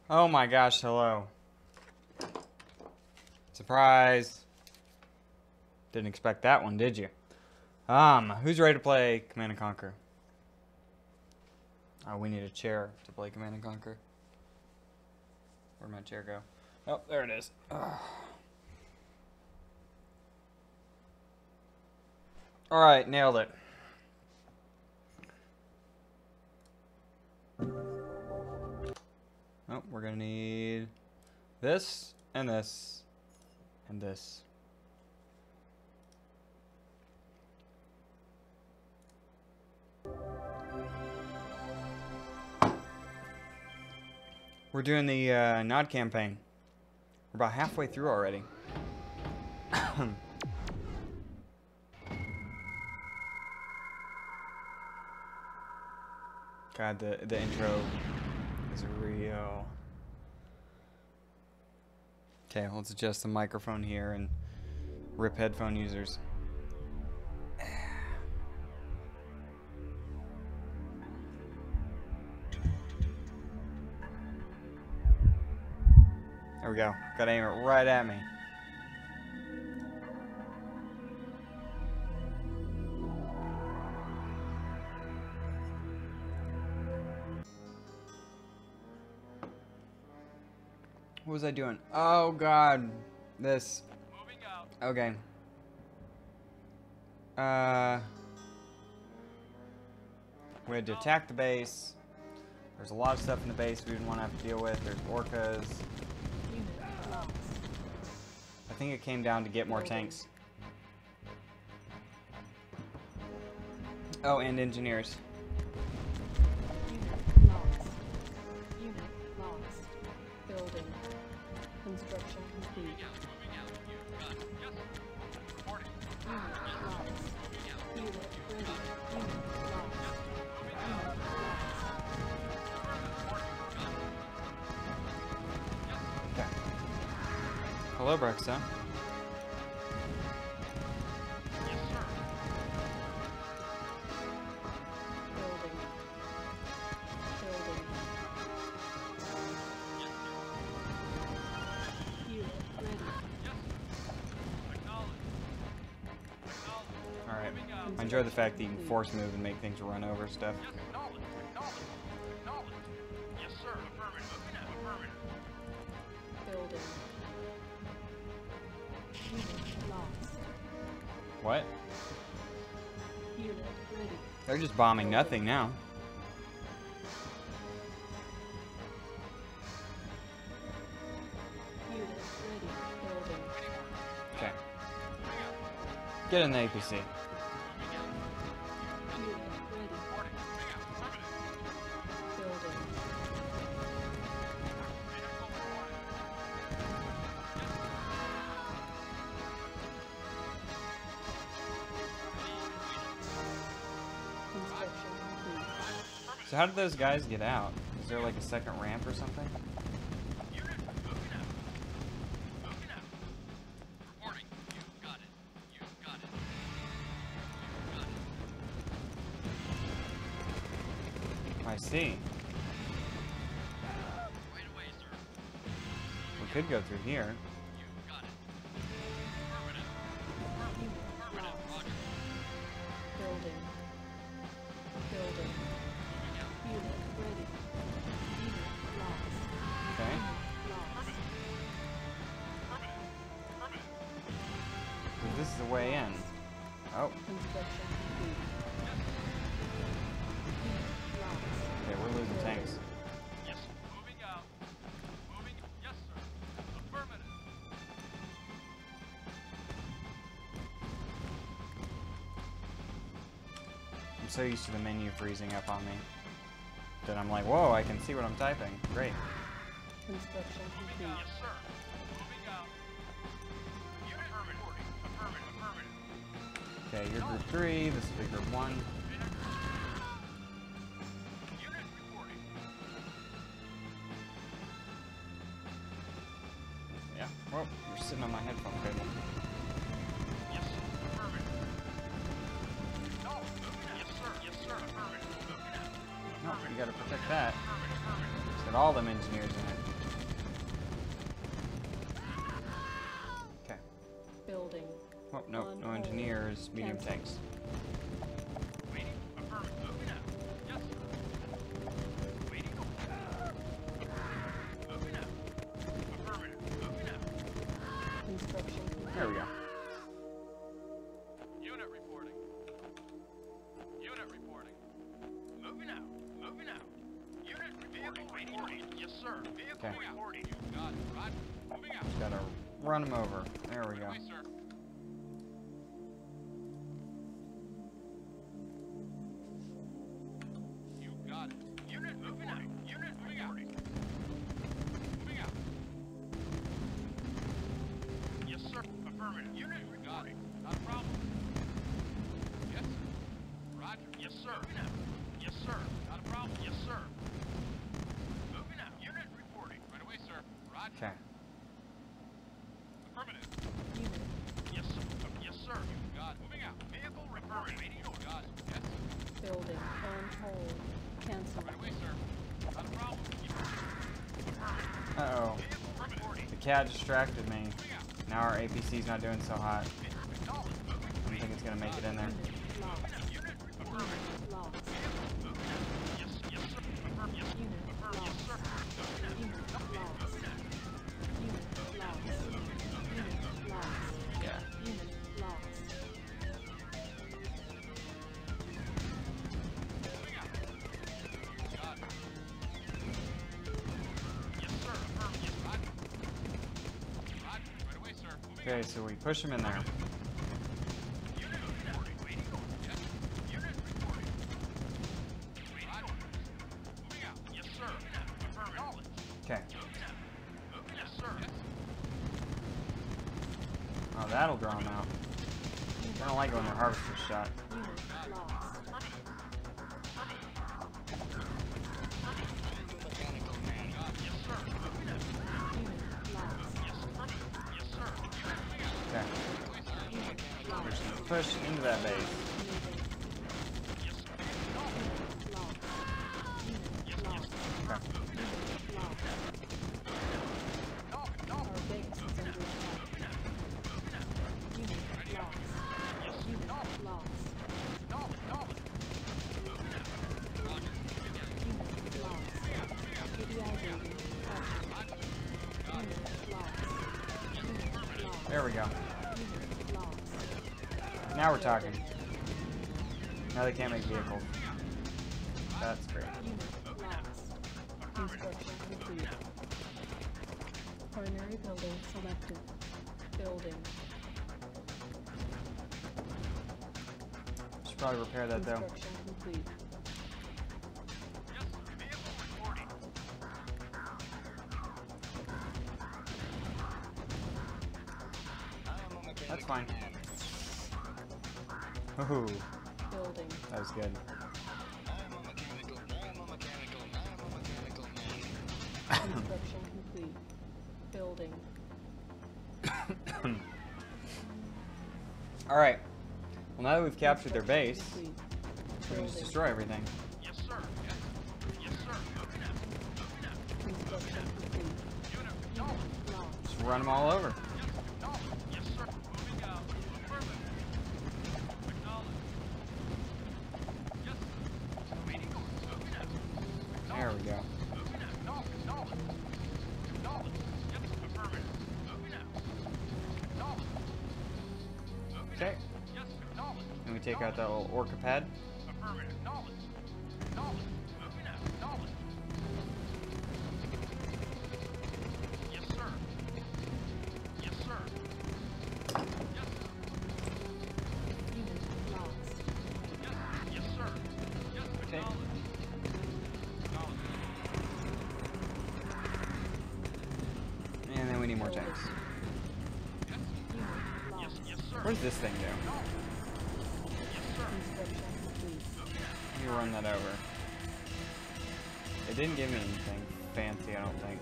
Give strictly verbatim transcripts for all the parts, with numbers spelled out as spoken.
Oh my gosh, hello. Surprise. Didn't expect that one, did you? Um, who's ready to play Command and Conquer? Oh, we need a chair to play Command and Conquer. Where'd my chair go? Oh, there it is. Alright, nailed it. Oh, we're gonna need this, and this, and this. We're doing the uh, Nod campaign. We're about halfway through already. God, the, the intro is real. Okay, let's adjust the microphone here and rip headphone users. There we go. Gotta aim it right at me. What was I doing? Oh god. This. Okay. Uh. We had to attack the base. There's a lot of stuff in the base we didn't want to have to deal with. There's orcas. I think it came down to get more tanks. Oh, and engineers. Unit lost. Unit lost. Building. Construction complete. Unit lost. Unit ready. Unit lost. Unit lost. Okay. Hello, Brexa. Building. Building. Unit ready. Alright. I enjoy the fact that you can force move and make things run over stuff. Building. Unit lost. What? Unit ready. They're just bombing nothing now. Unit ready. Building. Okay. Get in the A P C. Unit ready. Building. Construction complete. So how did those guys get out? Is there like a second ramp or something? I see. We could go through here. Building. Building. Unit ready. Unit lost. Okay. Lost. So this is the way in. Oh, Construction complete. Unit lost. okay, we're losing tanks. I'm so used to the menu freezing up on me that I'm like, whoa, I can see what I'm typing. Great. Construction complete. Okay, you're group three, this is the group one. Yeah, well, you're sitting on my headphone cable. No, you gotta protect that. Got all them engineers in it. Okay. Building. Oh, no, On no hold. engineers, medium Cancel. tanks. Waiting. Affirmative. Moving out. Yes, sir. Waiting. Moving out. Affirmative. Moving out. Construction complete. There we go. Unit reporting. Unit reporting. Moving out. Moving out. Unit vehicle reporting. Yes, sir. Vehicle Okay. reporting. You got it. Roger. Moving out. Just gotta run them over. There we Right go. away, sir. You got it. Unit moving out. Unit moving out. Moving out. Yes, sir. Affirmative. Unit reporting. Not a problem. Yes, sir. Roger. Yes, sir. Moving out. Yes, sir. Not a problem. Yes, sir. Moving out. Unit reporting. Right away, sir. Roger. Okay. Affirmative. Unit. Yes, sir. Yes, sir. You got it. Moving out. Vehicle reporting. You got it. Yes, sir. Building. On hold. Cancel. Right away, sir. Not a problem. Uh-oh. Vehicle reporting. The cat distracted me. Moving out. Now our A P C's not doing so hot. Acknowledge. I don't think it's gonna make it in there. Unit lost. Unit reporting. Unit lost. Yes, yes, sir. Affirm, yes. Unit Affirm, yes, lost. sir. Unit lost. Unit lost. Unit lost. Yeah. Unit lost. Moving out. Got it. Yes, sir. Affirm, yes, Roger. Roger. Right away, sir. Moving Okay, so we push him in there. out. Unit reporting. Waiting. Yes. Unit reporting. Waiting. Roger. Moving out. Yes, sir. Affirm, acknowledge. Okay. Moving out. Moving, yes, sir. Yes. Oh, that'll draw him out. I don't like when their harvester's shot. Unit lost. Yes, sir. Moving out. Unit lost. Yes, sir. Yes, sir. Moving out. Okay. Away, sir. Unit lost. Push into that base. Moving. Yes, sir. Unit lost. Unit lost. Okay. Unit lost. No, no. Our base is under attack. Unit lost. Unit lost. No, no. Unit lost. Evaluating. Captured. Unit lost. Unit lost. There we go. Unit lost. Now we're talking. Now they can't make vehicles. That's great. Unit lost. Construction complete. Primary building selected. Building. Should probably repair that though. Construction complete. Yes, sir. Vehicle reporting. That's fine. Ooh, Building. that was good. Construction complete. Building. All right. Well, now that we've captured their base, Complete. we can just Building. destroy everything. Yes, sir. Yes. Yes, sir. Moving out. Moving out. Construction complete. Unit, no. Unit lost. Just run them all over. Yes, no. Yes, sir. Moving out. Affirmative. Acknowledge. Yes, sir. Waiting. Moving out. There we go. Moving out. No, acknowledge. Acknowledge. Yes, affirmative. Moving out. Acknowledge. Moving Okay. out. Yes, acknowledge. And we take out that little orca pad. Affirmative. Acknowledge. Acknowledge. Moving out. Acknowledge. Yes, sir. Yes, sir. Yes, sir. Unit lost. Yes, yes, sir. Yes, Okay. acknowledge. Acknowledge. And then we need more tanks. Yes, Unit yes, lost. yes, sir. What does this thing do? Yes, sir. Construction complete. Let me run that over. It didn't give me anything fancy, I don't think.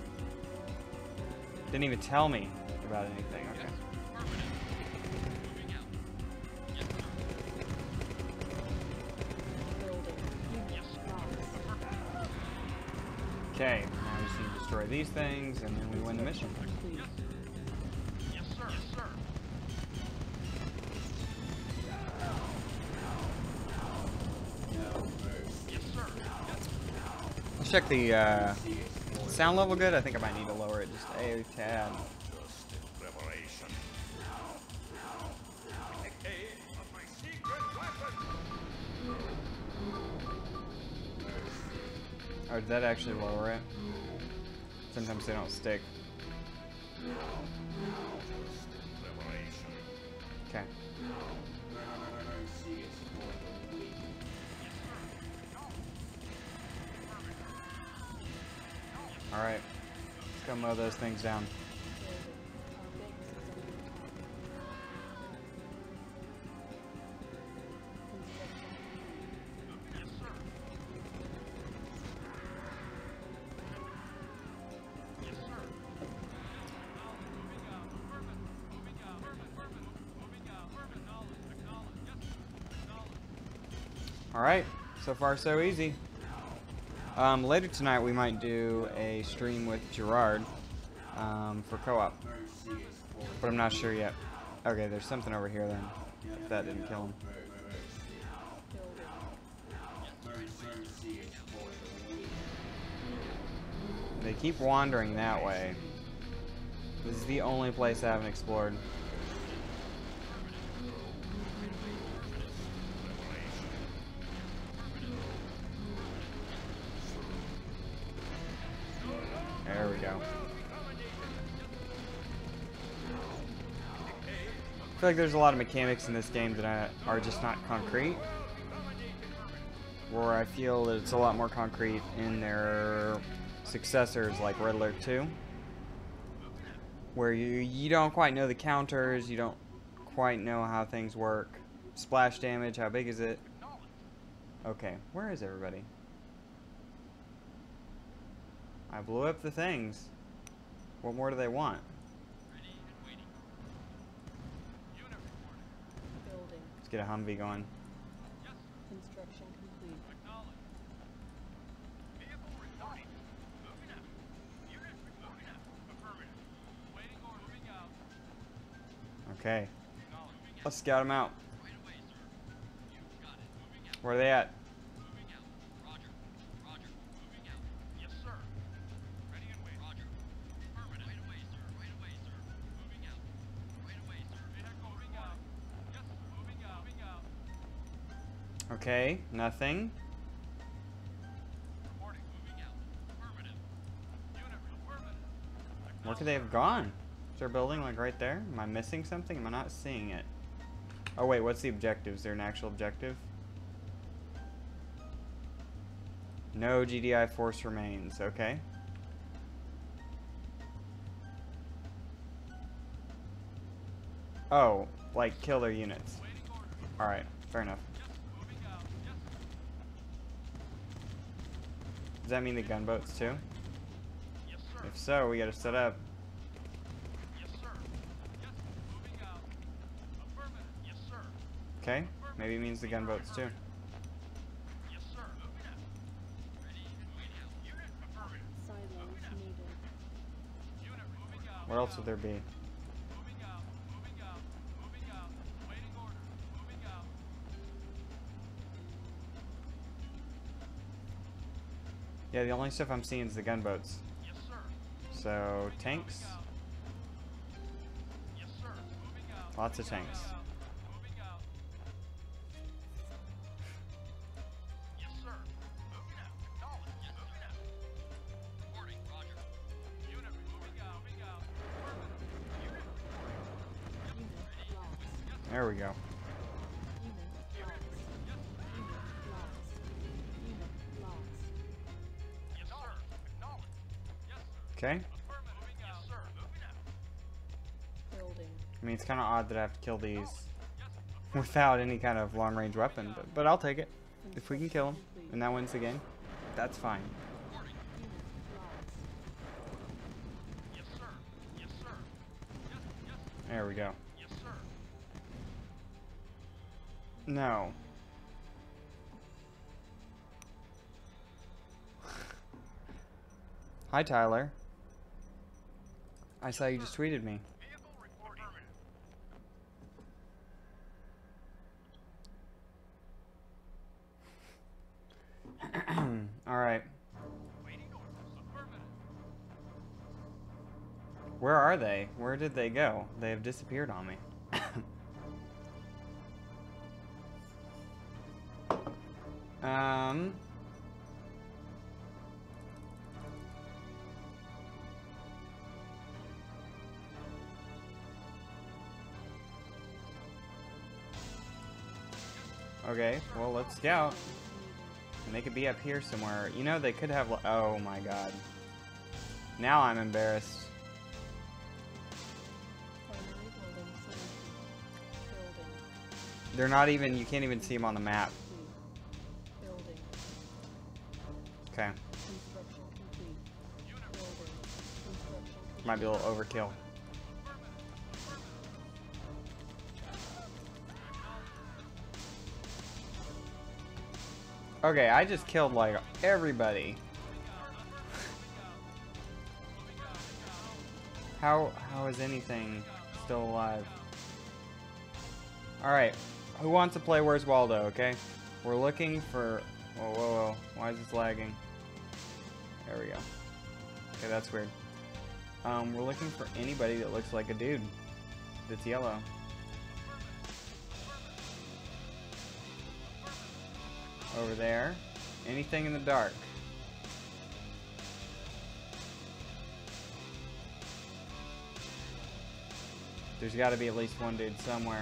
Didn't even tell me about anything. Okay. Yes, affirmative. Moving out. Yes, sir. Building. Unit Yes, lost. affirmative. Okay, now we just need to destroy these things, and then we win the mission. Complete. Yes, sir. Yes, sir. Yes, sir. Let's check the uh, sound level good. I think I might need to lower it just a tad. Oh, did that actually lower it? Sometimes they don't stick. Okay. Alright. Let's go mow those things down. Alright, so far so easy. Um, later tonight we might do a stream with Gerard um, for co-op. But I'm not sure yet. Okay, there's something over here then. If that didn't kill him. They keep wandering that way. This is the only place I haven't explored. There we go. I feel like there's a lot of mechanics in this game that I, are just not concrete. Where I feel that it's a lot more concrete in their successors like Red Alert two. Where you, you don't quite know the counters, you don't quite know how things work. Splash damage, how big is it? Okay, where is everybody? I blew up the things. What more do they want? Ready and waiting. Unit reporting. Building. Let's get a Humvee going. Yes, Construction complete. acknowledged. Vehicle reporting. Moving out. Unit reporting out. Affirmative. Waiting order. Moving out. Okay, Acknowledged. Moving out. let's scout them out. Right away, sir. You got it. Moving out. Where are they at? Moving out. Roger. Roger. Moving out. Yes, sir. Ready and waiting. Roger. Affirmative. Right away, sir. Right away, sir. Moving out. Right away, sir. Vehicle moving out. Yes, moving out. Moving out. Okay, nothing. Reporting. Moving out. Affirmative. Unit affirmative. Where could they have gone? Is there a building like right there? Am I missing something? Am I not seeing it? Oh wait, what's the objective? Is there an actual objective? No G D I force remains. Okay. Oh, like kill their units. Waiting order. Alright, fair enough. Yes, moving out. Yes, Does that mean the gunboats too? yes, sir. If so, we gotta set up. Yes, sir. Yes, moving out. Affirmative. Yes, sir. Okay, maybe it means the gunboats too. Yes, sir. Moving out. Ready and waiting out. Unit affirmative. Silos needed. Unit moving out. What else would there be? Moving out. Moving out. Moving out. Waiting order. Moving out. Yeah, the only stuff I'm seeing is the gunboats. Yes, sir. So, tanks. Moving out. Yes, sir. Moving out. Lots of Moving tanks. out. Moving out. Yes, sir. Moving out. Acknowledged. Yes, moving out. Reporting. Roger. Unit moving out. Moving out. Affirmative. Unit reporting. Unit lost. There we go. Unit lost. Unit lost. Unit lost. Yes, sir. Acknowledged. Yes, sir. Okay. Affirmative. Moving out. Yes, sir. Moving out. Building. I mean, it's kind of odd that I have to kill these without any kind of long-range weapon, but, but I'll take it. If we can kill them, Complete. and that wins the game, that's fine. Reporting. Unit lost. Yes, sir. Yes, sir. Yes, yes, There we go. yes, sir. No. Hi, Tyler. I saw you just tweeted me. Vehicle reporting. Affirmative. Alright. Waiting orders. Affirmative. Where are they? Where did they go? They have disappeared on me. um... Okay, well, let's scout. And they could be up here somewhere. You know, they could have... Oh, my God. Now I'm embarrassed. Primary building seventy. Building. They're not even... You can't even see them on the map. Two. Building. Okay. Construction complete. Building. Construction complete. Might be a little overkill. Okay, I just killed, like, everybody. How, how is anything still alive? Alright, who wants to play Where's Waldo, okay? We're looking for... Whoa, whoa, whoa. Why is this lagging? There we go. Okay, that's weird. Um, we're looking for anybody that looks like a dude that's yellow. Over there. Anything in the dark. There's got to be at least one dude somewhere.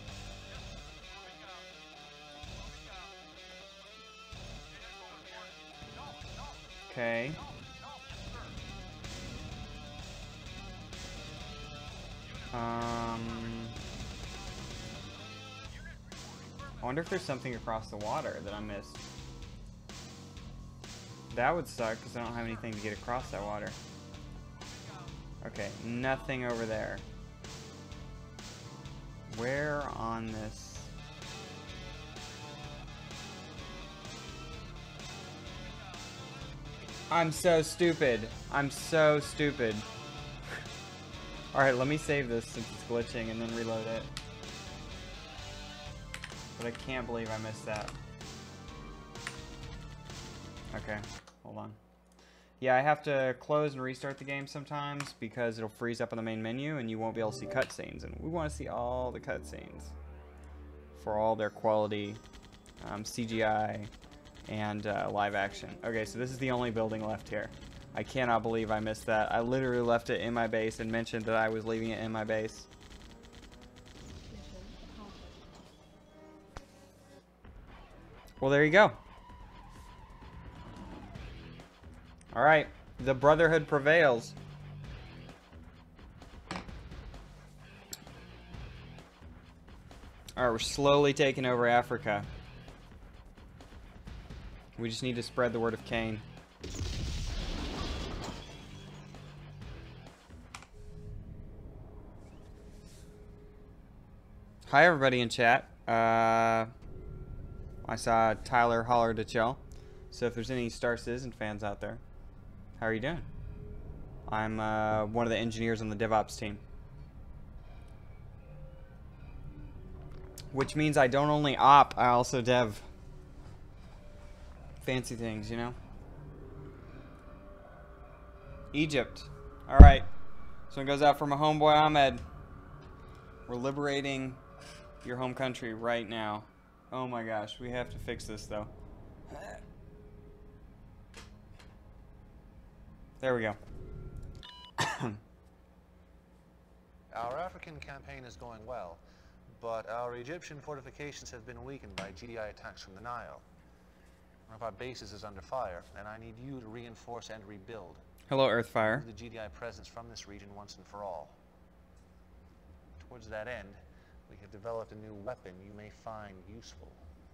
Okay. Um... I wonder if there's something across the water that I missed. That would suck because I don't have anything to get across that water. Okay, nothing over there. Where on this? I'm so stupid. I'm so stupid. Alright, let me save this since it's glitching and then reload it. But I can't believe I missed that. Okay, hold on. Yeah, I have to close and restart the game sometimes because it'll freeze up on the main menu and you won't be able to see cutscenes. And we want to see all the cutscenes for all their quality um, C G I and uh, live action. Okay, so this is the only building left here. I cannot believe I missed that. I literally left it in my base and mentioned that I was leaving it in my base. Mission accomplished. Well, there you go. Alright, the Brotherhood prevails. Alright, we're slowly taking over Africa. We just need to spread the word of Cain. Hi everybody in chat. Uh, I saw Tyler hollered at y'all. So if there's any Star Citizen fans out there, how are you doing? I'm uh, one of the engineers on the DevOps team. Which means I don't only op, I also dev. Fancy things, you know? Egypt. Alright. This one goes out for my homeboy Ahmed. We're liberating your home country right now. Oh my gosh, we have to fix this though. There we go. Our African campaign is going well, but our Egyptian fortifications have been weakened by G D I attacks from the Nile. One of our bases is under fire, and I need you to reinforce and rebuild. Hello, Earthfire. Remove the G D I presence from this region once and for all. Towards that end, we have developed a new weapon you may find useful.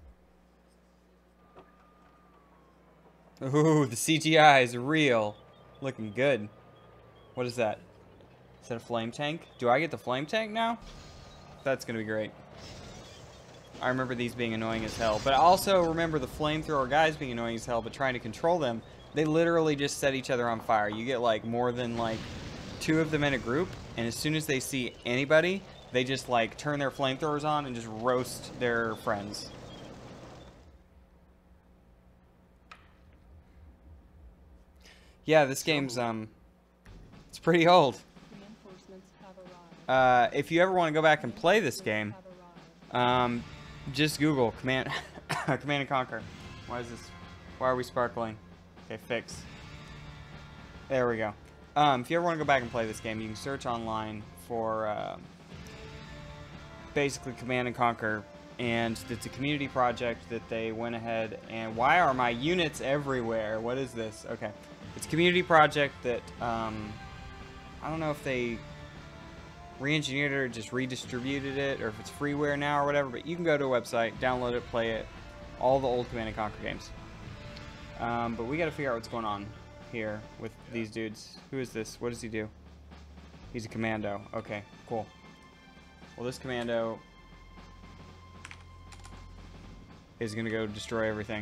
Ooh, the C G I is real. Looking good. What is that? Is that a flame tank? Do I get the flame tank now? That's gonna be great. I remember these being annoying as hell, but I also remember the flamethrower guys being annoying as hell, but trying to control them They literally just set each other on fire. You get like more than like two of them in a group, and as soon as they see anybody, they just like turn their flamethrowers on and just roast their friends. Yeah, this game's um it's pretty old. Reinforcements have arrived. Uh, if you ever want to go back and play this game, Have arrived. um, just Google Command Command and Conquer. Why is this? Why are we sparkling? Okay, fix. There we go. Um, if you ever want to go back and play this game, you can search online for uh, basically Command and Conquer, and it's a community project that they went ahead and... Why are my units everywhere? What is this? Okay. It's a community project that, um, I don't know if they re-engineered it or just redistributed it, or if it's freeware now or whatever, but you can go to a website, download it, play it, all the old Command and Conquer games. Um, but we gotta figure out what's going on here with these dudes. Who is this? What does he do? He's a commando. Okay, cool. Well, this commando is gonna go destroy everything.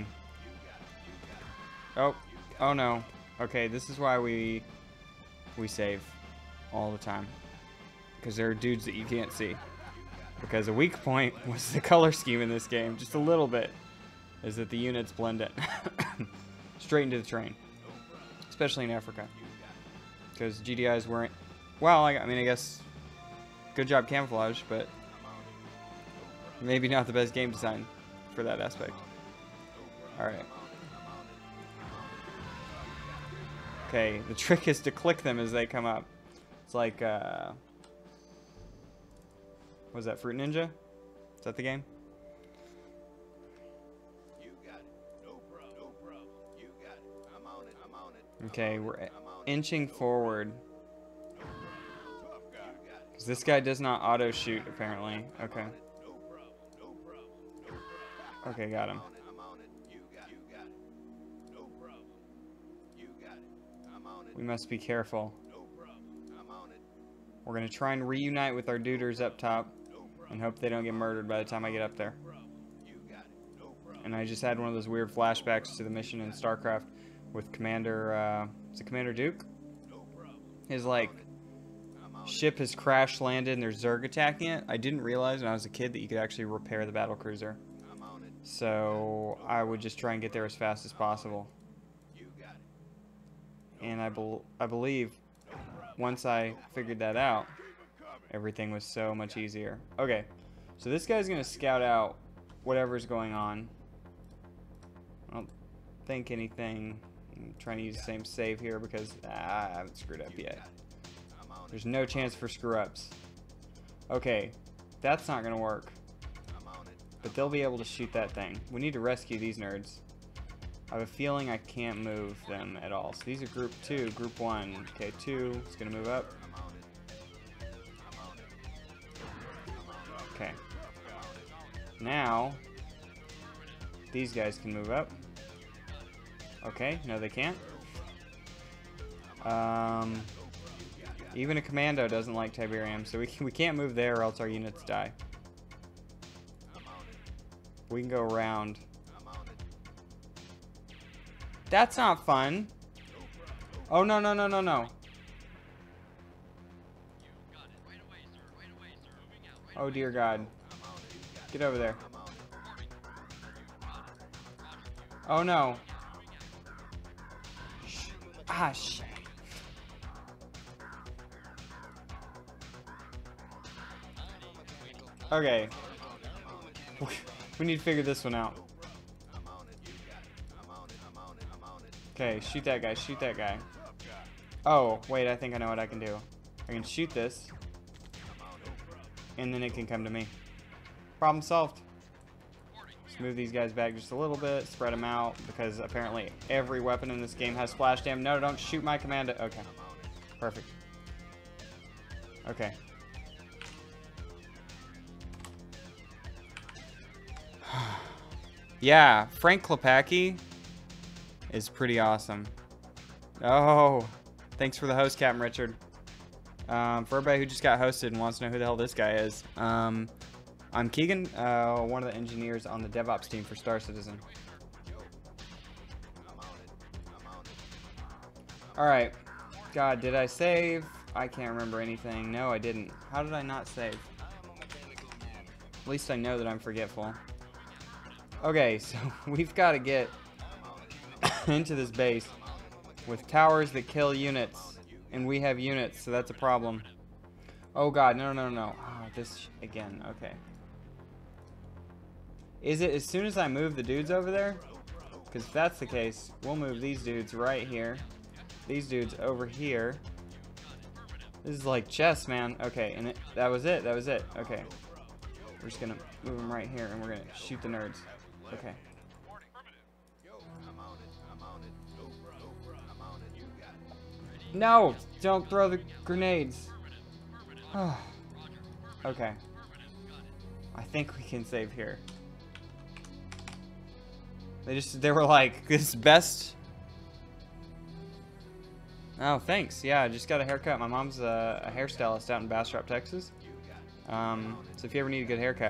Oh, oh no. Okay, this is why we we save all the time, because there are dudes that you can't see. Because a weak point was the color scheme in this game, just a little bit, is that the units blend in straight into the train, especially in Africa, because G D Is weren't, well, I, I mean, I guess good job camouflage, but maybe not the best game design for that aspect. All right. Okay, the trick is to click them as they come up. It's like, uh... what was that, Fruit Ninja? Is that the game? You got it. No problem. No problem. You got it. I'm on it. I'm on it. Okay, we're I'm on it. inching forward. Tough guy. You got it. Because this guy does not auto-shoot, apparently. Okay. No problem. No problem. No problem. Okay, got him. I'm on it. You got it. You got it. No problem. You got it. I'm on it. We must be careful. No problem. I'm on it. We're going to try and reunite with our duders up top and hope they don't get murdered by the time I get up there. You got it. No problem. And I just had one of those weird flashbacks to the mission in StarCraft with Commander, uh, is it Commander Duke? No problem. His, like, ship has crash landed and there's Zerg attacking it. I didn't realize when I was a kid that you could actually repair the battle cruiser. I'm on it. So I would just try and get there as fast as possible. You got it. And I, bel I believe once I figured that out, everything was so much easier. Okay, so this guy's going to scout out whatever's going on. I don't think anything. I'm trying to use the same save here because ah, I haven't screwed up yet. There's no chance for screw-ups. Okay, that's not going to work. But they'll be able to shoot that thing. We need to rescue these nerds. I have a feeling I can't move them at all. So these are group two, group one. Okay, two is going to move up. Okay. Now, these guys can move up. Okay, no they can't. Um, even a commando doesn't like Tiberium, so we, can, we can't move there or else our units die. We can go around. That's not fun. Oh, no, no, no, no, no. Oh, dear God. Get over there. Oh, no. Shh. Ah, shit. Okay. We need to figure this one out. Okay, shoot that guy, shoot that guy. Oh, wait, I think I know what I can do. I can shoot this, and then it can come to me. Problem solved. Let's move these guys back just a little bit, spread them out, because apparently every weapon in this game has splash damage. No, don't shoot my commando. Okay, perfect. Okay. Yeah, Frank Klepacki is pretty awesome. Oh, thanks for the host, Captain Richard. Um, for everybody who just got hosted and wants to know who the hell this guy is, um, I'm Keegan, uh, one of the engineers on the DevOps team for Star Citizen. Alright. God, did I save? I can't remember anything. No, I didn't. How did I not save? At least I know that I'm forgetful. Okay, so we've got to get into this base with towers that kill units. And we have units, so that's a problem. Oh god, no, no, no, no. Oh, this again, okay. Is it as soon as I move the dudes over there? Because if that's the case, we'll move these dudes right here. These dudes over here. This is like chess, man. Okay, and it, that was it, that was it. Okay. We're just gonna move them right here, and we're gonna shoot the nerds. Okay. No! Don't throw the grenades. Okay. I think we can save here. They just, they were like, this best. Oh, thanks. Yeah, I just got a haircut. My mom's a, a hairstylist out in Bastrop, Texas. Um, so if you ever need a good haircut,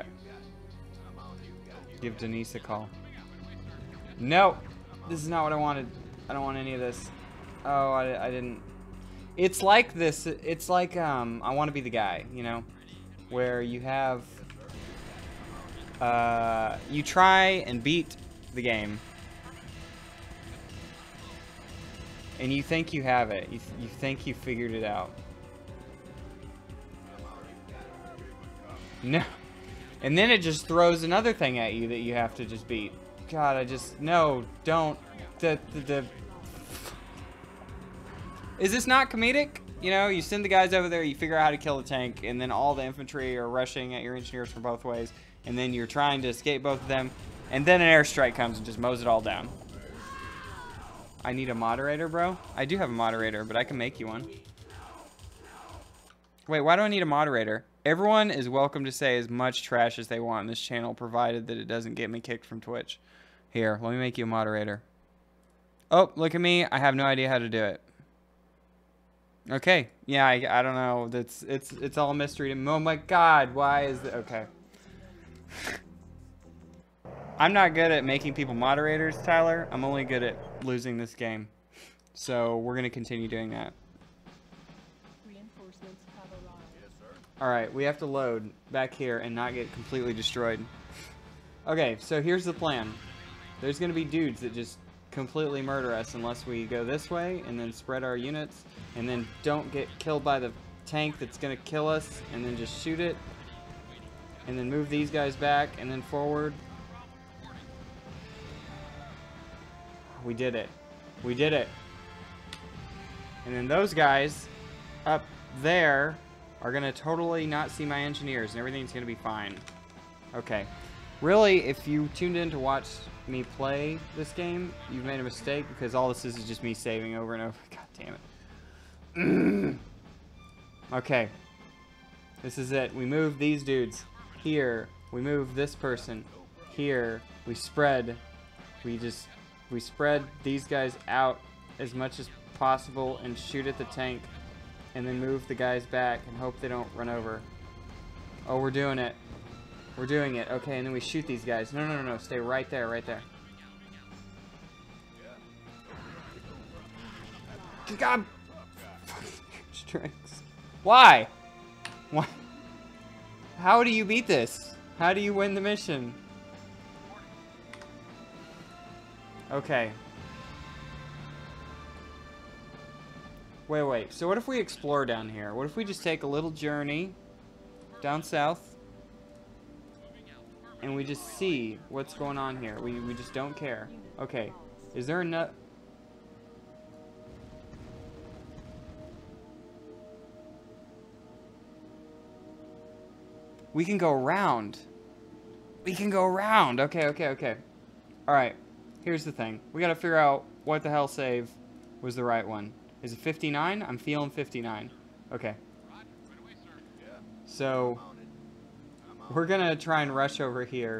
give Denise a call. No! This is not what I wanted. I don't want any of this. Oh, I, I didn't. It's like this. It's like, um, I want to be the guy, you know? Where you have, uh, you try and beat the game, and you think you have it. You, th you think you figured it out. No. And then it just throws another thing at you that you have to just beat. God, I just, no, don't. The, the, the. Is this not comedic? You know, you send the guys over there, you figure out how to kill the tank, and then all the infantry are rushing at your engineers from both ways, and then you're trying to escape both of them, and then an airstrike comes and just mows it all down. I need a moderator, bro? I do have a moderator, but I can make you one. Wait, why do I need a moderator? Everyone is welcome to say as much trash as they want on this channel, provided that it doesn't get me kicked from Twitch. Here, let me make you a moderator. Oh, look at me. I have no idea how to do it. Okay, yeah, I, I don't know. That's it's it's all a mystery to me. Oh my god, why is it? Okay. I'm not good at making people moderators, Tyler. I'm only good at losing this game. So we're gonna continue doing that. Reinforcements have arrived. Yes, sir. All right, we have to load back here and not get completely destroyed. Okay, so here's the plan. There's gonna be dudes that just completely murder us unless we go this way and then spread our units and then don't get killed by the tank that's gonna kill us and then just shoot it and then move these guys back and then forward. We did it. We did it. And then those guys up there are gonna totally not see my engineers and everything's gonna be fine. Okay. Really, if you tuned in to watch me play this game, you've made a mistake because all this is is just me saving over and over. God damn it. Okay. This is it. We move these dudes here. We move this person here. We spread. We just, we spread these guys out as much as possible and shoot at the tank and then move the guys back and hope they don't run over. Oh, we're doing it. We're doing it. Okay, and then we shoot these guys. No, no, no, no. Stay right there, right there. God. Strengths. Why? Why? How do you beat this? How do you win the mission? Okay. Wait, wait. So what if we explore down here? What if we just take a little journey down south? And we just see what's going on here. We, we just don't care. Okay. Is there a nut? We can go around. We can go around. Okay, okay, okay. Alright. Here's the thing. We gotta figure out what the hell save was the right one. Is it fifty-nine? I'm feeling fifty-nine. Okay. So we're gonna try and rush over here.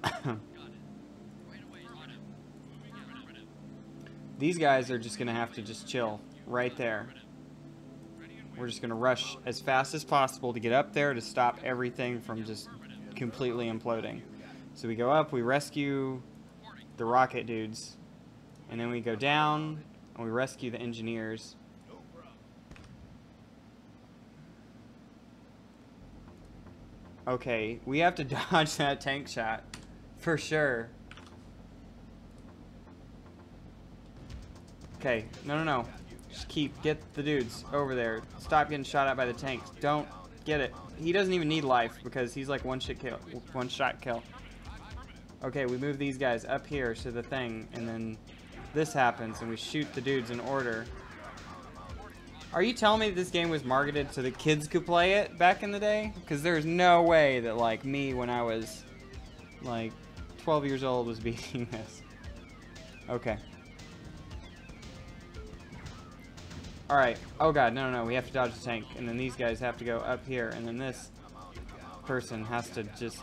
These guys are just gonna have to just chill right there. We're just gonna rush as fast as possible to get up there to stop everything from just completely imploding. So we go up, we rescue the rocket dudes, and then we go down, And we rescue the engineers. Okay, we have to dodge that tank shot. For sure. Okay, no, no, no. Just keep, get the dudes over there. Stop getting shot at by the tanks. Don't get it. He doesn't even need life because he's like one shot kill. One shot kill. Okay, we move these guys up here to the thing, and then this happens, and we shoot the dudes in order. Are you telling me this game was marketed so the kids could play it back in the day? Because there's no way that, like, me when I was, like, twelve years old was beating this. Okay. Alright. Oh god, no, no, no. We have to dodge the tank. And then these guys have to go up here. And then this person has to just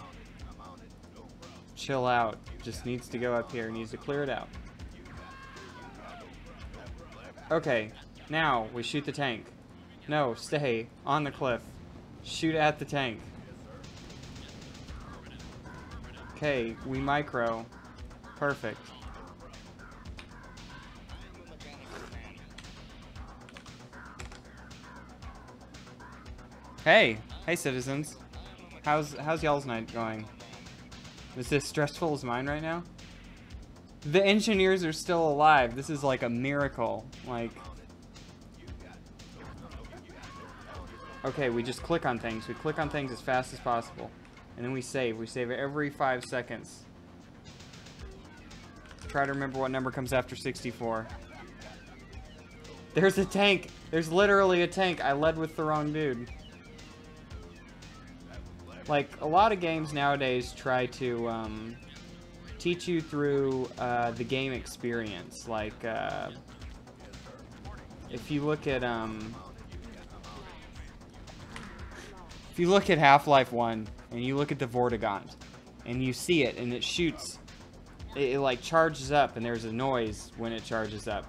chill out. Just needs to go up here. Needs to clear it out. Okay. Now, we shoot the tank. No, stay on the cliff. Shoot at the tank. Okay, we micro. Perfect. Hey, hey citizens. How's how's y'all's night going? Is this stressful as mine right now? The engineers are still alive. This is like a miracle. Like, okay, we just click on things. We click on things as fast as possible. And then we save. We save it every five seconds. Try to remember what number comes after sixty-four. There's a tank. There's literally a tank. I led with the wrong dude. Like, a lot of games nowadays try to um, teach you through uh, the game experience. Like, uh, if you look at... Um, If you look at Half-Life one, and you look at the Vortigaunt, and you see it, and it shoots, it, it like charges up, and there's a noise when it charges up.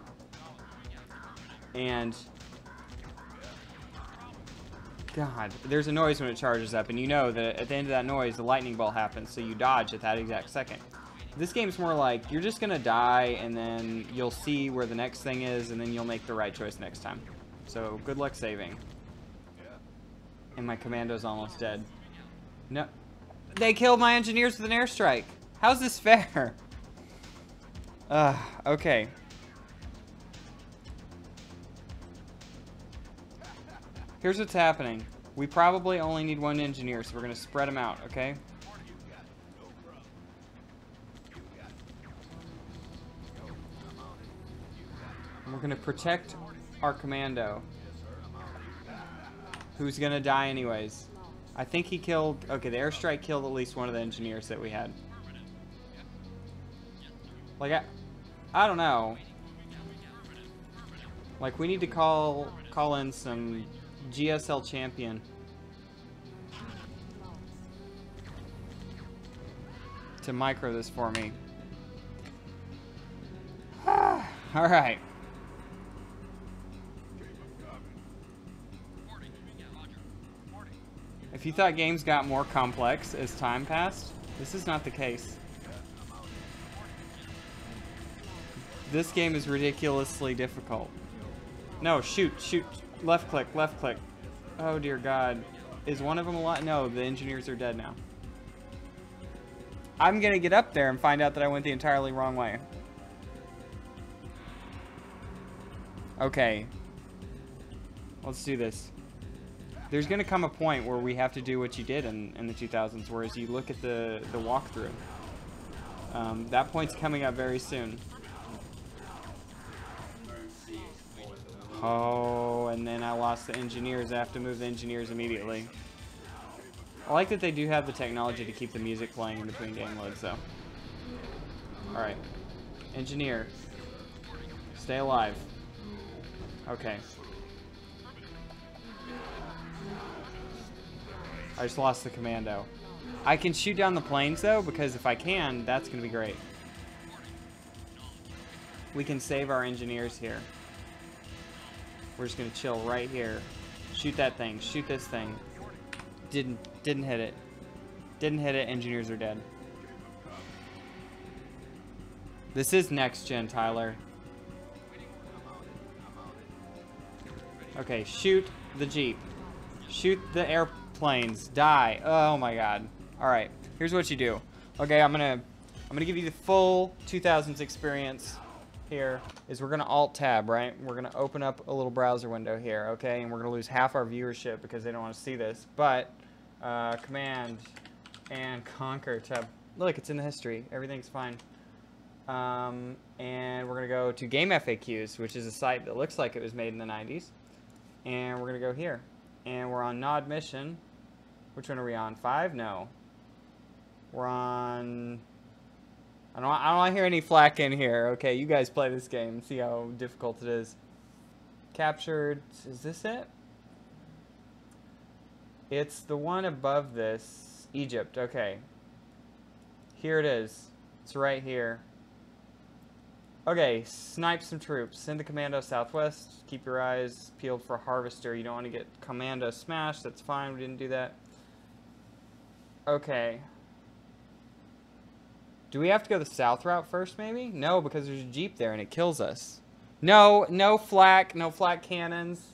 And, God, there's a noise when it charges up, and you know that at the end of that noise, the lightning bolt happens, so you dodge at that exact second. This game's more like, you're just gonna die, and then you'll see where the next thing is, and then you'll make the right choice next time. So, good luck saving. And my commando's almost dead. No. They killed my engineers with an airstrike. How's this fair? Ugh, okay. Here's what's happening. We probably only need one engineer, so we're going to spread them out, okay? And we're going to protect our commando. Who's gonna die anyways. I think he killed... Okay, the airstrike killed at least one of the engineers that we had. Like, I... I don't know. Like, we need to call... Call in some G S L champion. To micro this for me. Alright. If you thought games got more complex as time passed, this is not the case. This game is ridiculously difficult. No, shoot, shoot. Left click, left click. Oh dear God. Is one of them alive? No, the engineers are dead now. I'm gonna get up there and find out that I went the entirely wrong way. Okay. Let's do this. There's going to come a point where we have to do what you did in, in the two thousands, whereas you look at the, the walkthrough. Um, that point's coming up very soon. Oh, and then I lost the engineers. I have to move the engineers immediately. I like that they do have the technology to keep the music playing in between game loads, though. Alright. Engineer. Stay alive. Okay. I just lost the commando. I can shoot down the planes, though, because if I can, that's going to be great. We can save our engineers here. We're just going to chill right here. Shoot that thing. Shoot this thing. Didn't, didn't hit it. Didn't hit it. Engineers are dead. This is next gen, Tyler. Okay, shoot the Jeep. Shoot the airplanes. Die. Oh my god. Alright, here's what you do. Okay, I'm gonna I'm gonna give you the full two thousands experience here. Is we're gonna alt tab, right? We're gonna open up a little browser window here, okay? And we're gonna lose half our viewership because they don't want to see this. But uh, command and conquer tab. Look, it's in the history. Everything's fine. Um, and we're gonna go to Game F A Qs, which is a site that looks like it was made in the nineties. And we're gonna go here. And we're on Nod Mission. Which one are we on? Five? No. We're on... I don't, I don't want to hear any flack in here. Okay, you guys play this game. See how difficult it is. Captured. Is this it? It's the one above this. Egypt. Okay. Here it is. It's right here. Okay, snipe some troops. Send the commando southwest. Keep your eyes peeled for harvester. You don't want to get commando smashed. That's fine. We didn't do that. Okay. Do we have to go the south route first, maybe? No, because there's a Jeep there and it kills us. No, no flak. No flak cannons.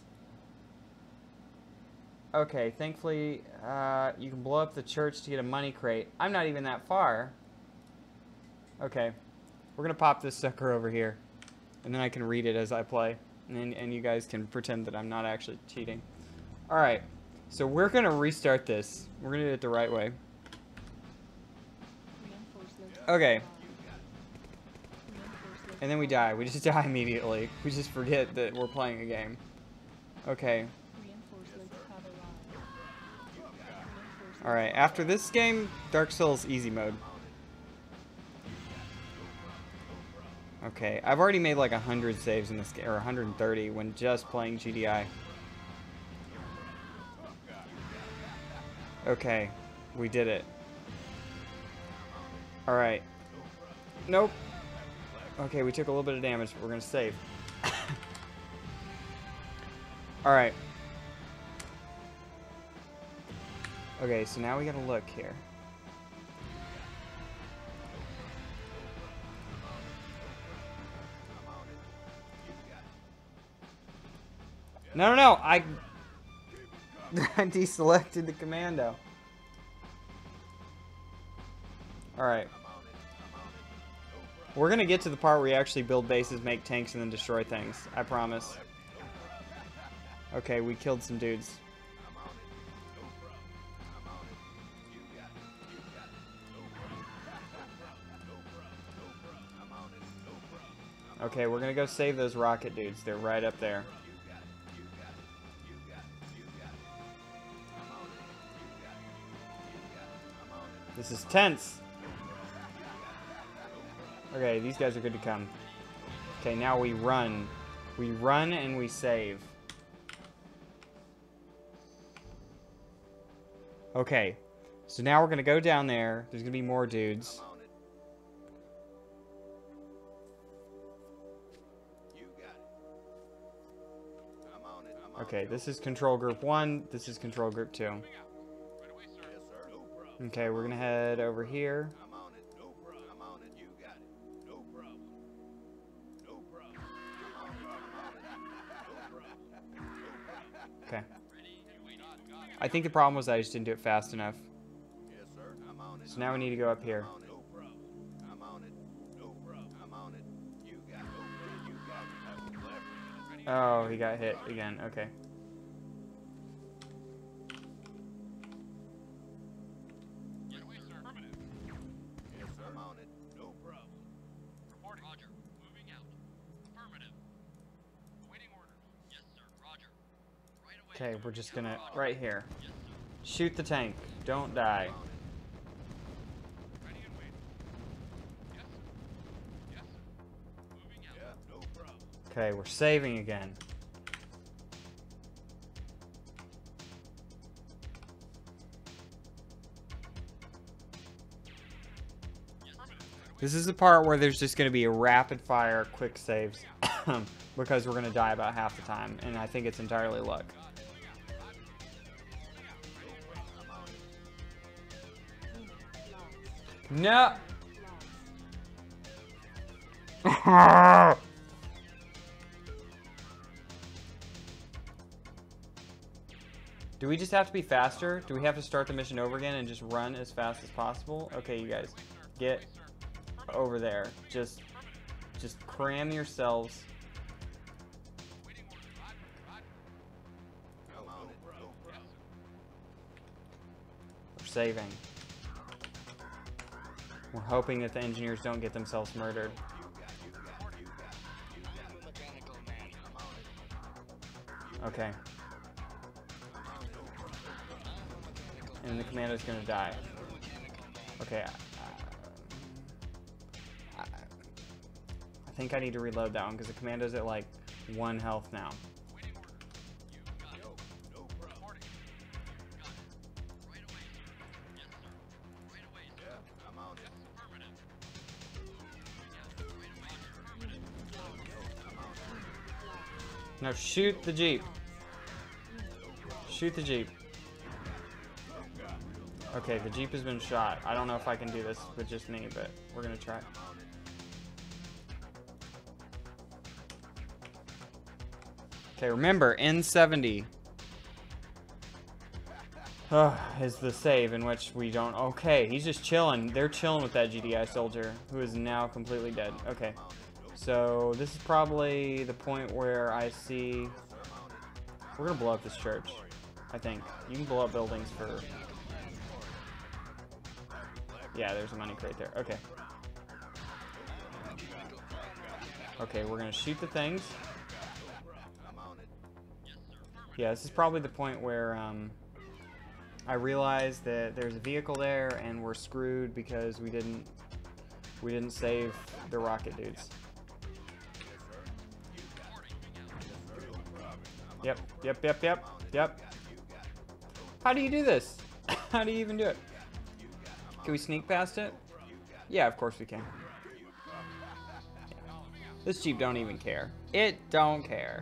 Okay, thankfully, uh, you can blow up the church to get a money crate. I'm not even that far. Okay. We're going to pop this sucker over here. And then I can read it as I play. And, and you guys can pretend that I'm not actually cheating. Alright. So we're going to restart this. We're going to do it the right way. Okay. And then we die. We just die immediately. We just forget that we're playing a game. Okay. Alright, after this game, Dark Souls easy mode. Okay, I've already made like one hundred saves in this game, or one hundred thirty when just playing G D I. Okay, we did it. Alright. Nope. Okay, we took a little bit of damage, but we're gonna save. Alright. Okay, so now we gotta look here. No, no, no! I... I deselected the commando. Alright. We're gonna get to the part where you actually build bases, make tanks, and then destroy things. I promise. Okay, we killed some dudes. Okay, we're gonna go save those rocket dudes. They're right up there. This is tense. Okay, these guys are good to come. Okay, now we run. We run and we save. Okay, so now we're gonna go down there. There's gonna be more dudes. Okay, this is control group one. This is control group two. Okay, we're gonna head over here. Okay. I think the problem was I just didn't do it fast enough. So now we need to go up here. Oh, he got hit again. Okay. Okay, we're just gonna, right here. Shoot the tank. Don't die. Okay, we're saving again. This is the part where there's just going to be a rapid fire quick saves because we're going to die about half the time, and I think it's entirely luck. No. Do we just have to be faster? Do we have to start the mission over again and just run as fast as possible? Okay, you guys, get over there. Just, just cram yourselves. We're saving. We're hoping that the engineers don't get themselves murdered. Okay. And the commando's gonna die. Okay. Uh, I, I think I need to reload that one because the commando's at like one health now. Now shoot the Jeep. Shoot the Jeep. Okay, the Jeep has been shot. I don't know if I can do this with just me, but we're gonna try. Okay, remember, N seventy uh, is the save in which we don't... Okay, he's just chilling. They're chilling with that G D I soldier, who is now completely dead. Okay, so this is probably the point where I see... We're gonna blow up this church, I think. You can blow up buildings for... Yeah, there's a money crate there. Okay. Okay, we're gonna shoot the things. Yeah, this is probably the point where um, I realized that there's a vehicle there and we're screwed because we didn't we didn't save the rocket dudes. Yep, yep, yep, yep, yep. How do you do this? How do you even do it? Can we sneak past it? Yeah, of course we can. Yeah. This Jeep don't even care. It don't care.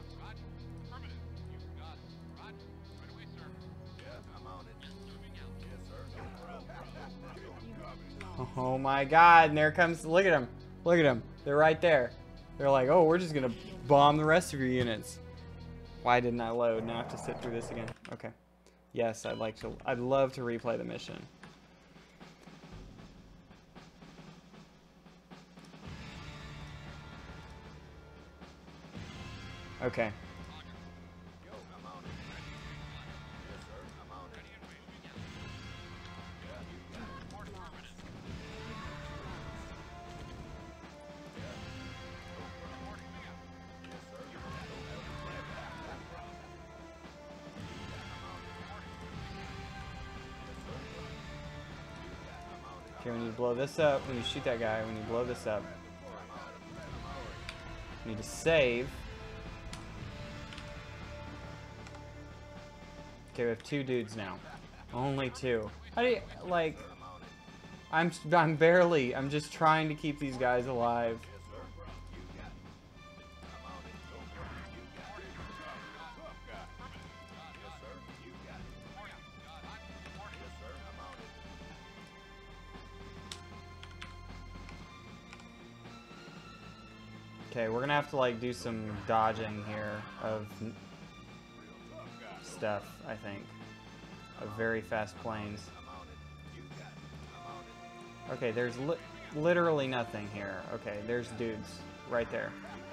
Oh my god, and there comes, look at them. Look at them. They're right there. They're like, oh, we're just gonna bomb the rest of your units. Why didn't I load? Now I have to sit through this again. Okay. Yes, I'd like to, I'd love to replay the mission. Okay. Okay, when you blow this up, when you shoot that guy, when you blow this up, you need to save. Okay, we have two dudes now. Only two. How do you, like, I'm, I'm barely, I'm just trying to keep these guys alive. Okay, we're gonna have to like do some dodging here of stuff, I think. Of very fast planes. Okay, there's li literally nothing here. Okay, there's dudes right there.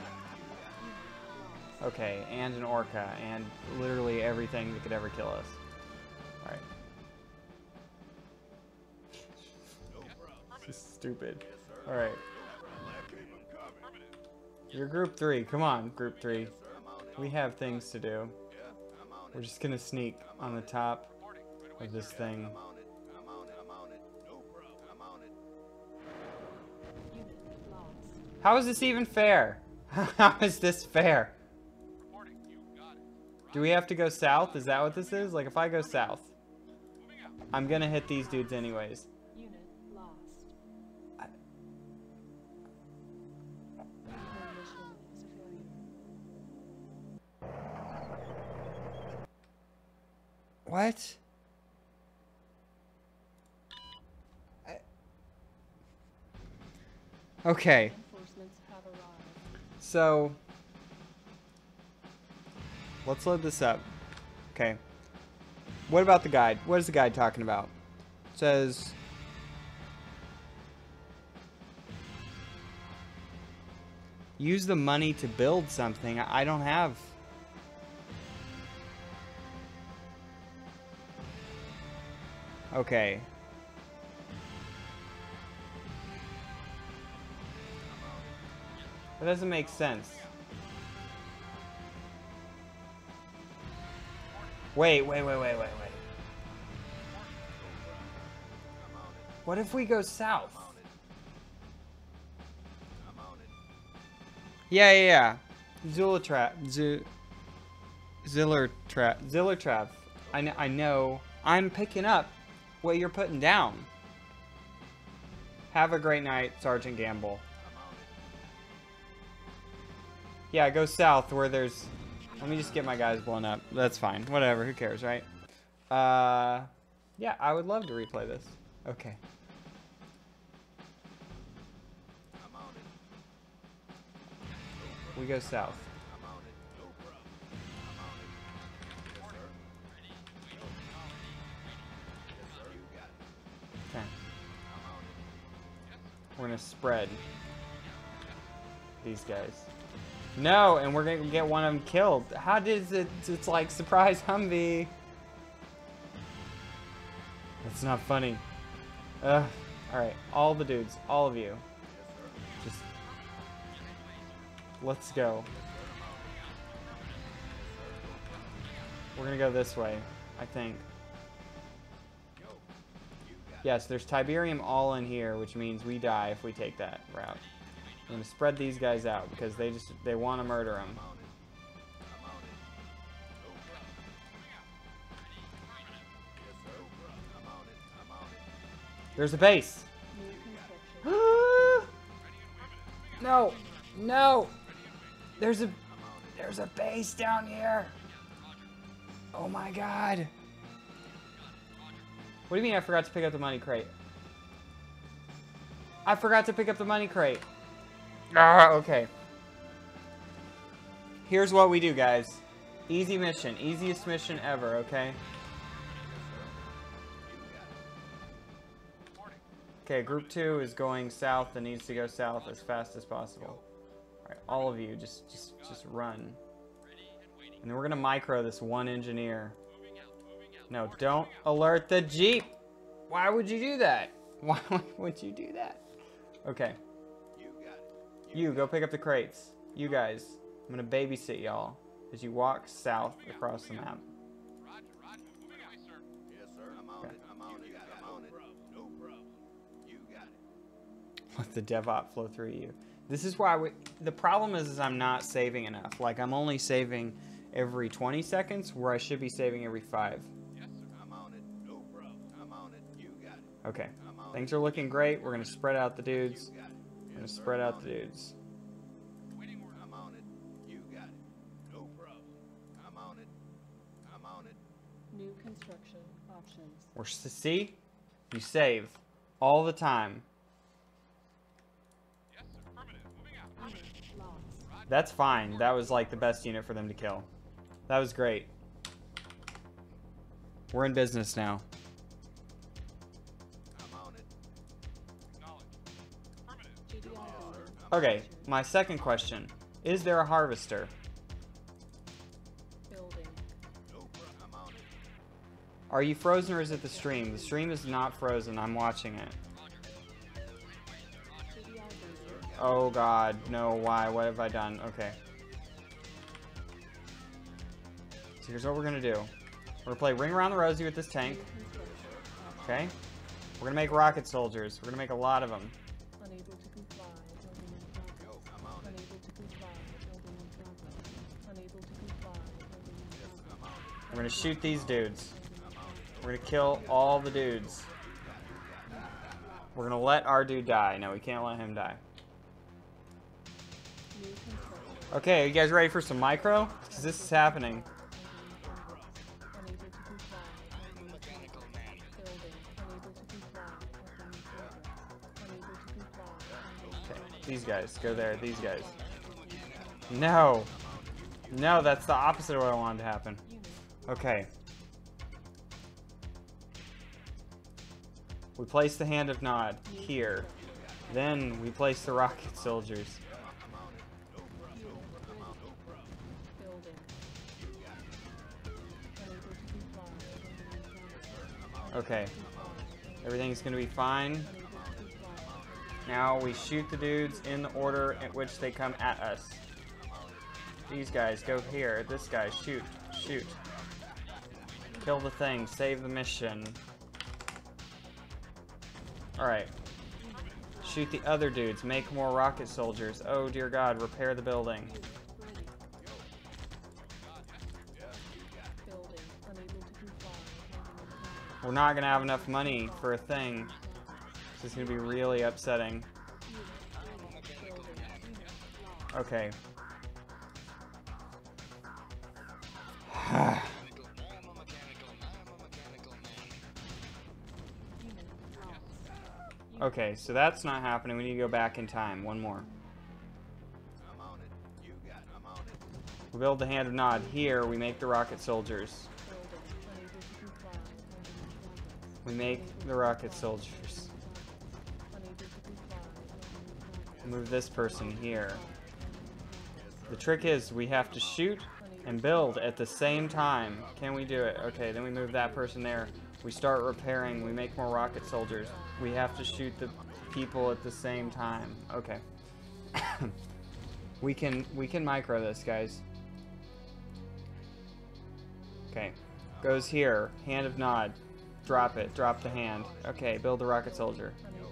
Okay, and an orca, and literally everything that could ever kill us. Alright. This is stupid. Alright. You're group three. Come on, group three. We have things to do. We're just gonna sneak on the top of this thing. How is this even fair? How is this fair? Do we have to go south? Is that what this is? Like, if I go south, I'm gonna hit these dudes anyways. Unit lost. I Mission is a failure. What? I... Okay. Reinforcements have arrived. So, let's load this up. Okay. What about the guide? What is the guide talking about? It says... use the money to build something. I don't have... Okay. That doesn't make sense. Wait, wait, wait, wait, wait, wait. What if we go south? Yeah, yeah, yeah. Zulatrap. Z Zillertrap. Zillertrap. I know, I know. I'm picking up what you're putting down. Have a great night, Sergeant Gamble. Yeah, go south where there's... Let me just get my guys blown up. That's fine. Whatever. Who cares, right? Uh, yeah, I would love to replay this. Okay. We go south. Okay. We're gonna spread these guys. No, and we're gonna get one of them killed. How does it? It's like surprise Humvee. That's not funny. Ugh. All right, all the dudes, all of you, just let's go. We're gonna go this way, I think. Yes, there's Tiberium all in here, which means we die if we take that route. I'm gonna spread these guys out because they just they want to murder them. There's a base. No, no. There's a there's a base down here. Oh my god. What do you mean I forgot to pick up the money crate? I forgot to pick up the money crate. Ah, okay. Here's what we do, guys. Easy mission. Easiest mission ever, okay? Okay, group two is going south and needs to go south as fast as possible. Alright, all of you, just just just run. And then we're gonna micro this one engineer. No, don't alert the Jeep! Why would you do that? Why would you do that? Okay. You, go pick up the crates. You guys, I'm gonna babysit y'all as you walk south across the map. Okay. Let the DevOps flow through you. This is why we, the problem is, is I'm not saving enough. Like, I'm only saving every twenty seconds where I should be saving every five. Okay, things are looking great. We're gonna spread out the dudes. We're gonna spread out the dudes. New construction options. We're see, you save all the time. That's fine. That was like the best unit for them to kill. That was great. We're in business now. Okay, my second question. Is there a harvester? Building. Are you frozen or is it the stream? The stream is not frozen. I'm watching it. Oh god, no, why? What have I done? Okay. So here's what we're gonna do. We're gonna play Ring Around the Rosie with this tank. Okay? We're gonna make rocket soldiers. We're gonna make a lot of them. Unable to comply. Building in progress. Unable to comply. Building in progress. Unable to comply. Building in progress. We're gonna shoot these dudes. We're gonna kill all the dudes. We're gonna let our dude die. No, we can't let him die. New construction. Okay, are you guys ready for some micro? Because this is happening. Unable to comply. Building in progress. Building. Unable to comply. Building in progress. Unable to comply. Building in Okay, these guys, go there, these guys. No! No, that's the opposite of what I wanted to happen. Okay. We place the Hand of Nod here. Then we place the rocket soldiers. Building. Unable to comply with the new target. Okay. Everything's gonna be fine. Unable to comply. Now we shoot the dudes in the order at which they come at us. These guys, go here. This guy, shoot. Shoot. Kill the thing. Save the mission. Alright. Shoot the other dudes. Make more rocket soldiers. Oh dear God, repair the building. Building. Unable to comply with the new target. We're not gonna have enough money for a thing. This is gonna be really upsetting. Building. Okay. Okay, so that's not happening. We need to go back in time. One more. We build the Hand of Nod. Here, we make the rocket soldiers. We make the rocket soldiers. Move this person here. The trick is we have to shoot and build at the same time. Can we do it? Okay, then we move that person there. We start repairing. We make more rocket soldiers. We have to shoot the people at the same time. Okay. we can we can micro this, guys. Okay. Goes here. Hand of Nod. Drop it. Drop the hand. Okay, build the rocket soldier.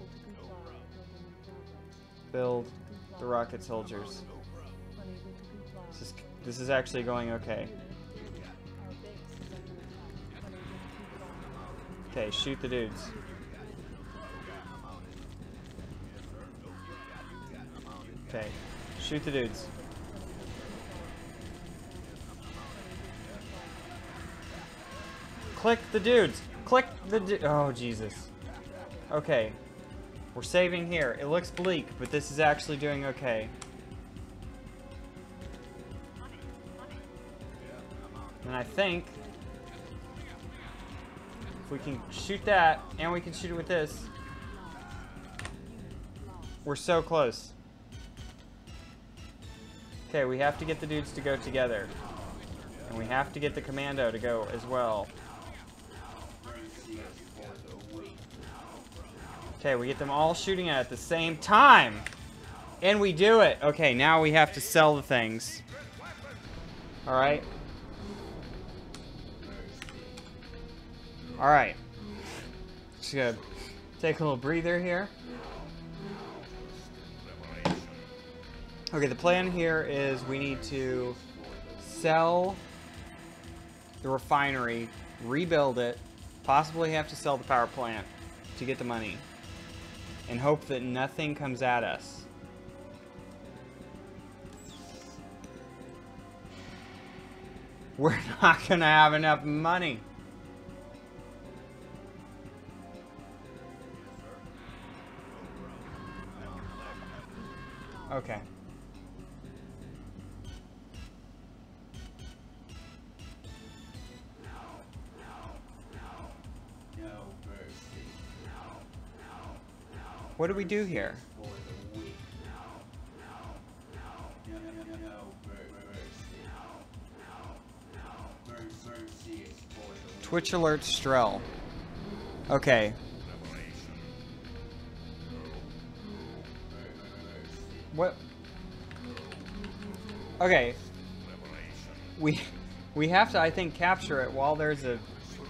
Build the rocket soldiers. This is, this is actually going okay. Okay, shoot the dudes. Okay, shoot the dudes. Click the dudes. Click the du- oh, Jesus. Okay. We're saving here. It looks bleak, but this is actually doing okay. And I think if we can shoot that, and we can shoot it with this, we're so close. Okay, we have to get the dudes to go together. And we have to get the commando to go as well. Okay, we get them all shooting at the same time. And we do it. Okay, now we have to sell the things. Alright. Alright. Just gonna take a little breather here. Okay, the plan here is we need to sell the refinery, rebuild it, possibly have to sell the power plant to get the money, and hope that nothing comes at us. We're not gonna have enough money. Okay. What do we do here? Twitch alert Strel. Okay. What? Okay. We we have to, I think, capture it while there's a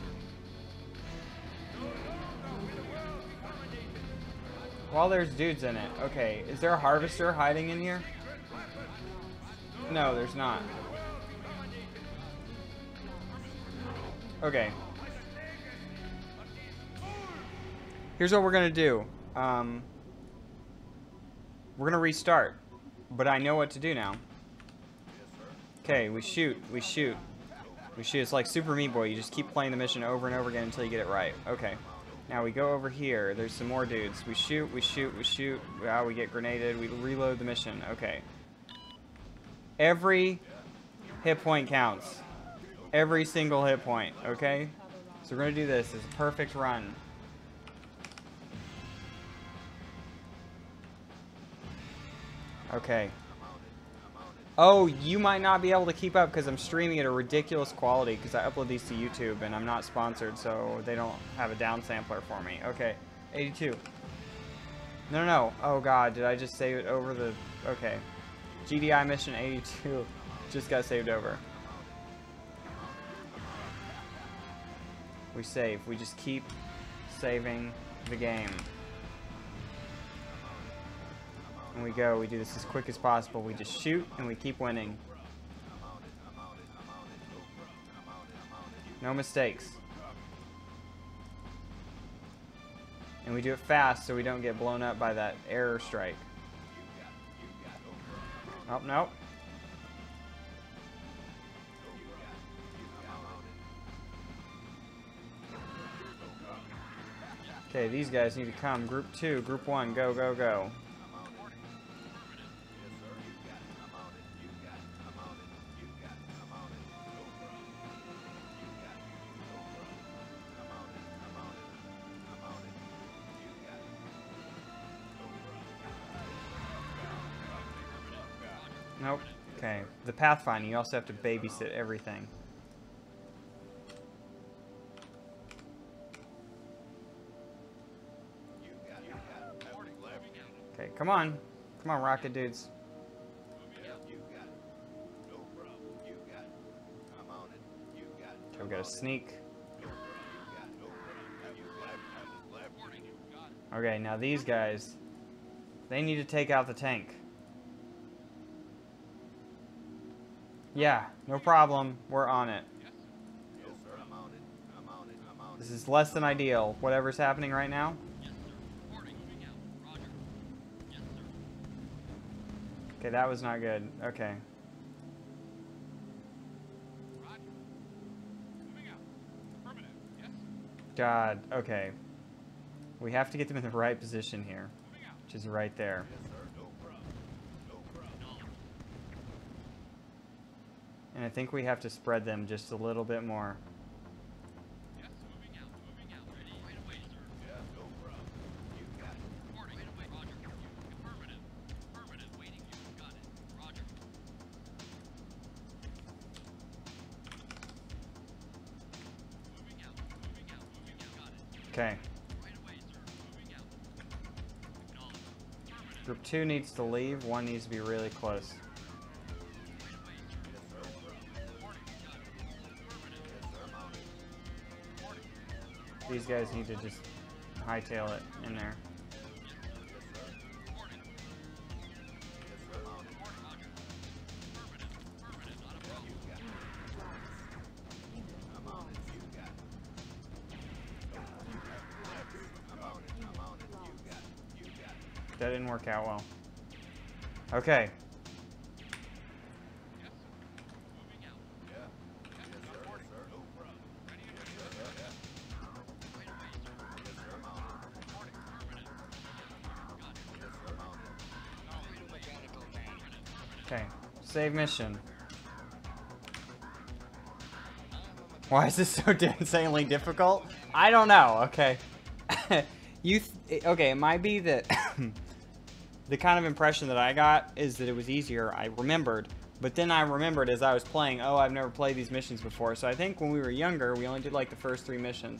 While there's dudes in it. Okay, is there a harvester hiding in here? No, there's not. Okay. Here's what we're gonna do. Um, we're gonna restart, but I know what to do now. Okay, we shoot, we shoot, we shoot. It's like Super Meat Boy. You just keep playing the mission over and over again until you get it right. Okay. Now we go over here. There's some more dudes. We shoot, we shoot, we shoot. Wow, we get grenaded. We reload the mission. Okay. Every hit point counts. Every single hit point. Okay? So we're going to do this. It's a perfect run. Okay. Oh, you might not be able to keep up because I'm streaming at a ridiculous quality because I upload these to YouTube and I'm not sponsored, so they don't have a downsampler for me. Okay, eighty-two. No, no, no. Oh, God, did I just save it over the... Okay. G D I mission eighty-two just got saved over. We save. We just keep saving the game. And we go. We do this as quick as possible. We just shoot and we keep winning. No mistakes. And we do it fast so we don't get blown up by that error strike. Oh, no. Okay, these guys need to come. Group two, group one, go, go, go. Nope. Okay. The pathfinding, you also have to babysit everything. Okay, come on. Come on, rocket dudes. Okay, we got a sneak. Okay, now these guys, they need to take out the tank. Yeah, no problem. We're on it. This is less than ideal, whatever's happening right now. Okay, that was not good. Okay. God, okay. We have to get them in the right position here, which is right there. And I think we have to spread them just a little bit more. Yes, moving out, moving out. Ready right away, sir. Yeah, no problem. You got it. Reporting right away, Roger. Affirmative. Affirmative, waiting. You got it. Roger. Moving out, moving out, moving out. Got it. Okay. Right away, sir. Moving out. Acknowledge. Affirmative. Group two needs to leave. One needs to be really close. These guys need to just hightail it in there. That didn't work out well. Okay. Okay, save mission. Why is this so insanely difficult? I don't know. Okay, you. Th okay, it might be that the kind of impression that I got is that it was easier. I remembered, but then I remembered as I was playing. Oh, I've never played these missions before. So I think when we were younger, we only did like the first three missions.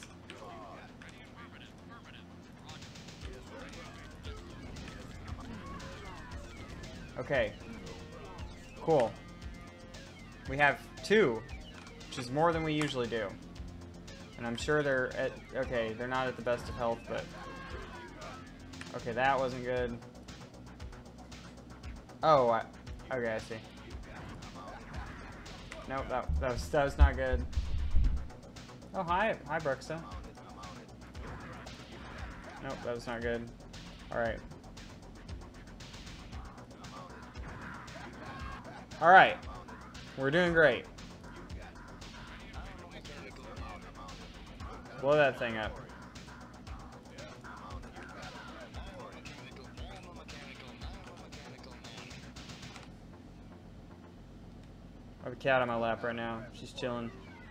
Okay. Cool. We have two, which is more than we usually do. And I'm sure they're at, okay, they're not at the best of health, but... Okay, that wasn't good. Oh, I, okay, I see. Nope, that, that, was, that was not good. Oh, hi, hi, Bruxa. Nope, that was not good. Alright. Alright. We're doing great. Blow that thing up. I have a cat on my lap right now. She's chilling.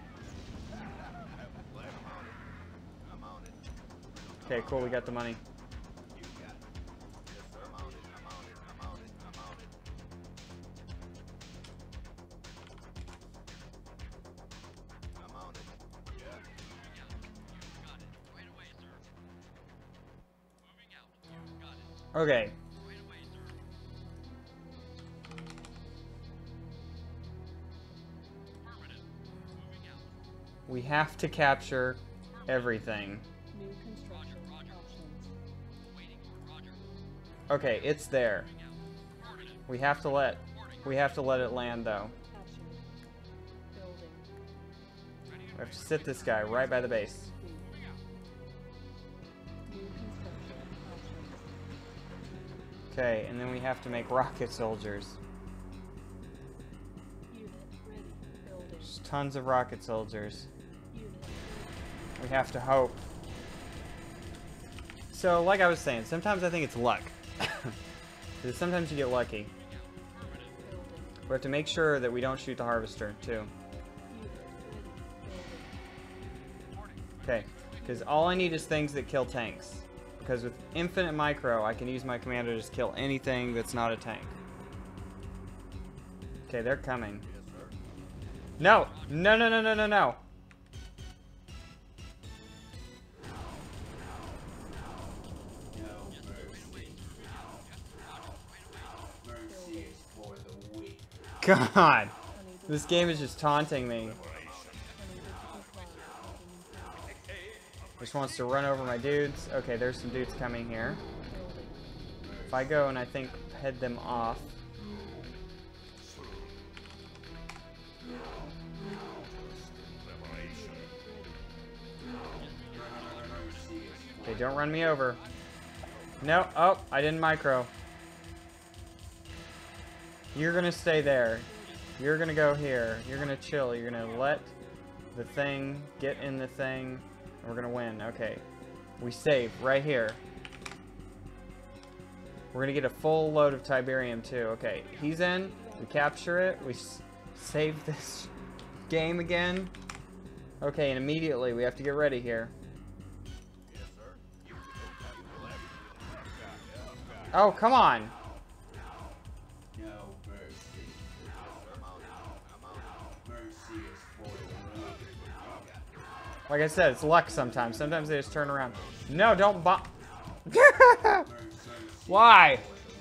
Okay, cool. We got the money. Okay. We have to capture everything. New construction options. Okay, it's there. We have to let we have to let it land though. Action. Building. We have to sit this guy right by the base. New construction options. Okay, and then we have to make rocket soldiers. Unit ready. Building. There's tons of rocket soldiers. Unit We have to hope. So, like I was saying, sometimes I think it's luck. Because sometimes you get lucky. building. We have to make sure that we don't shoot the harvester, too. Unit ready. Building. Okay, because all I need is things that kill tanks. Because with infinite micro, I can use my commander to just kill anything that's not a tank. Okay, they're coming. No! No, no, no, no, no, no! God! This game is just taunting me. Just wants to run over my dudes. Okay, there's some dudes coming here. If I go and I think head them off. Okay, don't run me over. No, oh, I didn't micro. You're gonna stay there. You're gonna go here. You're gonna chill. You're gonna let the thing get in the thing. And we're gonna win. Okay. We save right here. We're gonna get a full load of Tiberium too. Okay, he's in. We capture it. We s save this game again. Okay, and immediately we have to get ready here. Oh, come on. Like I said, it's luck sometimes. Sometimes they just turn around. No, don't bomb. Why?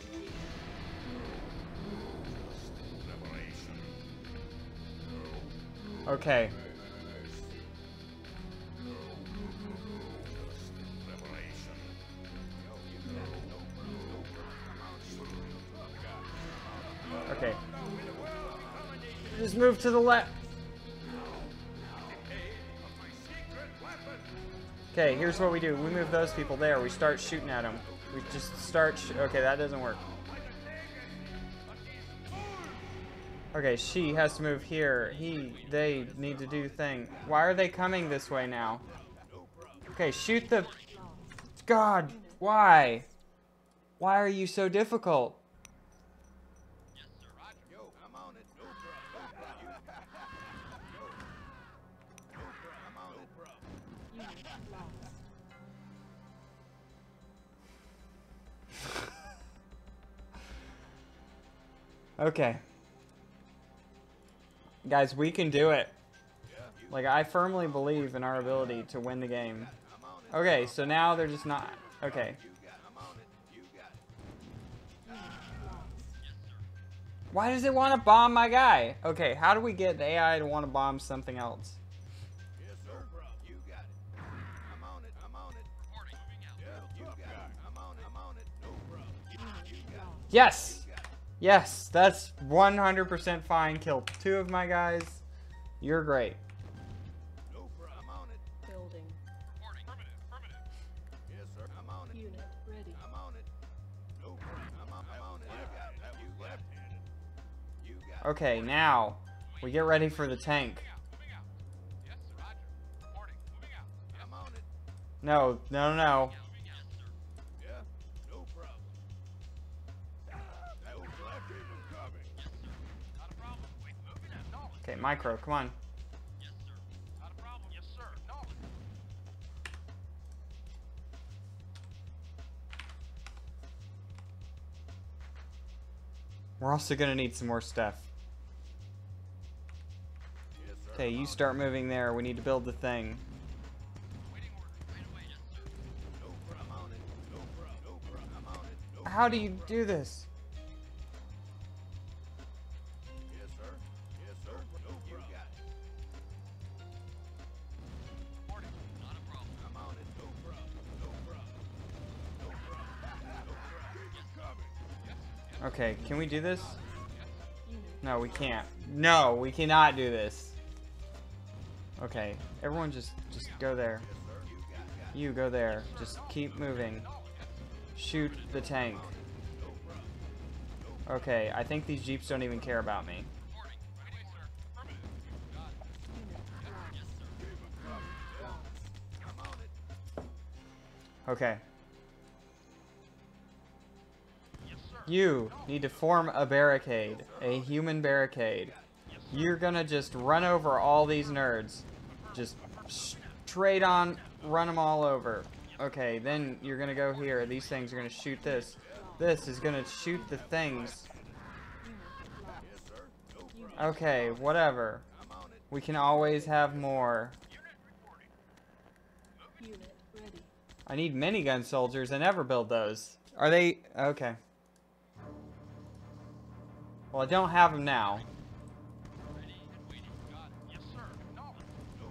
Okay. Okay. Just move to the left. Okay, here's what we do. We move those people there. We start shooting at them. We just start sh okay, that doesn't work. Okay, she has to move here. He, they need to do thing. Why are they coming this way now? Okay, shoot the... God, why? Why are you so difficult? Okay. Guys, we can do it. Like, I firmly believe in our ability to win the game. Okay, so now they're just not... Okay. Why does it want to bomb my guy? Okay, how do we get the A I to want to bomb something else? Yes! Yes, that's one hundred percent fine. Killed two of my guys. You're great. Building. Yes, sir. I'm on it. Unit ready. I'm on it. No problem. I'm on, I'm on it. You got it. You got it. You got it. Okay, now we get ready for the tank. Moving out. Yes, sir. Roger. Reporting. Moving out. I'm on it. No, no, no. Moving out, sir. Yeah. No problem. That was black people coming. Yes, sir. Not a problem. Wait, moving out. Knowledge. Okay, micro, come on. Yes, sir. Not a problem. Yes, sir. Knowledge. We're also gonna need some more stuff. Yes, sir. Okay, you start moving there. We need to build the thing. Waiting orders. Right away. Yes, sir. No problem. I'm on it. No problem. No problem. I'm on it. No How do you do this? Yes, sir. Yes, sir. No, you got it. Reporting. Not a problem. I'm on it. No problem. No problem. No problem. No problem. Keep coming. Okay, can we do this? No, we can't. No, we cannot do this. Okay, everyone just just go there. You go there. Just keep moving. Shoot the tank. Okay, I think these jeeps don't even care about me. Reporting. Right away, sir. Affirmative. Got it. Yes, sir. I'm on it. Okay. Yes, sir. You need to form a barricade. A human barricade. You're gonna just run over all these nerds. Just straight on, run them all over. Okay, then you're gonna go here. These things are gonna shoot this. This is gonna shoot the things. Okay, whatever. We can always have more. Unit ready. I need minigun soldiers. I never build those. Are they? Okay. Well, I don't have them now. Ready and waiting. Got it. Yes, sir. Acknowledged.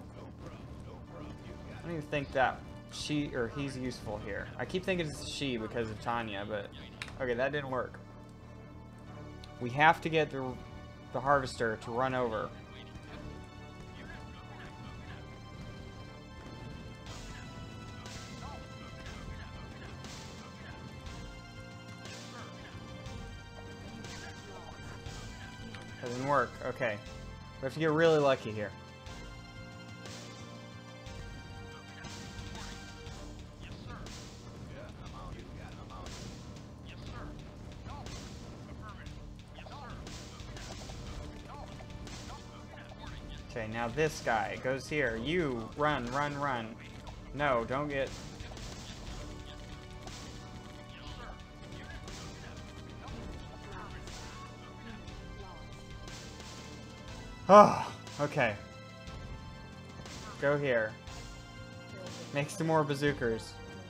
I don't even think that she or he's useful here. I keep thinking it's she because of Tanya, but okay, that didn't work. We have to get the the harvester to run over. That didn't work. Okay, we have to get really lucky here. Yes, sir. Yeah, I'm on it. I'm on it. Yes, sir. Acknowledged. Affirmative. Yes, sir. Acknowledged. Reporting. Yes, Okay, now this guy goes here. You run, run, run. No, don't get. Oh, okay. Go here. Make some more bazookas.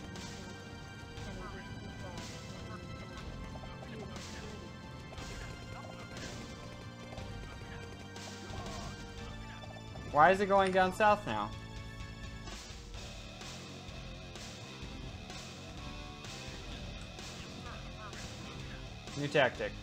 Why is it going down south now? New tactic.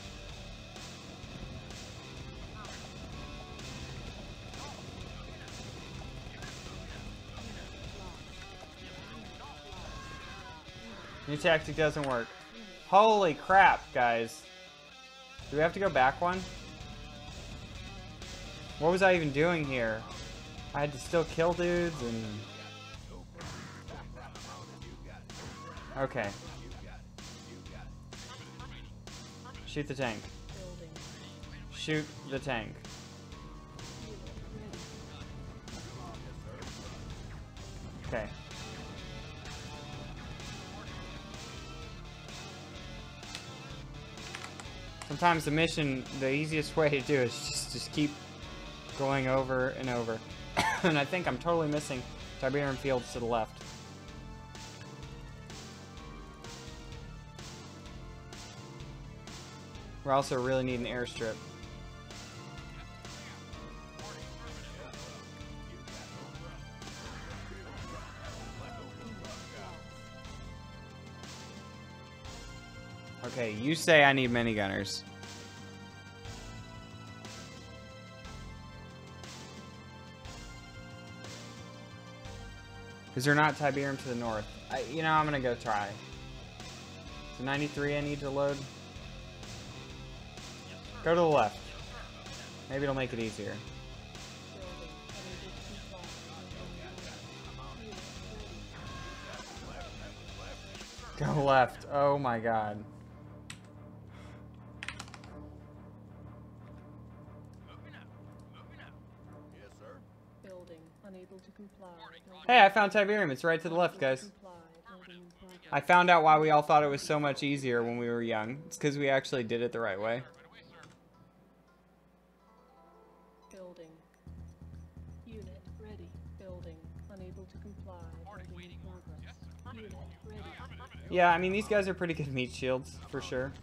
New tactic doesn't work. Holy crap, guys. Do we have to go back one? What was I even doing here? I had to still kill dudes and... Okay. Shoot the tank. Shoot the tank. Okay. Sometimes the mission, the easiest way to do it is just, just keep going over and over. And I think I'm totally missing Tiberium Fields to the left. We also really need an airstrip. Okay, you say I need minigunners. Is there not Tiberium to the north? I, you know, I'm gonna go try. So ninety-three I need to load. Go to the left. Maybe it'll make it easier. Go left. Oh my god. Yes, sir. Building unable to comply. Building Hey, I found Tiberium. It's right to the left, guys. comply. Building in progress. I found out why we all thought it was so much easier when we were young. It's because we actually did it the right way. right away, sir. Building. Unit ready. Building Unable to comply. Building in progress. Yes, sir. Unit ready. Yeah, I mean, these guys are pretty good meat shields, for sure.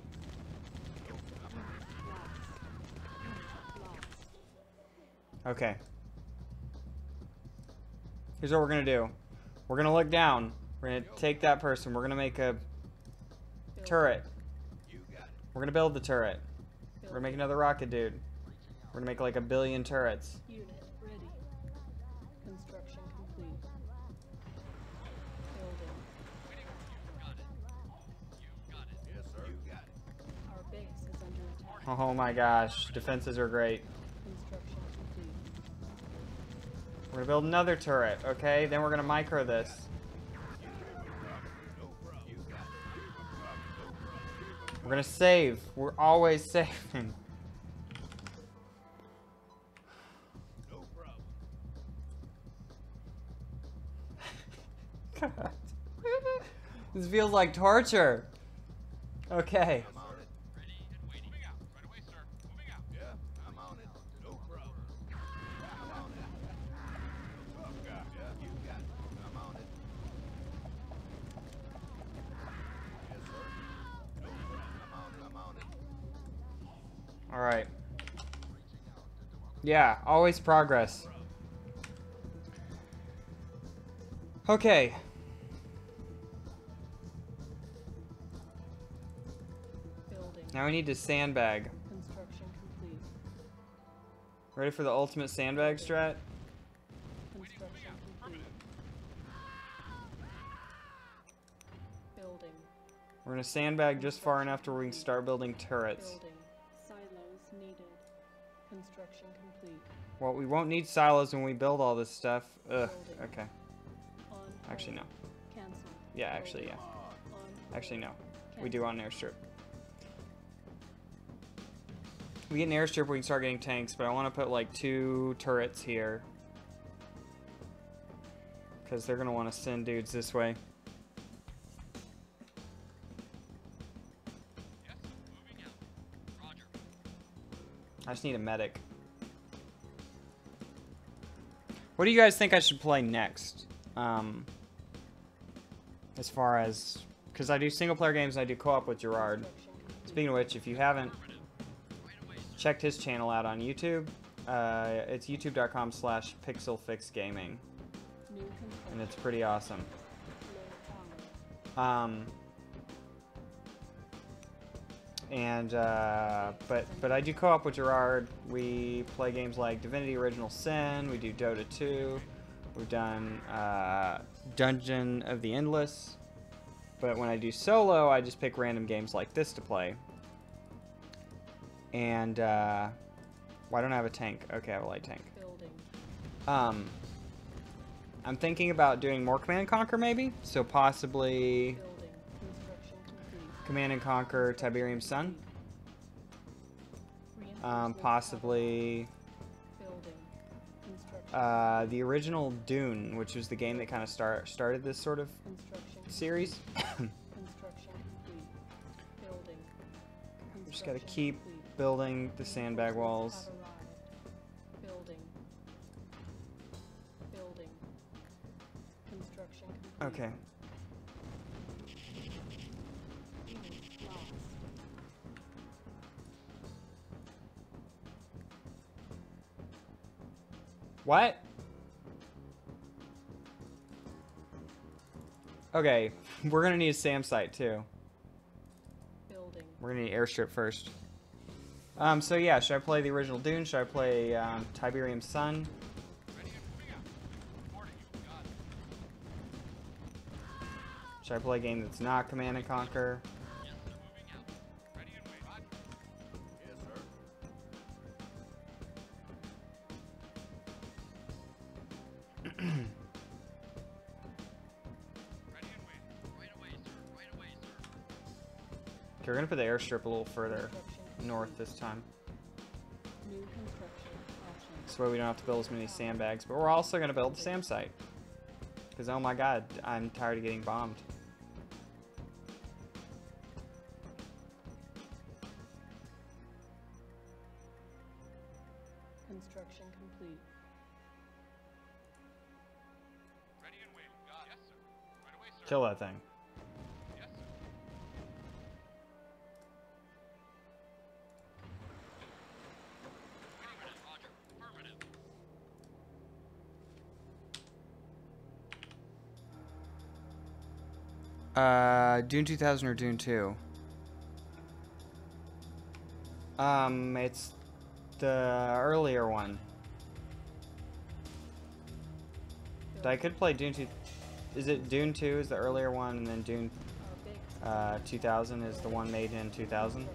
Okay. Here's what we're gonna do. We're gonna look down. We're gonna take that person. We're gonna make a turret. We're gonna build the turret. We're gonna make another rocket dude. We're gonna make like a billion turrets. Unit ready. Construction complete. Building. Our base is under attack. Oh my gosh, defenses are great. Construction complete. We're gonna build another turret, okay? Then we're gonna micro this. We're gonna save. We're always saving. God. This feels like torture. Okay. Ready and waiting. Moving out. Right away, sir. Moving out. Yeah, I'm on it. No problem. I'm on it. Tough guy. Yeah, you got it. I'm on it. Yes, sir. No problem. I'm on it. I'm on it. All right. Yeah, always progress. Okay. Building. Now we need to sandbag. Construction complete. Ready for the ultimate sandbag strat? Construction complete. Building. We're gonna sandbag just far enough to where we can start building turrets. Building. Silos needed. Construction complete. Well, we won't need silos when we build all this stuff. Ugh. Okay. On Actually, no. hold. Cancel. Yeah, actually, yeah. On Actually, no. hold. We do on an airstrip. We get an airstrip, we can start getting tanks, but I want to put like two turrets here. Because they're going to want to send dudes this way. Yes, moving out. Roger. I just need a medic. What do you guys think I should play next? Um, as far as... Because I do single-player games and I do co-op with Gerard. Construction complete. Speaking of which, if you haven't checked his channel out on YouTube, uh, it's youtube dot com slash pixelfixgaming. New construction. And it's pretty awesome. Low power. Um, and, uh, but, but I do co-op with Gerard. We play games like Divinity Original Sin, we do Dota two, we've done uh, Dungeon of the Endless. But when I do solo, I just pick random games like this to play. And, uh, why don't I have a tank? Okay, I have a light tank. Building. Um, I'm thinking about doing more Command and Conquer, maybe? So possibly Building. Construction complete. Command and Conquer Tiberium Sun. Um, Reinforcements possibly Building. Construction. uh, the original Dune, which was the game that kind of start started this sort of Construction. series. Construction complete. Building. Just gotta Construction keep complete. building the sandbag walls. Have arrived. Building. Building. Construction complete. Okay. Unit lost. What? Okay, we're gonna need a SAM site too. Building. We're gonna need airstrip first. Um, so yeah, should I play the original Dune? Should I play um, Tiberium Sun? Ready and moving out. Reporting you. Got it. Should I play a game that's not Command and Conquer? Yes, sir. Moving out. Ready and waiting. Roger. Yes, sir. Ready and waiting. Right away, sir. Right away, sir. Okay, we're gonna put the airstrip a little further Construction north complete. this time. New construction options. This way we don't have to build as many sandbags. But we're also gonna build the SAM site. Because oh my god, I'm tired of getting bombed. Construction complete. Kill that thing. Yes, sir. Affirmative, Roger. Affirmative. Uh, Dune two thousand or Dune two? Um, it's the earlier one. I could play Dune two. Is it Dune two is the earlier one, and then Dune uh, two thousand is the one made in two thousand?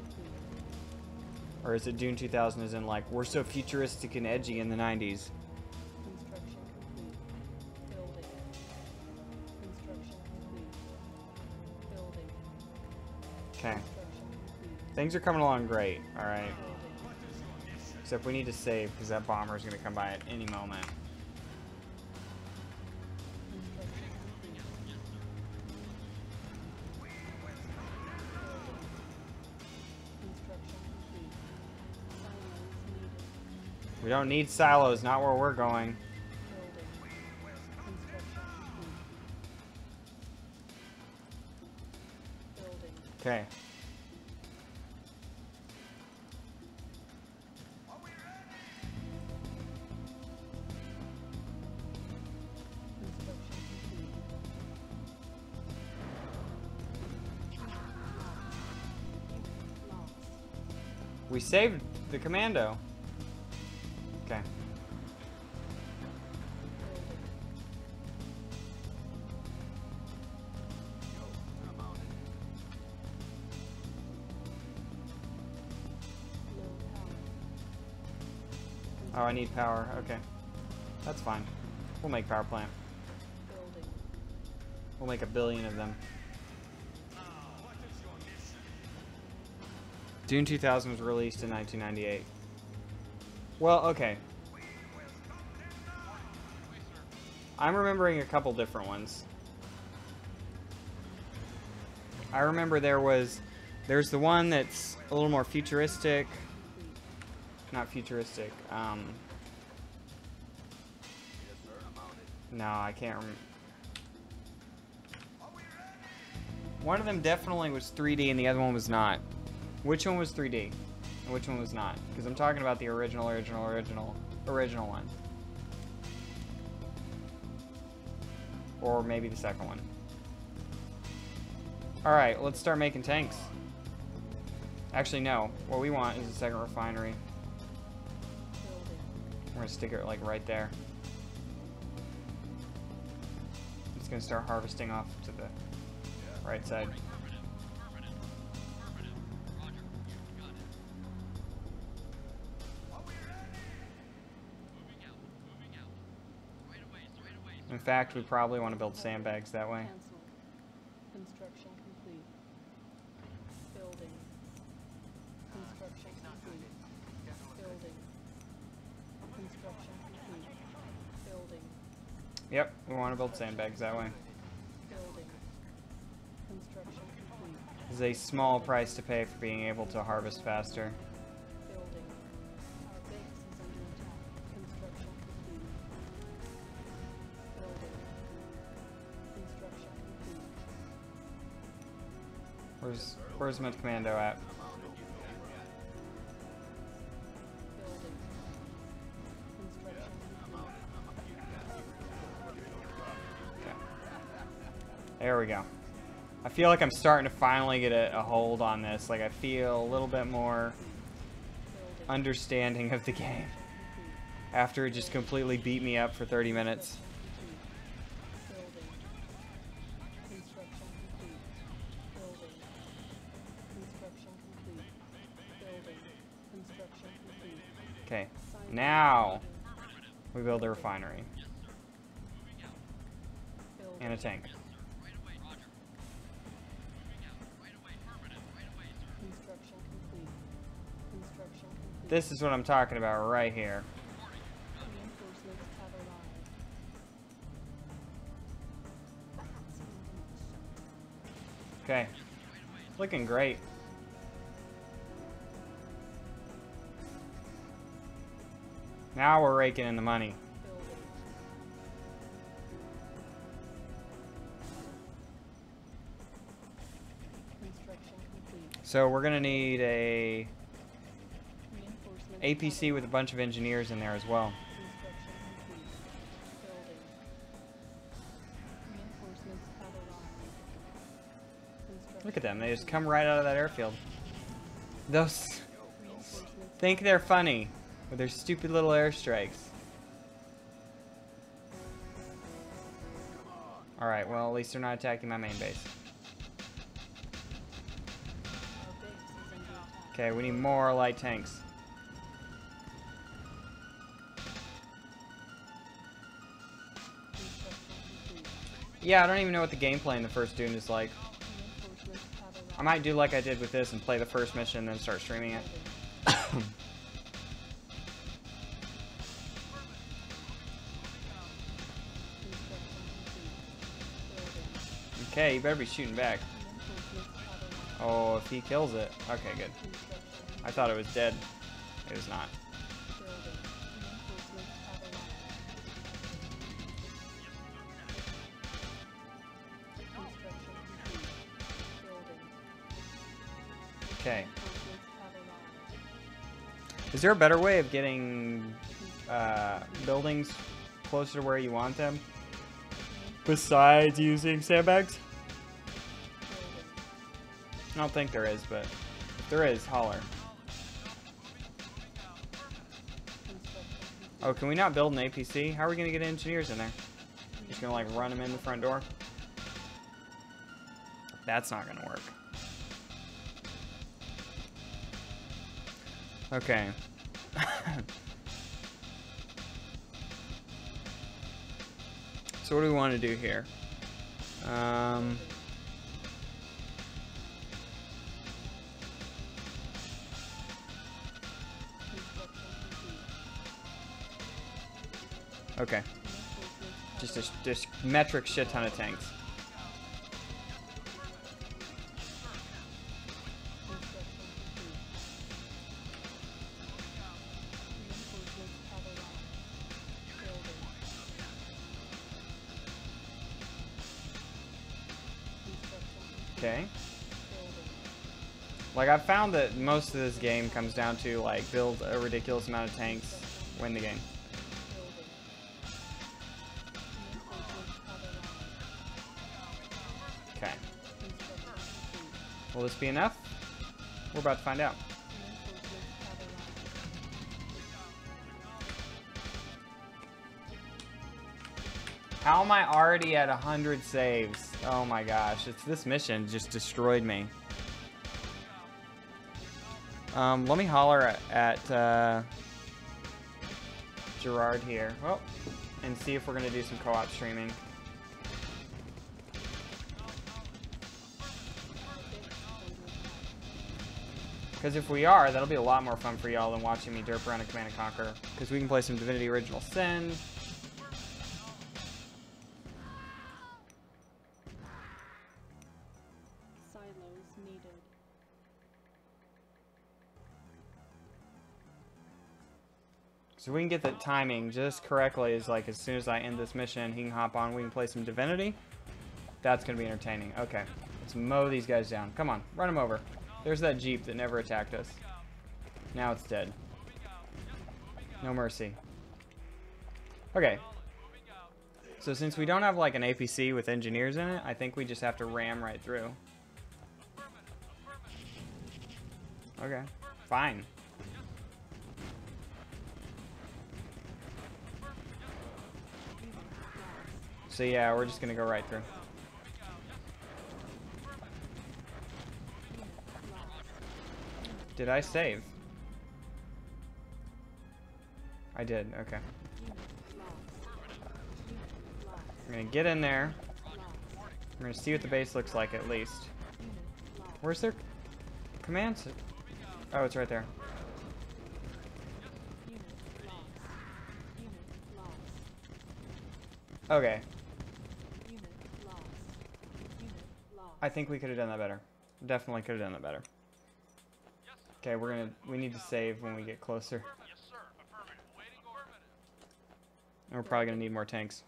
Or is it Dune two thousand as in like, we're so futuristic and edgy in the nineties? Construction complete. Building. Construction complete. Building. Okay. Construction complete. Things are coming along great, alright. Building. Except we need to save, because that bomber is going to come by at any moment. Construction complete. Construction complete. Silence needed. We don't need silos, not where we're going. Building. Construction complete. Building. Okay. Construction complete. Lost. We saved the commando. Okay. Building. Low power. Oh, I need power. Okay. That's fine. We'll make power plant. Building. We'll make a billion of them. Dune two thousand was released in nineteen ninety-eight. Well, okay. I'm remembering a couple different ones. I remember there was, there's the one that's a little more futuristic. Not futuristic. Um, no, I can't remember. One of them definitely was three D and the other one was not. Which one was three D? And which one was not? Because I'm talking about the original, original, original, original one. Or maybe the second one. Alright, let's start making tanks. Actually, no. What we want is a second refinery. Building. We're going to stick it like right there. It's going to start harvesting off to the right side. Affirmative. Affirmative. Affirmative. Roger. You got it. Moving out. Moving out. Right away. Right away. In fact, we probably want to build sandbags that way. Cancelled. Construction complete. Building. Construction complete. Building. Construction complete. Building. Yep, we want to build sandbags that way. Building. Construction complete. This is a small price to pay for being able to harvest faster. Building. Our base is under attack. Construction complete. Building. Construction complete. Where's where's my commando at? Building. Construction complete. Okay. There we go. I feel like I'm starting to finally get a, a hold on this. Like I feel a little bit more Building. understanding of the game after it just completely beat me up for thirty minutes. Building. Construction complete. Building. Construction complete. Building. Construction complete. Okay, Science now building. we build a refinery Building. and a tank. Right away. Roger. Moving out. Right away. Affirmative. Right away, sir. Construction complete. Construction complete. This is what I'm talking about right here. Reinforcements have arrived. Okay, looking great. Now we're raking in the money. Building. So we're gonna need a Reinforcements A P C have with a bunch of engineers in there as well. Construction complete. Building. Reinforcements have arrived. Construction Look at them, they just complete. come right out of that airfield. Those Reinforcements think they're funny with their stupid little airstrikes. Alright, well at least they're not attacking my main base. Our base is under attack. Okay, we need more light tanks. Construction complete. Yeah, I don't even know what the gameplay in the first Dune is like. Reinforcements have arrived. I might do like I did with this and play the first mission and then start streaming it. Building. Construction complete. Building. Okay, you better be shooting back. Reinforcements have arrived. Oh, if he kills it. Okay, good. Construction I thought it was dead. It was not. building. Reinforcements have arrived. Construction complete. Building. Okay. Reinforcements have arrived. Is there a better way of getting uh, buildings closer to where you want them? Besides using sandbags? Building. I don't think there is, but if there is, holler. Construction complete. Oh, can we not build an A P C? How are we going to get engineers in there? Just going to like run them in the front door? That's not going to work. Okay. So what do we want to do here? Um, Construction complete. okay. Reinforcements have Just a arrived. just metric shit ton of tanks. Construction complete. Reinforcements have arrived. Building. Construction complete. Okay. Building. Like I've found that most of this game comes down to like build a ridiculous amount of tanks, win the game. Building. Reinforcements have arrived. Okay. Construction complete. Will this be enough? We're about to find out. Reinforcements have arrived. How am I already at one hundred saves? Oh my gosh, it's this mission just destroyed me. Um, let me holler at, at uh, Gerard here. Oh, and see if we're gonna do some co-op streaming. Because if we are, that'll be a lot more fun for y'all than watching me derp around a Command and Conquer. Because we can play some Divinity Original Sin. Silos needed. So we can get the timing just correctly. Is like as soon as I end this mission, he can hop on. We can play some Divinity. That's gonna be entertaining. Okay, let's mow these guys down. Come on, run them over. There's that Jeep that never attacked us. Now it's dead. No mercy. Okay. So since we don't have like an A P C with engineers in it, I think we just have to ram right through. Okay, fine. So yeah, we're just gonna go right through. Did I save? I did, okay. We're gonna get in there. We're gonna see what the base looks like at least. Where's their command? s- Oh, it's right there. Okay. I think we could have done that better. Definitely could have done that better. Okay, we're gonna, we need to save when we get closer. Yes, sir. Affirmative. Waiting order. And we're probably gonna need more tanks.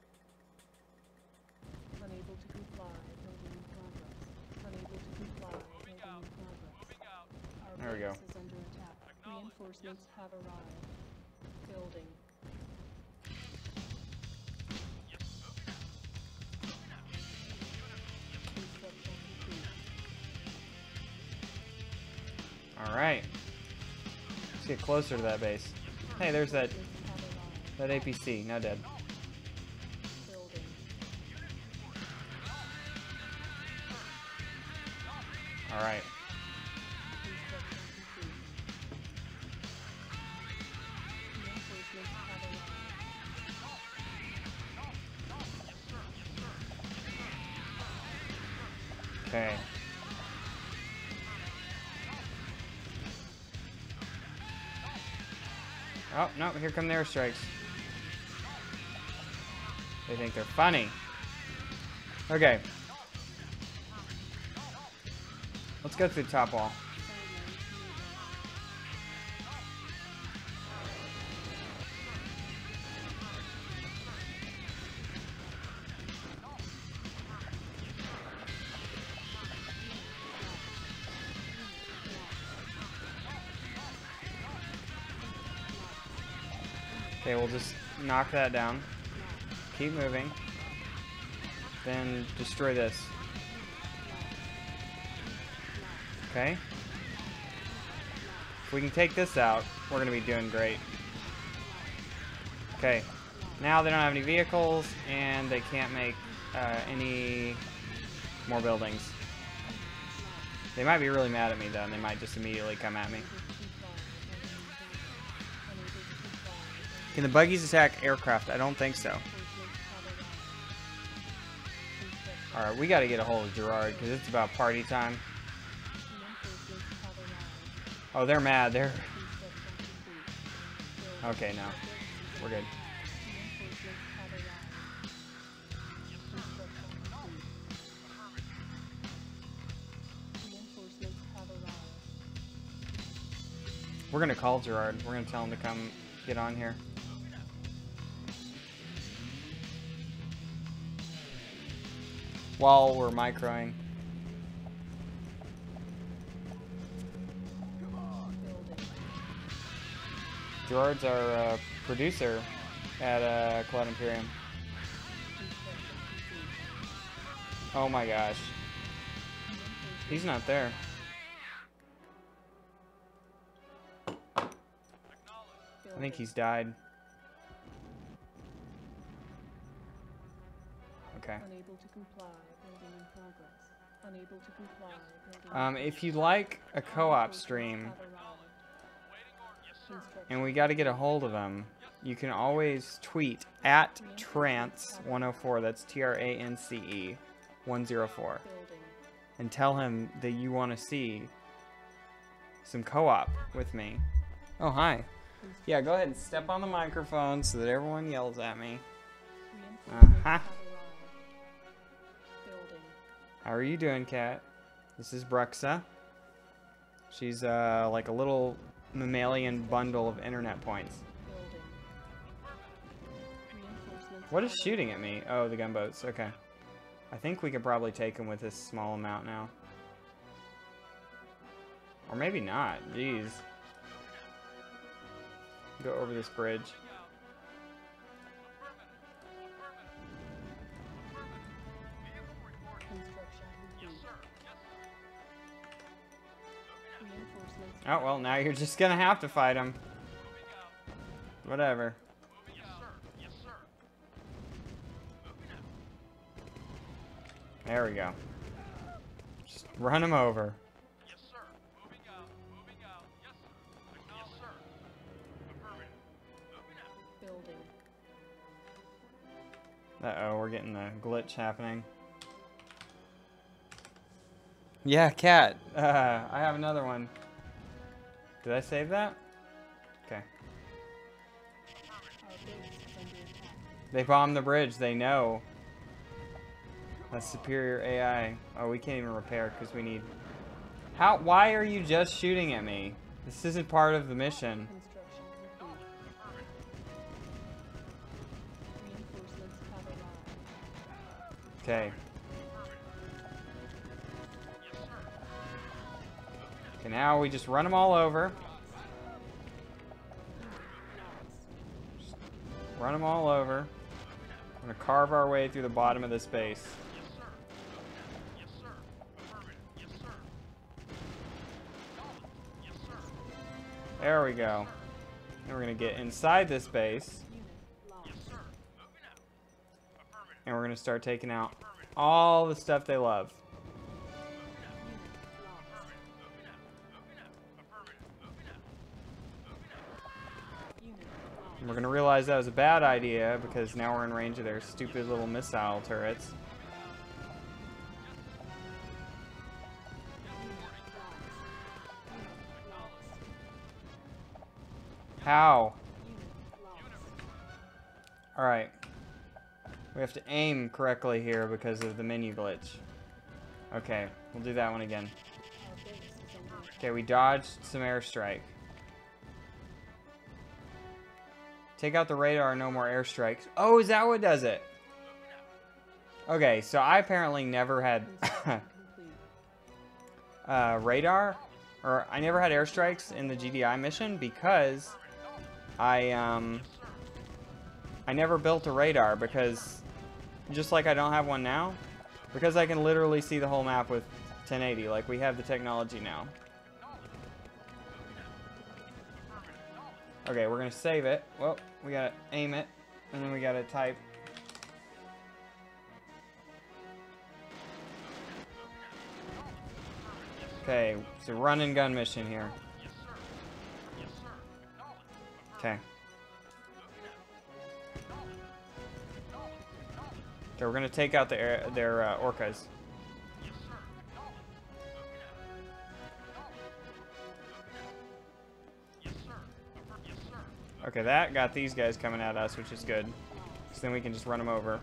Unable to comply. Building in progress. Unable to comply. There we go. base is under attack. Reinforcements have arrived. Building. Construction complete. Alright. Let's get closer to that base. Hey, there's that, Reinforcements have arrived. that A P C. Now dead. Building. Alright. Construction complete. Reinforcements have arrived. Okay. Oh, no, here come the airstrikes. They think they're funny. Okay. Let's go through the top wall. Okay, we'll just knock that down. Keep moving. Then destroy this. Okay. If we can take this out, we're going to be doing great. Okay. Now they don't have any vehicles, and they can't make uh, any more buildings. They might be really mad at me, though, and they might just immediately come at me. Can the buggies attack aircraft? I don't think so. Alright, we gotta get a hold of Gerard, because it's about party time. Oh, they're mad. They're... Okay, no. We're good. We're gonna call Gerard. We're gonna tell him to come get on here. While we're microing. Gerard's our uh, producer at uh, Cloud Imperium. Oh my gosh. He's not there. I think he's died. Okay. Unable to comply. Building in progress. Unable to comply. Building in Um, if you'd like a co-op stream, and we got to get a hold of him, you can always tweet at Trance one oh four. That's T R A N C E one oh four, building. and tell him that you want to see some co-op with me. Oh, hi. Yeah, go ahead and step on the microphone so that everyone yells at me. Reinforcements Uh-huh. have arrived. Building. How are you doing, Kat? This is Bruxa. She's uh, like a little mammalian bundle of internet points. Building. Reinforcements What have is shooting at me? Oh, the gunboats. Okay. I think we could probably take them with this small amount now. Or maybe not. Jeez. Go over this bridge. Construction complete. Reinforcements Oh, well, now you're just gonna have to fight them. Whatever. There we go. Just run them over. Yes, sir. Moving out. Moving out. Yes, sir. Yes, sir. Affirmative. Moving out. building. Uh-oh, we're getting the glitch happening. Yeah, Cat. Uh, I have another one. Did I save that? Okay. Our base is under attack. They bombed the bridge. They know. That's superior A I. Oh, we can't even repair because we need... How? Why are you just shooting at me? This isn't part of the mission. Construction complete. Reinforcements have arrived. Okay. Okay, now we just run them all over. Just run them all over. We're gonna carve our way through the bottom of this base. Yes, sir. Yes, sir. Affirmative. Yes, sir. Yes, sir. There we go. And we're gonna get inside this base, Unit lost. Yes, sir. Moving out. Affirmative. and we're gonna start taking out all the stuff they love. And we're gonna realize that was a bad idea because now we're in range of their stupid little missile turrets. How? Alright. We have to aim correctly here because of the menu glitch. Okay, we'll do that one again. Our base is under attack. Okay, we dodged some airstrike. Take out the radar, no more airstrikes. Oh, is that what does it? Okay, so I apparently never had Construction complete. uh, radar, or I never had airstrikes in the G D I mission because I um I never built a radar because just like I don't have one now, because I can literally see the whole map with ten eighty, like we have the technology now. Okay, we're gonna save it. Well, we gotta aim it, and then we gotta type. Okay, it's a run and gun mission here. Okay. Okay, we're gonna take out their their uh, orcas. Okay, that got these guys coming at us, which is good. So then we can just run them over.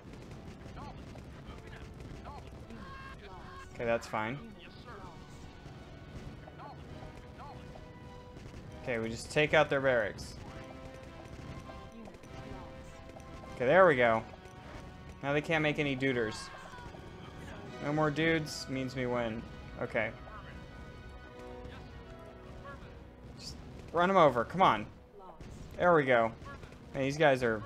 Okay, that's fine. Okay, we just take out their barracks. Okay, there we go. Now they can't make any duders. No more dudes means we win. Okay. Just run them over. Come on. There we go. Hey, these guys are...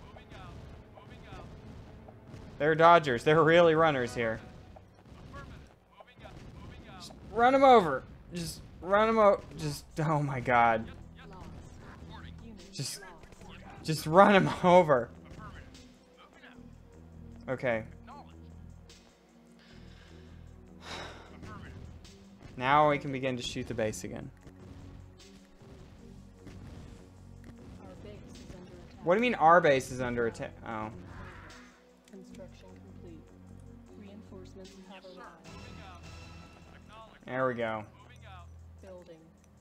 They're dodgers. They're really runners here. Just run them over. Just run them over. Just... Oh my god. Just... Just run them over. Okay. Now we can begin to shoot the base again. Our base is under attack. What do you mean our base is under attack? Oh. Construction complete. Reinforcements have arrived. There we go. Building.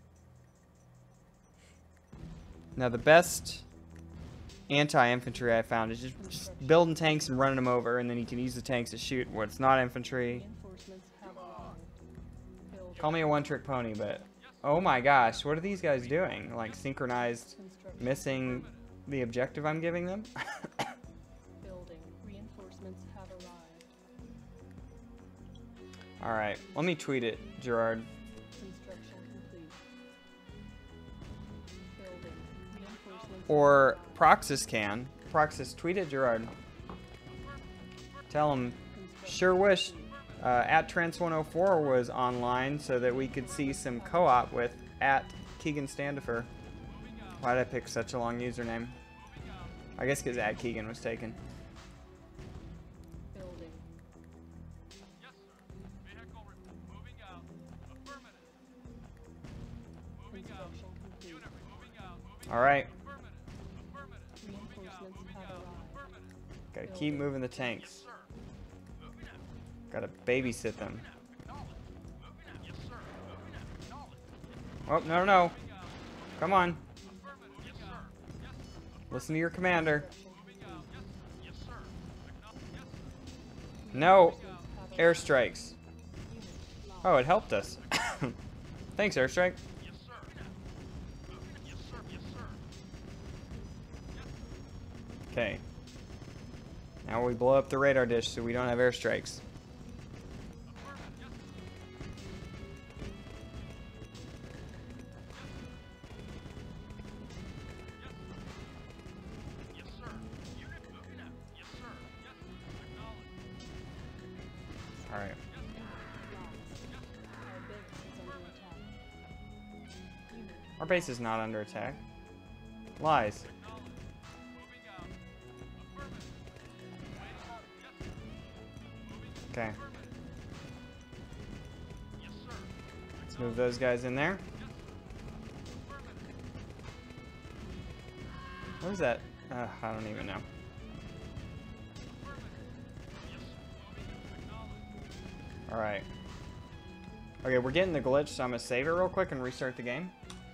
Now the best anti-infantry I found is just, just building tanks and running them over, and then you can use the tanks to shoot what's not infantry. Reinforcements have arrived. Building. Call me a one-trick pony, but oh my gosh, what are these guys doing? Like synchronized, Construction. missing the objective I'm giving them? Building. Reinforcements have arrived. All right, let me tweet it, Gerard. Construction complete. Building. Reinforcements. Or Proxys can. Proxys, tweet it, Gerard. Tell him, sure wish uh, at Trans one oh four was online so that we could see some co-op with at Keegan Standifer. Why did I pick such a long username? I guess because at Keegan was taken. Building. Construction complete. All right, Reinforcements have arrived. gotta keep moving the tanks. Gotta babysit them. Oh, no, no. Come on. Listen to your commander. No airstrikes. Oh, it helped us. Thanks, airstrike. Okay. Now we blow up the radar dish so we don't have airstrikes. Alright. Our base is under attack. Our base is not under attack. Unit, Lies. Okay. Let's move those guys in there. Where's that? Uh, I don't even know. Alright. Okay, we're getting the glitch, so I'm gonna save it real quick and restart the game.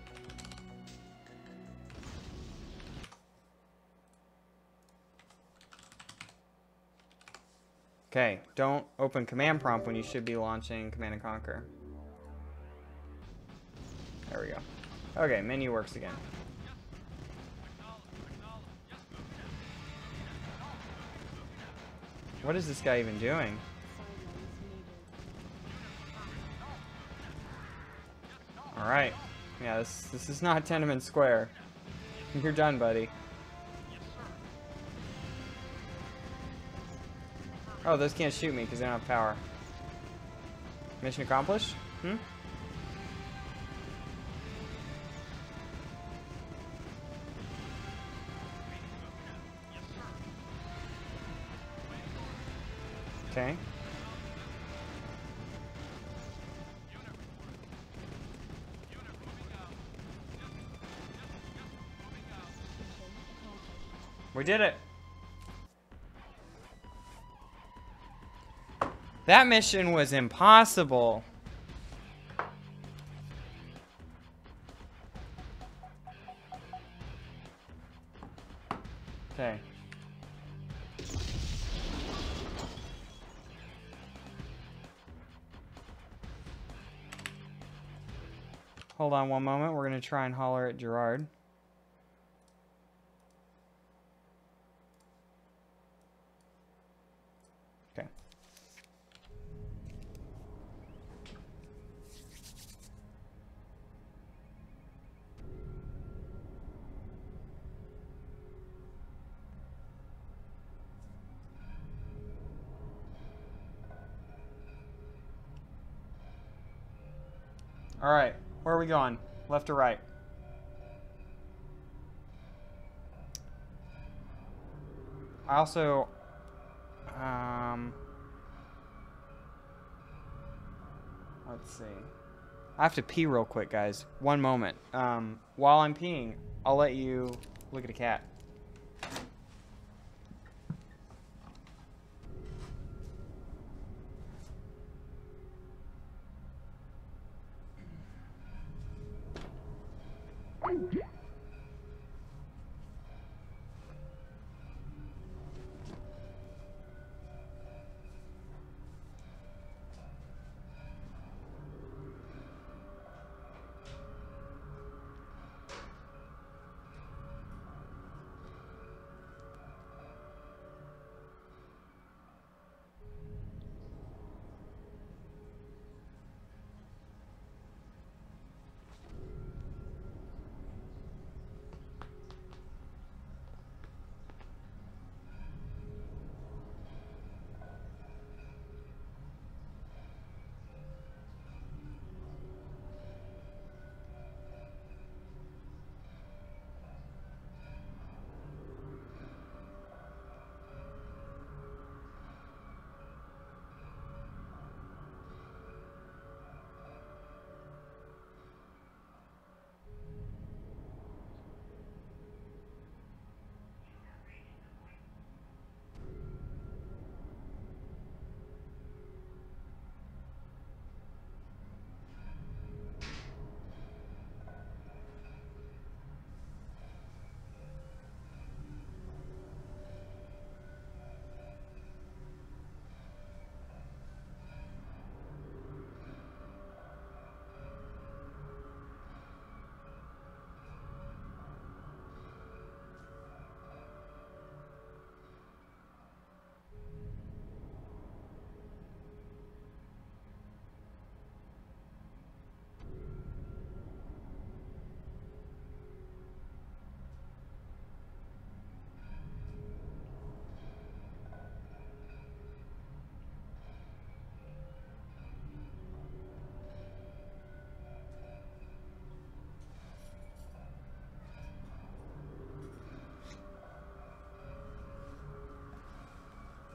Okay, don't open command prompt when you should be launching Command and Conquer. There we go. Okay, menu works again. What is this guy even doing? silence needed. Alright. Yeah, this, this is not Tenement Square. You're done, buddy. Oh, those can't shoot me because they don't have power. Mission accomplished? Hmm? Okay. Mission accomplished. We did it. That mission was impossible. Okay. Hold on one moment. We're going to try and holler at Gerard. Okay. All right. Where are we going? Left or right? I also, um, let's see. I have to pee real quick, guys. One moment. Um, while I'm peeing, I'll let you look at a cat.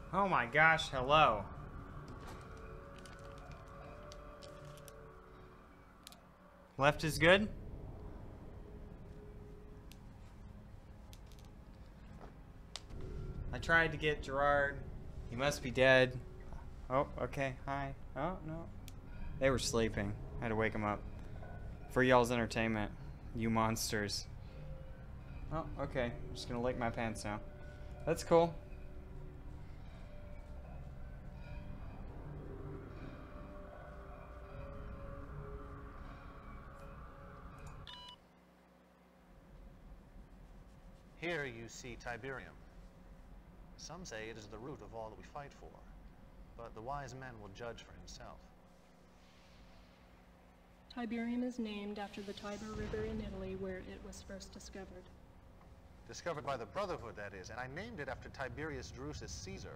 Oh my gosh, hello. Left is good? I tried to get Gerard. He must be dead. Oh, okay. Hi. Oh, no. They were sleeping. I had to wake them up. For y'all's entertainment. You monsters. Oh, okay. I'm just gonna lick my pants now. That's cool. Here you see Tiberium. Some say it is the root of all that we fight for, but the wise man will judge for himself. Tiberium is named after the Tiber River in Italy where it was first discovered. Discovered by the Brotherhood, that is, and I named it after Tiberius Drusus Caesar.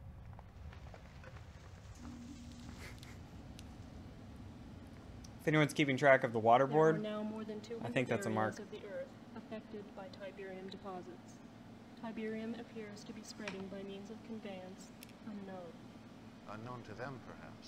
If anyone's keeping track of the water There are board, now more than two hundred I think that's a mark. areas of the Earth affected by Tiberium deposits. Tiberium appears to be spreading by means of conveyance unknown. Unknown to them, perhaps.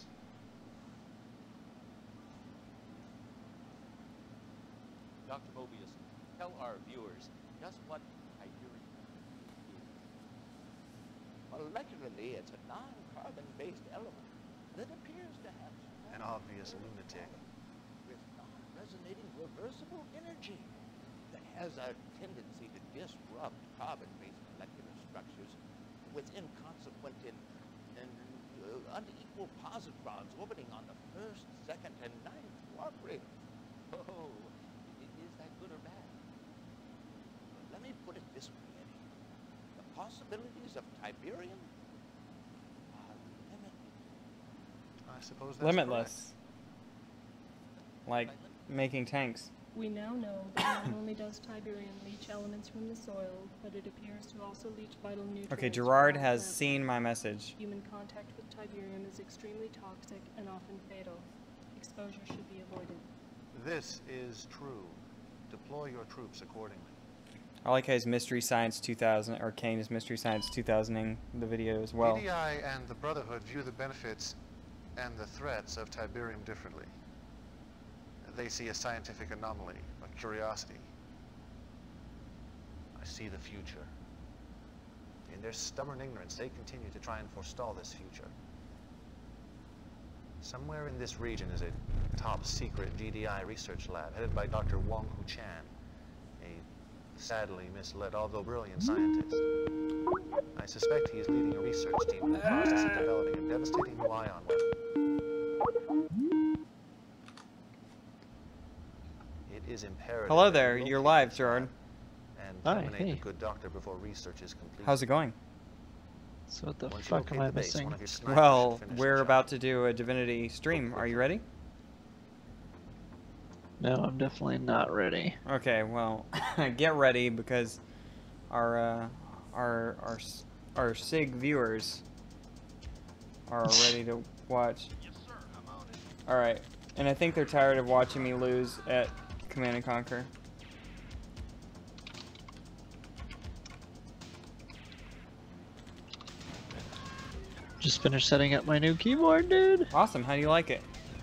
Doctor Mobius, tell our viewers just what Tiberium is. Molecularly, it's a non-carbon-based element that appears to have An obvious lunatic. with non-resonating reversible energy that has a tendency to disrupt carbon-based molecular structures with inconsequent and, and uh, unequal positrons orbiting on the first, second, and ninth quark rings. Oh, i- is that good or bad? Let me put it this way, Eddie. The possibilities of Tiberium are limited. I suppose that's limitless. Like making tanks. We now know that not only does Tiberium leach elements from the soil, but it appears to also leach vital nutrients. Okay, from Gerard all has plants. seen my message. Human contact with Tiberium is extremely toxic and often fatal. Exposure should be avoided. correct. This is true. Deploy your troops accordingly. I like how his Mystery Science two thousand, or Kane is Mystery Science two thousand-ing the video as well. P D I and the Brotherhood view the benefits and the threats of Tiberium differently. They see a scientific anomaly, a curiosity. I see the future. In their stubborn ignorance, they continue to try and forestall this future. Somewhere in this region is a top-secret G D I research lab headed by Doctor Wong Hu Chan, a sadly misled, although brilliant scientist. I suspect he is leading a research team in the process of developing a devastating new ion weapon. It is imperative. Hello that there, we you're locate live, this Gerard. lab and Hi, terminate hey. the good doctor before research is complete. How's it going? So what the Once you fuck am locate I the base, missing? one of your snipers Well, should finish the we're job. about to do a Divinity stream. Are you ready? No, I'm definitely not ready. Okay, well, get ready because our uh, our our s- our SIG viewers are ready to watch. Yes, sir. I'm on it. All right, and I think they're tired of watching me lose at Command and Conquer. Just finished setting up my new keyboard, dude. Awesome. How do you like it?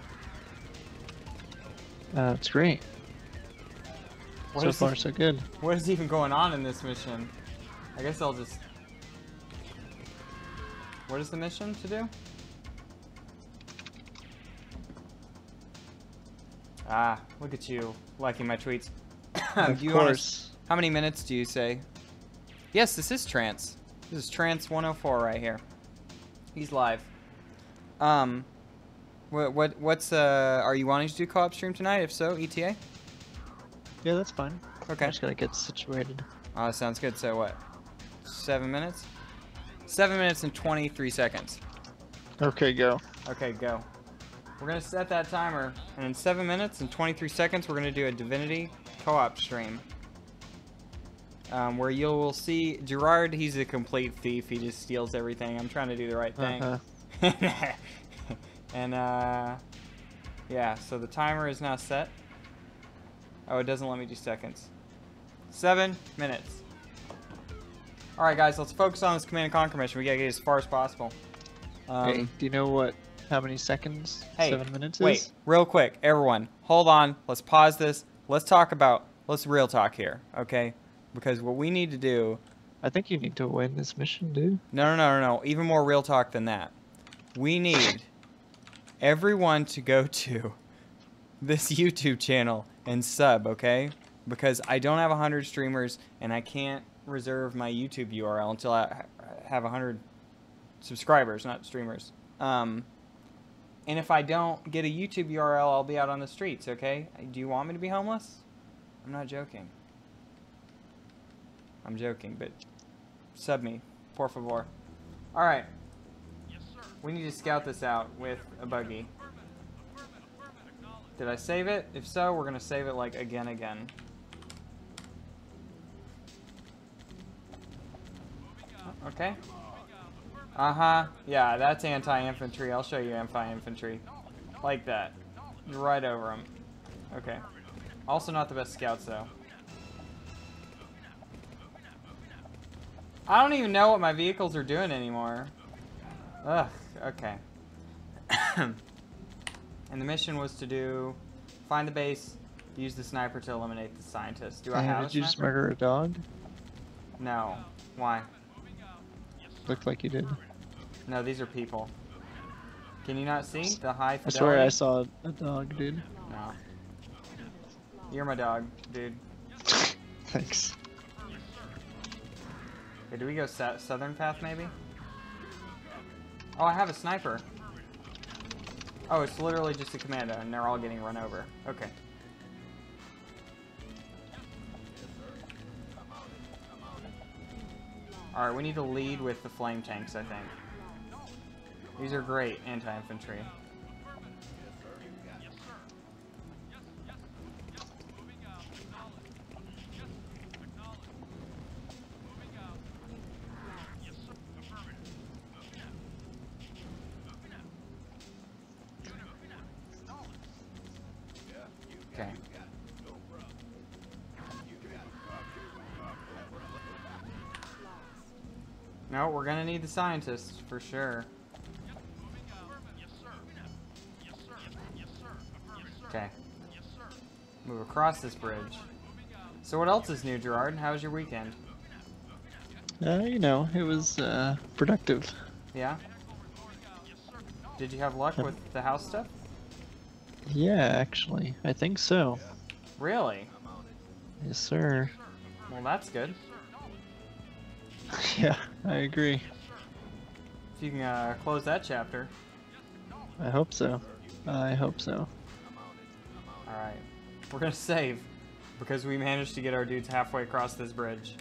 Uh, it's great. What so is far, it- so good. What is even going on in this mission? I guess I'll just. What is the mission to do? Ah, look at you liking my tweets. Of Do you wanna- course. how many minutes do you say? Yes, this is Trance. This is Trance one oh four right here. He's live. Um, what what what's uh? Are you wanting to do co-op stream tonight? If so, E T A. Yeah, that's fine. Okay. I just gotta get situated. Oh, sounds good. So what? Seven minutes? Seven minutes and twenty-three seconds. Okay, go. Okay, go. We're gonna set that timer, and in seven minutes and twenty-three seconds, we're gonna do a Divinity co-op stream. Um, where you will see Gerard, he's a complete thief. He just steals everything. I'm trying to do the right thing. Uh-huh. And, uh, yeah, so the timer is now set. Oh, it doesn't let me do seconds. Seven minutes. Alright guys, let's focus on this Command and Conquer mission. We gotta get as far as possible. Um, Hey, do you know what? How many seconds? Hey, Seven minutes wait, is? real quick, everyone, hold on. Let's pause this. Let's talk about, let's real talk here, okay? Because what we need to do, I think you need to win this mission, dude. no, no, no, no, no, even more real talk than that. We need everyone to go to this YouTube channel and sub, okay? Because I don't have one hundred streamers and I can't reserve my YouTube U R L until I have one hundred subscribers, not streamers. Um, and if I don't get a YouTube U R L, I'll be out on the streets, okay? Do you want me to be homeless? I'm not joking. I'm joking, but sub me, por favor. Alright. We need to scout this out with a buggy. Did I save it? If so, we're going to save it like again, again. Okay. Uh-huh. Yeah, that's anti-infantry. I'll show you anti-infantry. Like that. Right over them. Okay. Also not the best scouts, though. I don't even know what my vehicles are doing anymore. Ugh. Okay. And the mission was to do... Find the base, use the sniper to eliminate the scientists. Do I Hey, have did a you just sniper? murder a dog? No. Why? Looked like you did. No, these are people. Can you not see the high I fidelity? swear I saw a dog, dude. No. You're my dog, dude. Thanks. Okay, do we go sa southern path, maybe? Oh, I have a sniper. Oh, it's literally just a commando, and they're all getting run over. Okay. Alright, we need to lead with the flame tanks, I think. These are great anti-infantry. Okay. No, we're gonna need the scientists for sure. Okay. Move across this bridge. So what else is new, Gerard? How was your weekend? Uh, you know, it was, uh, productive. Yeah? Did you have luck with the house stuff? Yeah, actually. I think so. Really? Yes, sir. Well, that's good. Yeah, I agree. If you can uh, close that chapter. I hope so. I hope so. Alright. We're gonna save. Because we managed to get our dudes halfway across this bridge.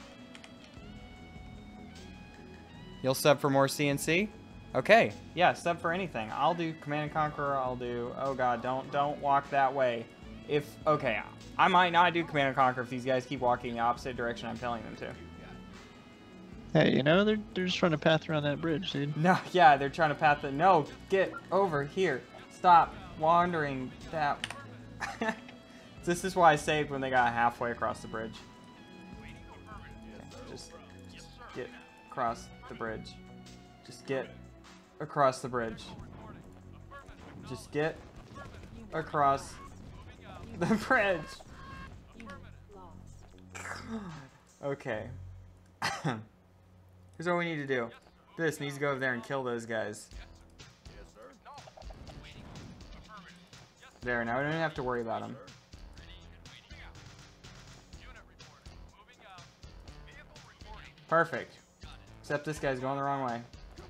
You'll sub for more C N C? Okay. Yeah, sub for anything. I'll do Command and Conquer. I'll do... Oh god, don't don't walk that way. If... Okay, I might not do Command and Conquer if these guys keep walking the opposite direction I'm telling them to. Hey, you know, they're, they're just trying to path around that bridge, dude. No, yeah, they're trying to path the... No, get over here. Stop wandering that... This is why I saved when they got halfway across the bridge. Okay, just, just get across the bridge. Just get across the bridge. Just get across the bridge. Okay. Here's what we need to do. This needs to go over there and kill those guys. There, now we don't even have to worry about them. Perfect. Except this guy's going the wrong way.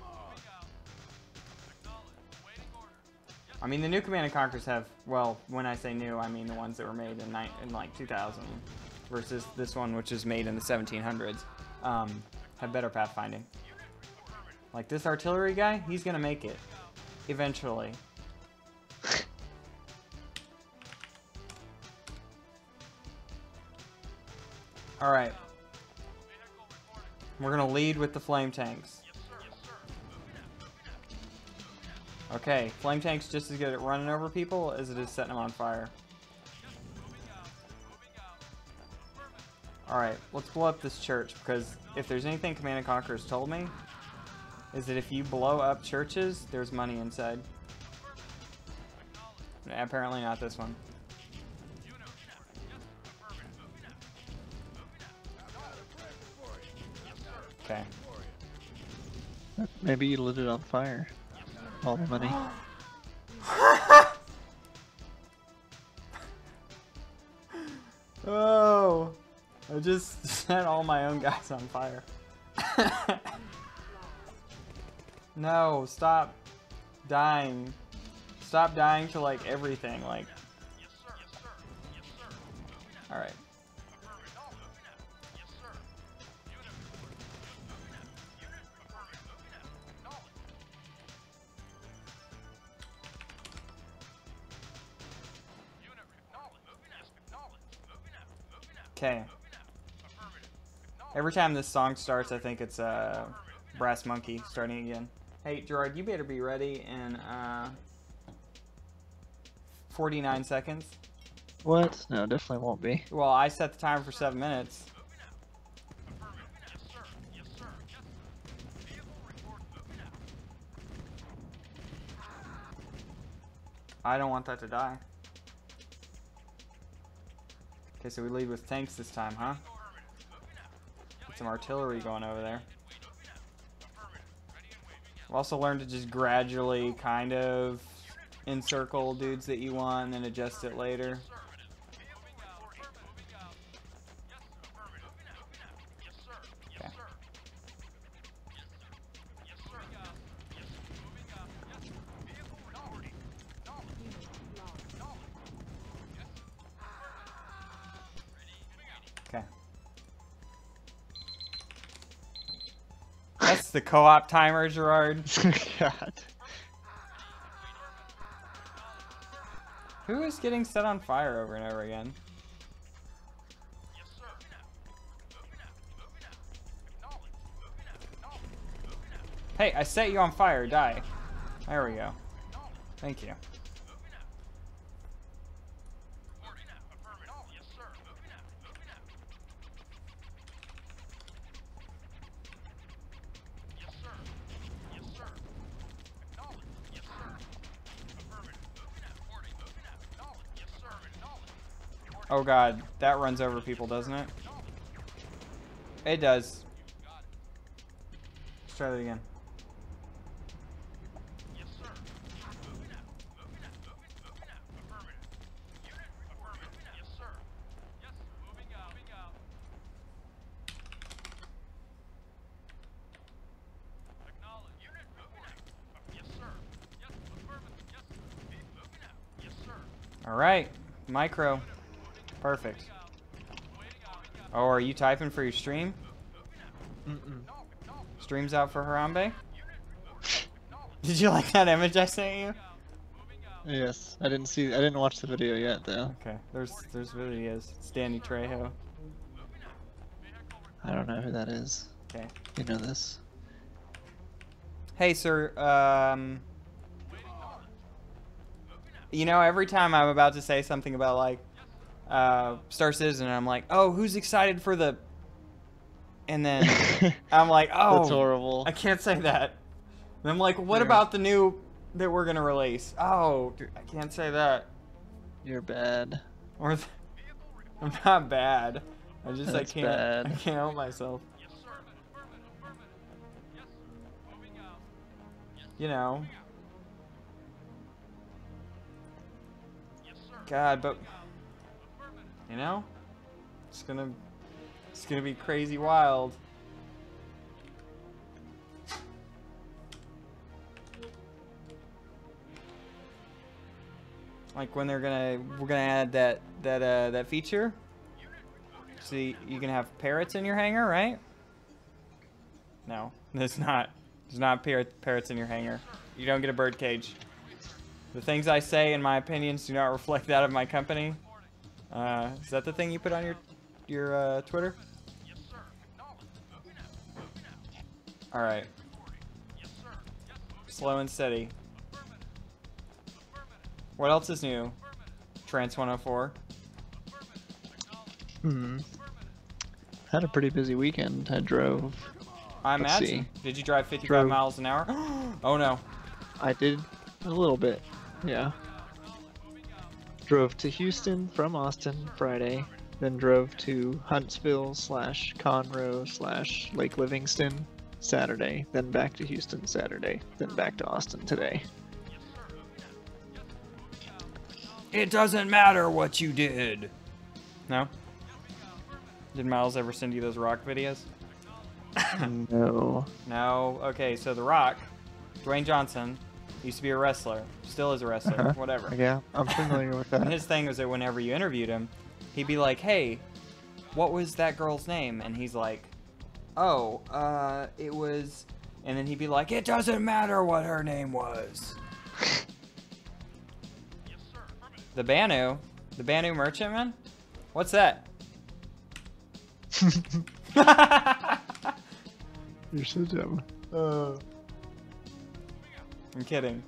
I mean, the new Command and Conquers have, well, when I say new, I mean the ones that were made in, ni in like two thousand versus this one, which is made in the seventeen hundreds, um, have better pathfinding. Like this artillery guy, he's gonna make it. Eventually. Alright. We're gonna lead with the flame tanks. Okay, flame tanks just as good at running over people as it is setting them on fire. Alright, let's blow up this church, because if there's anything Command and Conquer has told me, is that if you blow up churches, there's money inside. Apparently not this one. Okay. Maybe you lit it on fire. All the money. Oh, I just set all my own guys on fire. No, stop dying. Stop dying to like everything, like. Alright. Okay. Every time this song starts, I think it's uh, Brass Monkey starting again. Hey, Gerard, you better be ready in uh, forty-nine seconds. What? No, definitely won't be. Well, I set the timer for seven minutes. I don't want that to die. Okay, so we lead with tanks this time, huh? Get some artillery going over there. I've also learned to just gradually kind of encircle dudes that you want and then adjust it later. Okay. Okay. That's the co-op timer, Gerard. God. Who is getting set on fire over and over again? Hey, I set you on fire. Die. There we go. Thank you. Oh god, that runs over people, doesn't it? It does. Let's try that again. Alright, micro. Perfect. Oh, are you typing for your stream? Mm-mm. Stream's out for Harambe? Did you like that image I sent you? Yes, I didn't see. I didn't watch the video yet, though. Okay, there's there's really is. It's Danny Trejo. I don't know who that is. Okay. You know this? Hey, sir. Um. You know, every time I'm about to say something about like uh, Star Citizen, I'm like, oh, who's excited for the? And then I'm like, oh, That's horrible. I can't say that. And I'm like, what You're- about the new that we're gonna release? Oh, dude, I can't say that. You're bad. Or th I'm not bad. I just That's I can't bad. I can't help myself. You know. God, but you know, it's gonna it's gonna be crazy wild. Like when they're gonna we're gonna add that that uh that feature. See, you can have parrots in your hangar, right? No, there's not. There's not parrot, parrots in your hangar. You don't get a bird cage. The things I say, in my opinions, do not reflect that of my company. Uh, is that the thing you put on your your uh, Twitter? All right. Slow and steady. What else is new? Trance one oh four. Hmm. had a pretty busy weekend. I drove. I Let's imagine. see. Did you drive fifty-five Drove- miles an hour? Oh no. I did a little bit. Yeah. Drove to Houston from Austin Friday, then drove to Huntsville slash Conroe slash Lake Livingston Saturday, then back to Houston Saturday, then back to Austin today. It doesn't matter what you did. No? Did Miles ever send you those Rock videos? No. No. Okay, so The Rock, Dwayne Johnson, used to be a wrestler. Still is a wrestler. Uh-huh. Whatever. Yeah, I'm familiar with And that. his thing was that whenever you interviewed him, he'd be like, hey, what was that girl's name? And he's like, oh, uh, it was... And then he'd be like, it doesn't matter what her name was. The Banu? The Banu Merchantman? What's that? You're so dumb. Uh, I'm kidding.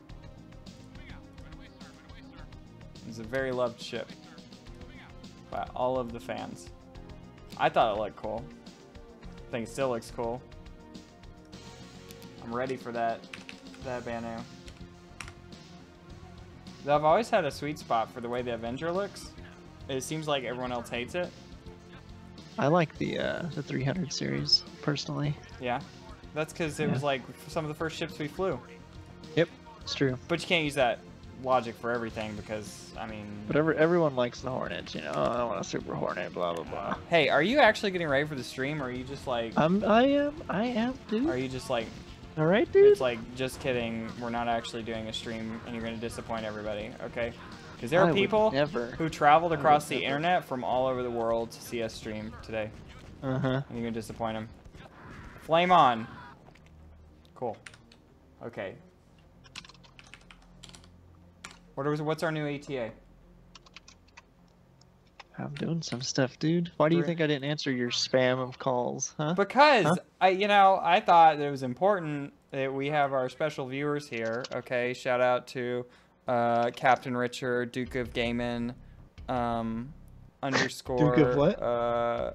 It's a very loved ship by all of the fans. I thought it looked cool. I think it still looks cool. I'm ready for that, that Banu. Though I've always had a sweet spot for the way the Avenger looks. It seems like everyone else hates it. I like the uh, the three hundred series personally. Yeah, that's because it Yeah. was like some of the first ships we flew. Yep, it's true. But you can't use that logic for everything because, I mean... But every, everyone likes the Hornets, you know. Oh, I want a Super Hornet, blah blah blah. Hey, are you actually getting ready for the stream, or are you just like... I'm, I am, I am, dude. Are you just like... All right, dude. It's like, just kidding, we're not actually doing a stream, and you're going to disappoint everybody, okay? Because there I are would people never. who traveled would across the never. internet from all over the world to see us stream today. Uh huh. And you're going to disappoint them. Flame on. Cool. Okay. What is, what's our new A T A? I'm doing some stuff, dude. Why do you Great. think I didn't answer your spam of calls, huh? Because Huh? I, you know, I thought that it was important that we have our special viewers here. Okay, shout out to uh, Captain Richard, Duke of Gaiman, um, underscore Duke of what? Uh,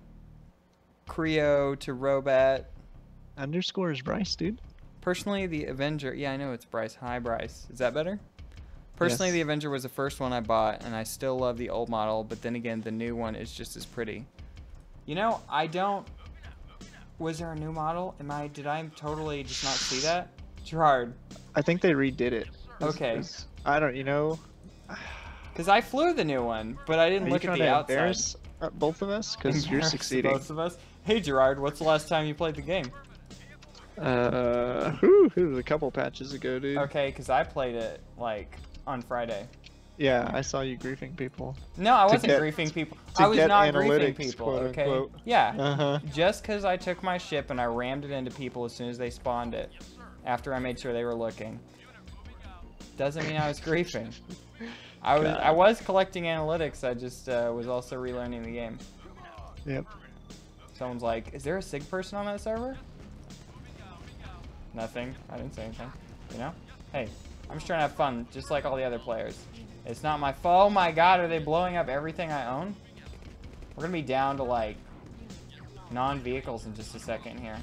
Creo to Robat. Underscore is Bryce, dude. Personally, the Avenger. Yeah, I know it's Bryce. Hi, Bryce. Is that better? Personally, Yes. the Avenger was the first one I bought, and I still love the old model. But then again, the new one is just as pretty. You know, I don't. Was there a new model? Am I? Did I totally just not see that? Gerard, I think they redid it. It's- Okay. it's- I don't, you know. because I flew the new one, but I Are didn't you look at trying the to outside. embarrass uh, both of us? Because you're Embarrass succeeding. Both of us. Hey, Gerard, what's the last time you played the game? Uh, whew, it was a couple patches ago, dude. Okay, because I played it like on Friday. Yeah, I saw you griefing people. No, I To wasn't get- griefing people. to I was get not griefing analytics, people. quote, Okay. unquote. Yeah. Uh huh. Just because I took my ship and I rammed it into people as soon as they spawned it, after I made sure they were looking, doesn't mean I was griefing. I was I God. was collecting analytics. I just uh, was also relearning the game. Yep. Someone's like, "Is there a SIG person on that server?" Nothing. I didn't say anything. You know? Hey, I'm just trying to have fun, just like all the other players. It's not my fault. Oh my God, are they blowing up everything I own? We're gonna be down to like non-vehicles in just a second here.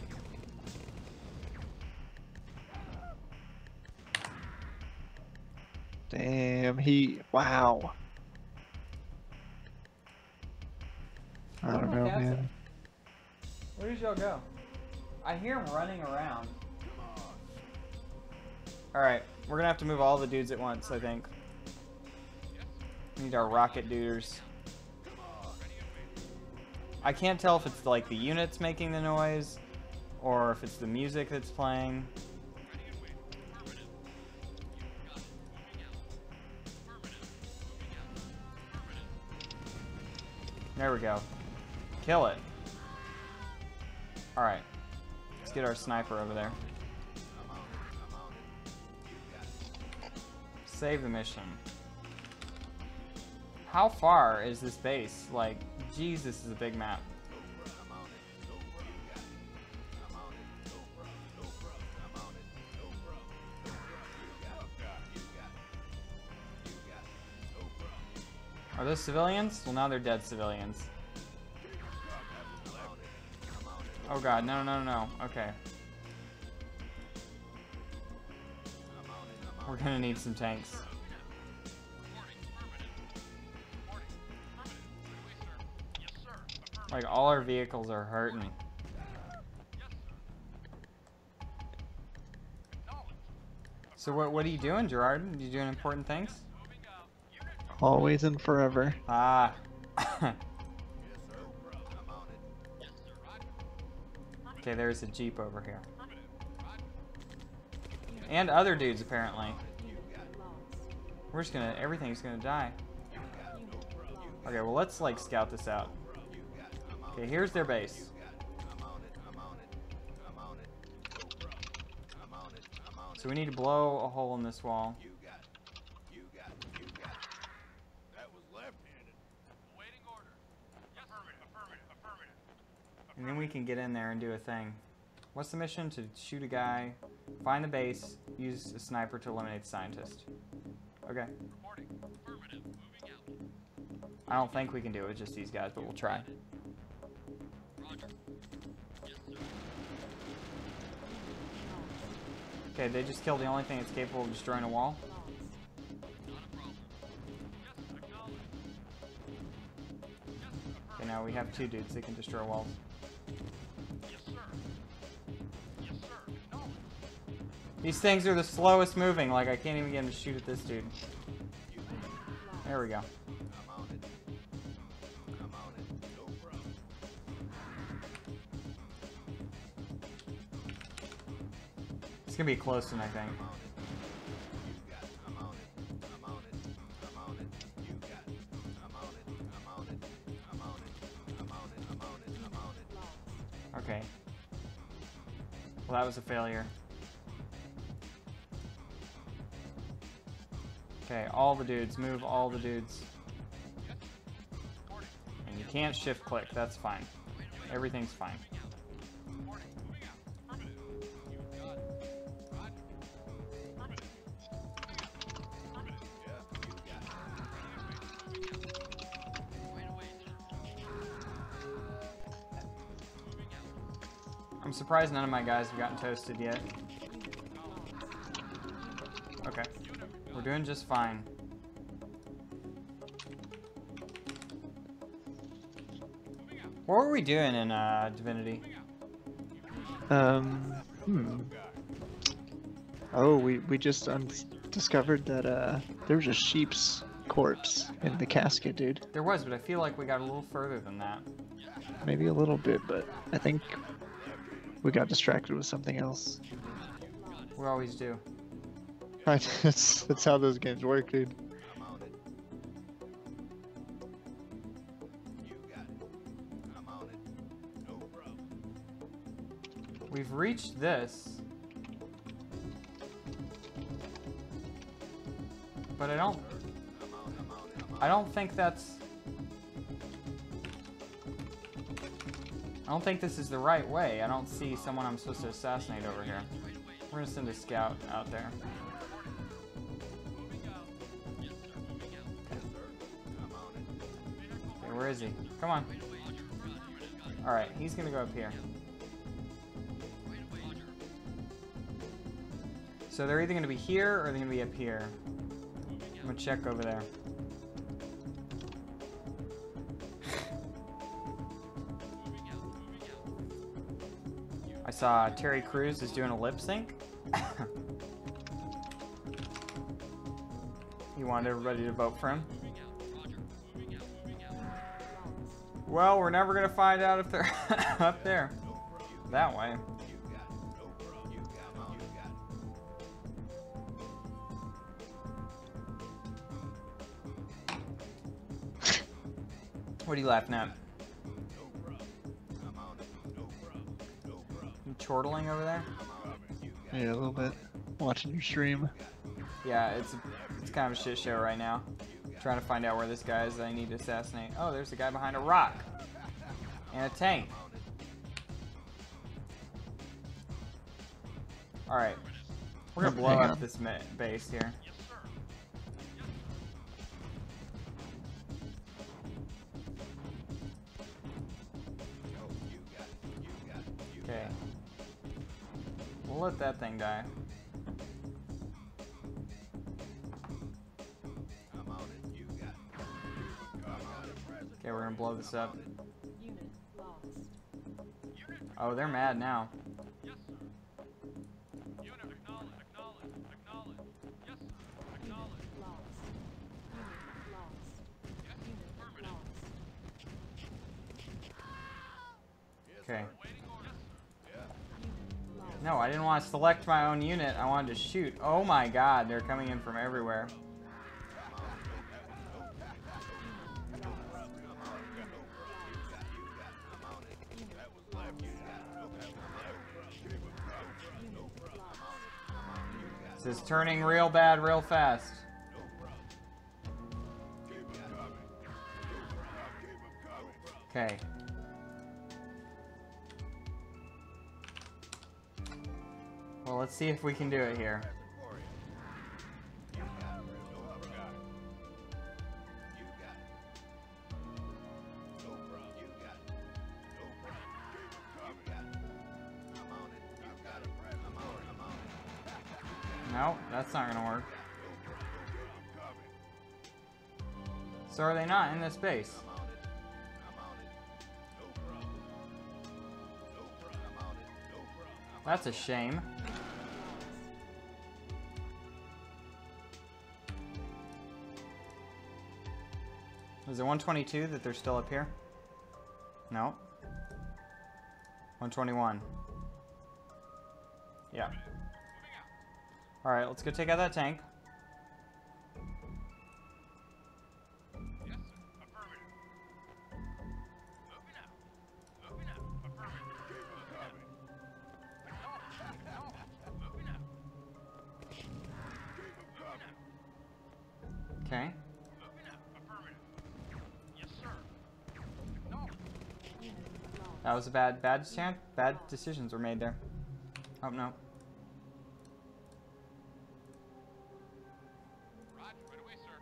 Damn, he. Wow. I Where'd don't my know, dad's man. Where did y'all go? I hear him running around. Alright, we're gonna have to move all the dudes at once, I think. We need our rocket duders. I can't tell if it's like the units making the noise, or if it's the music that's playing. There we go. Kill it. Alright. Let's get our sniper over there. Save the mission. How far is this base? Like, geez, this is a big map. Are those civilians? Well, now they're dead civilians. Oh god, no, no, no, no. Okay. We're gonna need some tanks. Like, all our vehicles are hurting. So what, what are you doing, Gerard? Are you doing important things? Always and forever. Ah. Okay, there's a Jeep over here. And other dudes, apparently. We're just gonna, everything's gonna die. Okay, well, let's, like, scout this out. Okay, here's their base. So we need to blow a hole in this wall. That was left-handed. Awaiting order. Yes, affirmative, affirmative, affirmative. And then we can get in there and do a thing. What's the mission? To shoot a guy, find the base, use a sniper to eliminate the scientist. Okay. Reporting. Affirmative. Moving out. I don't think we can do it with just these guys, but we'll try. Roger. Yes, sir. Okay, they just killed the only thing that's capable of destroying a wall. Not a problem. Yes, acknowledged. Yes, affirmative. Okay, now we have two dudes that can destroy walls. Yes, sir. Yes, sir. Acknowledged. These things are the slowest moving, like I can't even get him to shoot at this dude. There we go. It's gonna be a close one, I think. Okay. Well, that was a failure. Okay, all the dudes, move all the dudes. And you can't shift click, that's fine. Everything's fine. Reporting. Moving out. Affirmative. You got it. Roger. Affirmative. Moving out. Affirmative. Yeah, you got it. Wait away, sir. Moving out. I'm surprised none of my guys have gotten toasted yet. Okay. We're doing just fine. What were we doing in uh, Divinity? Um, hmm. Oh, we, we just un discovered that uh, there was a sheep's corpse in the casket, dude. There was, but I feel like we got a little further than that. Maybe a little bit, but I think we got distracted with something else. We always do. Right, that's, that's how those games work, dude. We've reached this. But I don't... I don't think that's... I don't think this is the right way. I don't see someone I'm supposed to assassinate over here. We're gonna send a scout out there. Okay, where is he? Come on. Alright, he's gonna go up here. So they're either gonna be here or they're gonna be up here. I'm gonna check over there. I saw Terry Crews is doing a lip sync. He wanted everybody to vote for him. Well, we're never gonna find out if they're up there. That way. What are you laughing at? You chortling over there? Yeah, a little bit. Watching your stream. Yeah, it's a, it's kind of a shit show right now. Trying to find out where this guy is that I need to assassinate. Oh, there's a guy behind a rock. And a tank. Alright. We're gonna blow Hang up on. this ma base here. We'll let that thing die. I'm on it. You got it. Okay, we're gonna blow this up. Unit lost. Oh, they're mad now. Yes, sir. Unit acknowledge, acknowledge, acknowledge. Yes, sir. Acknowledge. Lost. Unit lost. Yes, Unit affirmative. lost. Okay. Waiting order. Yes, sir. Unit lost. No, I didn't want to select my own unit. I wanted to shoot. Oh my god, they're coming in from everywhere. This is turning real bad real fast. Okay. Well, let's see if we can do it here. No, that's not gonna work. So are they not in this base? That's a shame. Is it one twenty-two that they're still up here? No. one twenty-one. Yeah. Alright, let's go take out that tank. Yes, sir. Affirmative. Moving out. Moving out. Affirmative. Moving out. Acknowledge. Acknowledge. Moving out. Moving out. Okay. Moving out. Affirmative. Yes, sir. Acknowledge. Unit lost. That was a bad, bad, chance. Bad decisions were made there. Oh, no. Roger. Right away, sir.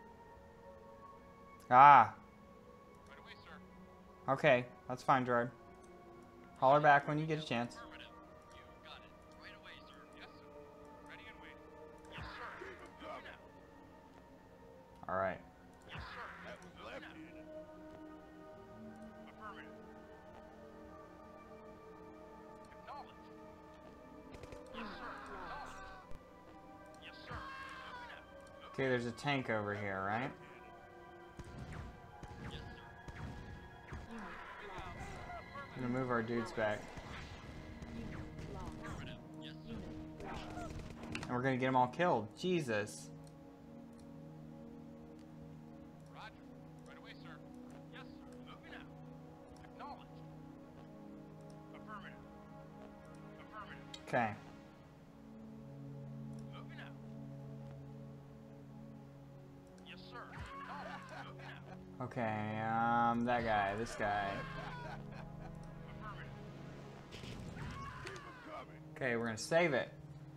Ah. Right away, sir. Okay, that's fine, Gerard. Holler back when you get a chance. Affirmative. You got it. Right away, sir. Yes, sir. Ready and waiting. Yes, sir. Moving out. Alright. Yes, sir. Moving out. Affirmative. Acknowledge. Yes, sir. Acknowledge. Yes, sir. Moving out. Okay, there's a tank over here, right? Yes, sir. Unit lost. I'm gonna move our dudes back. Unit lost. Affirmative. Yes, sir. Unit lost. And we're gonna get them all killed. Jesus. Roger. Right away, sir. Yes, sir. Moving out. Acknowledge. Affirmative. Affirmative. Okay. Moving out. Yes, sir. Acknowledge. Moving out. Okay, um, that guy, this guy. Affirmative. Okay, we're gonna save it.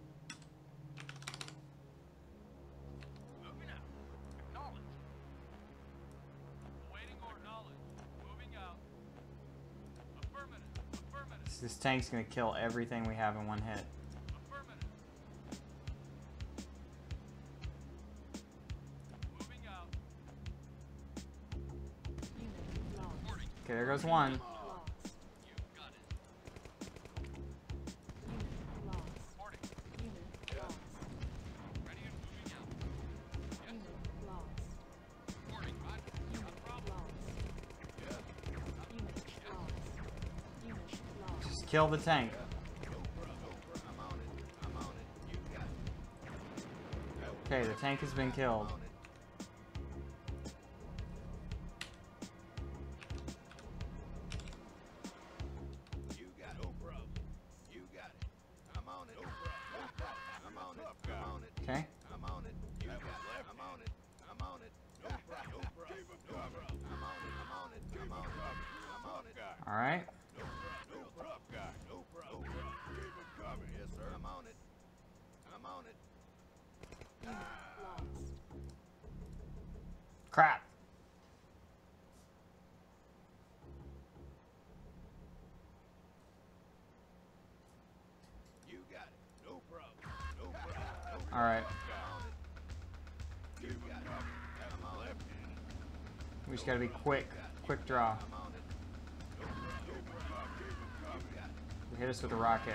Moving out. Acknowledge. Awaiting order. Knowledge. Moving out. Affirmative. Affirmative. This tank's gonna kill everything we have in one hit. Affirmative. Moving out. Unit lost. Reporting. Okay, there goes one. Lost. You got it. Unit lost. Reporting. Unit lost. Ready and moving out. Yes, Unit sir. lost. Reporting. Roger. Not a Unit problem. lost. Unit lost. Unit lost. Just kill the tank. Okay, the tank has been killed. You got it. No problem. You got it. I'm on it. No problem. I'm on it. I'm on it. Okay. I'm on it. You got it. I'm on it. I'm on it. No problem. No problem. No problem. I'm on it. I'm on it. I'm on it. I'm on it. Alright. No problem. No problem. Guy. No problem. No problem. Keep him coming. Yes, sir. I'm on it. I'm on it. Unit lost. Crap. You got it. No Alright. We just gotta be quick. Quick draw. Hit us with a rocket.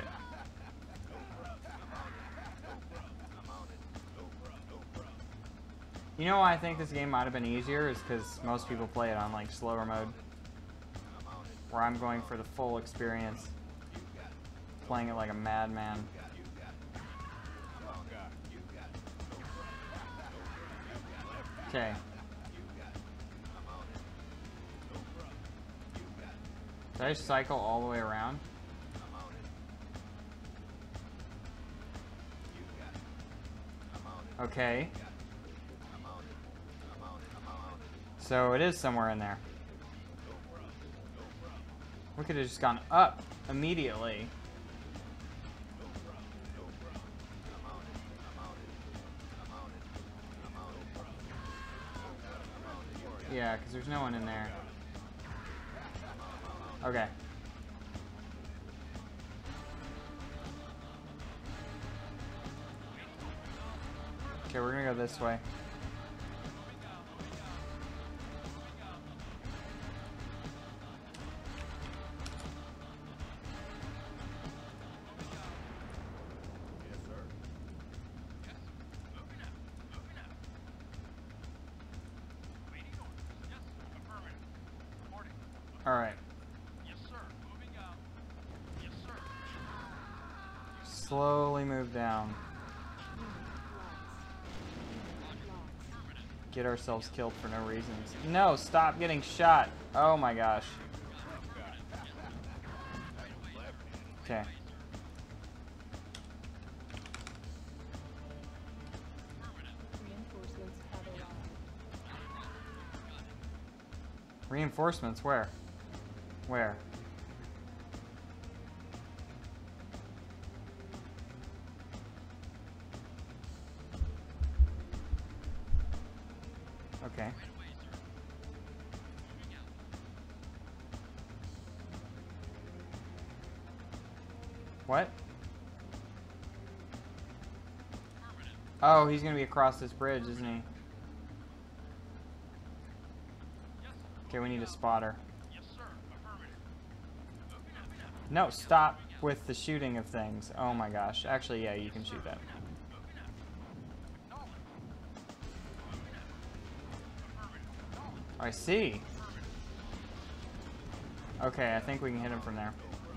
You know why I think this game might have been easier is because most people play it on like slower mode. Where I'm going for the full experience. Playing it like a madman. Okay. Did I just cycle all the way around? Okay. So it is somewhere in there. We could have just gone up immediately. Yeah, because there's no one in there. Okay. Okay, we're gonna go this way. All right. Yes, sir. Moving out. Yes, sir. Slowly move down. Get ourselves killed for no reasons. No, stop getting shot. Oh my gosh. Okay. Reinforcements have arrived. Reinforcements, where? Where? Okay. What? Oh, he's gonna be across this bridge, isn't he? Okay, we need a spotter. Yes, sir. Affirmative. No, stop with the shooting of things. Oh my gosh. Actually, yeah, you can shoot that. I see. Okay, I think we can hit him from there.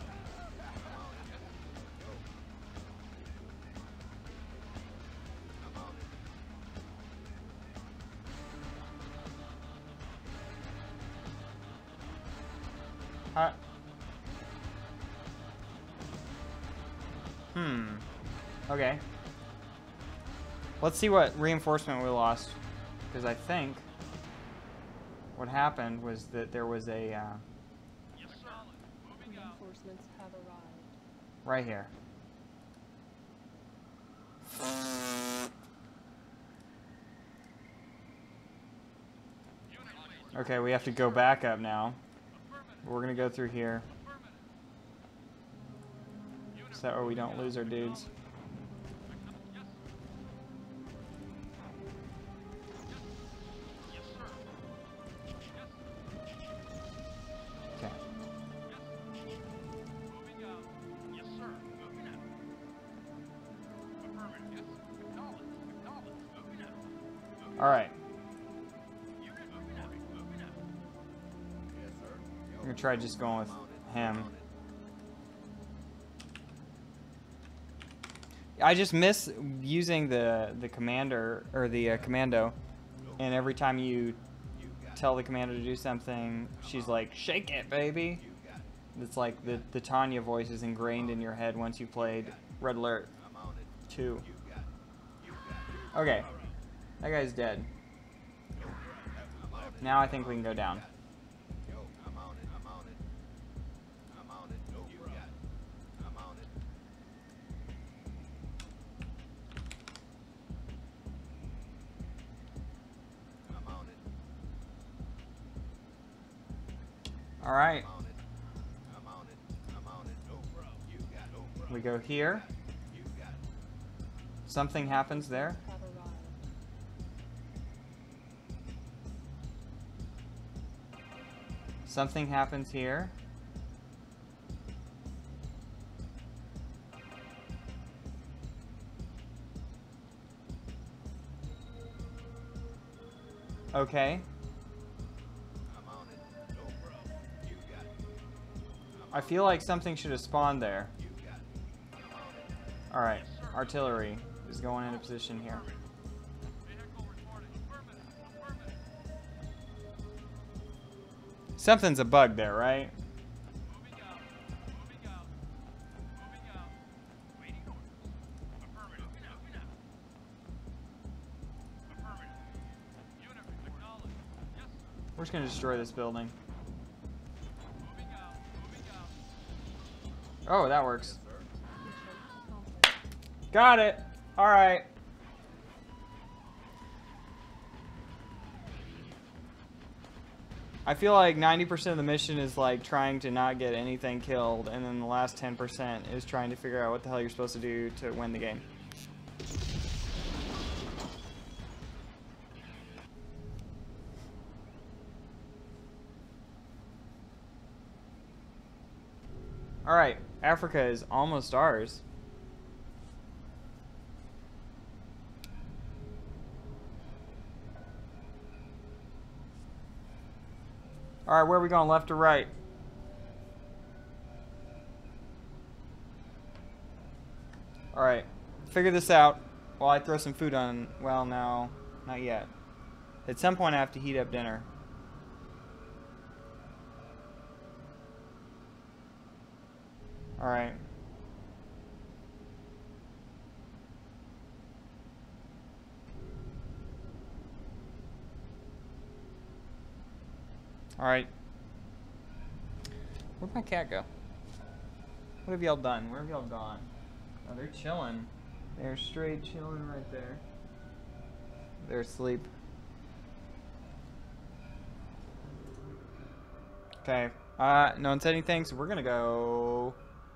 Huh. Hmm. Okay. Let's see what reinforcement we lost. Because I think what happened was that there was a, uh, Yes, sir. Moving out. Reinforcements have arrived. right here. Okay, we have to go back up now. We're gonna go through here. So that way we don't lose our dudes. Okay. Moving out. Yes, sir. Moving out. Affirmative. Yes. Acknowledge. Acknowledge. Moving out. All right. Unit moving out. Moving out. Yes, sir. I'm gonna try just going with him. I just miss using the the commander or the uh, commando, and every time you tell the commander to do something, she's like, "Shake it, baby." It's like the the Tanya voice is ingrained in your head once you played Red Alert two. Okay, that guy's dead. Now I think we can go down. I'm on it. I'm on it. I'm on it. No problem. I'm on it. I'm on it. All right, I'm on it. I'm on it. I'm on it. No problem. You got no problem. we go here. You got it. Something happens there. Have arrived. Something happens here. Okay. I'm on it. No problem. You got it. I feel like something should have spawned there. You got it. I'm on it. Alright. Artillery is going into position here. Vehicle reporting. Affirmative. Affirmative. Something's a bug there, right? Moving out. Moving out. Moving out. Waiting orders. Affirmative. Moving out. Affirmative. Unit acknowledged. Yes, sir. We're just gonna destroy this building. Moving out. Moving out. Oh, that works. Mission accomplished. Got it. All right. I feel like ninety percent of the mission is like trying to not get anything killed, and then the last ten percent is trying to figure out what the hell you're supposed to do to win the game. All right, Africa is almost ours. All right, where are we going, left or right? All right, figure this out while I throw some food on. Well, no, not yet. At some point, I have to heat up dinner. All right. All right. Where'd my cat go? What have y'all done? Where have y'all gone? Oh, they're chilling. They're straight chilling right there. They're asleep. Okay. Uh, no one said anything, so we're gonna go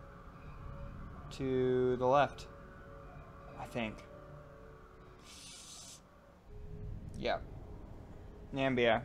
to the left. I think. Yep. Nambia.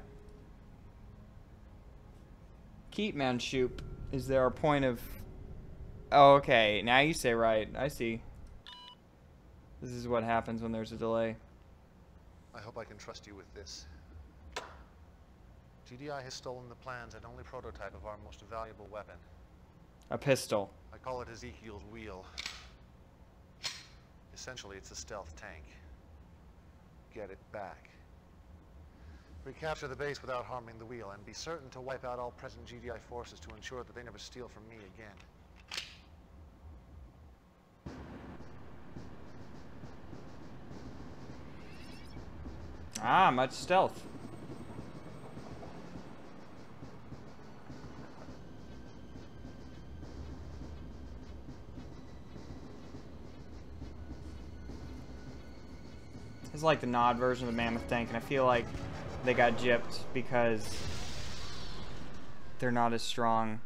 Keetmanshoop is there a point of... Oh, okay. Now you say right. I see. This is what happens when there's a delay. I hope I can trust you with this. G D I has stolen the plans and only prototype of our most valuable weapon. A pistol. I call it Ezekiel's Wheel. Essentially, it's a stealth tank. Get it back. Recapture the base without harming the wheel, and be certain to wipe out all present G D I forces to ensure that they never steal from me again. Ah, much stealth. It's like the Nod version of the Mammoth tank, and I feel like they got gypped because they're not as strong.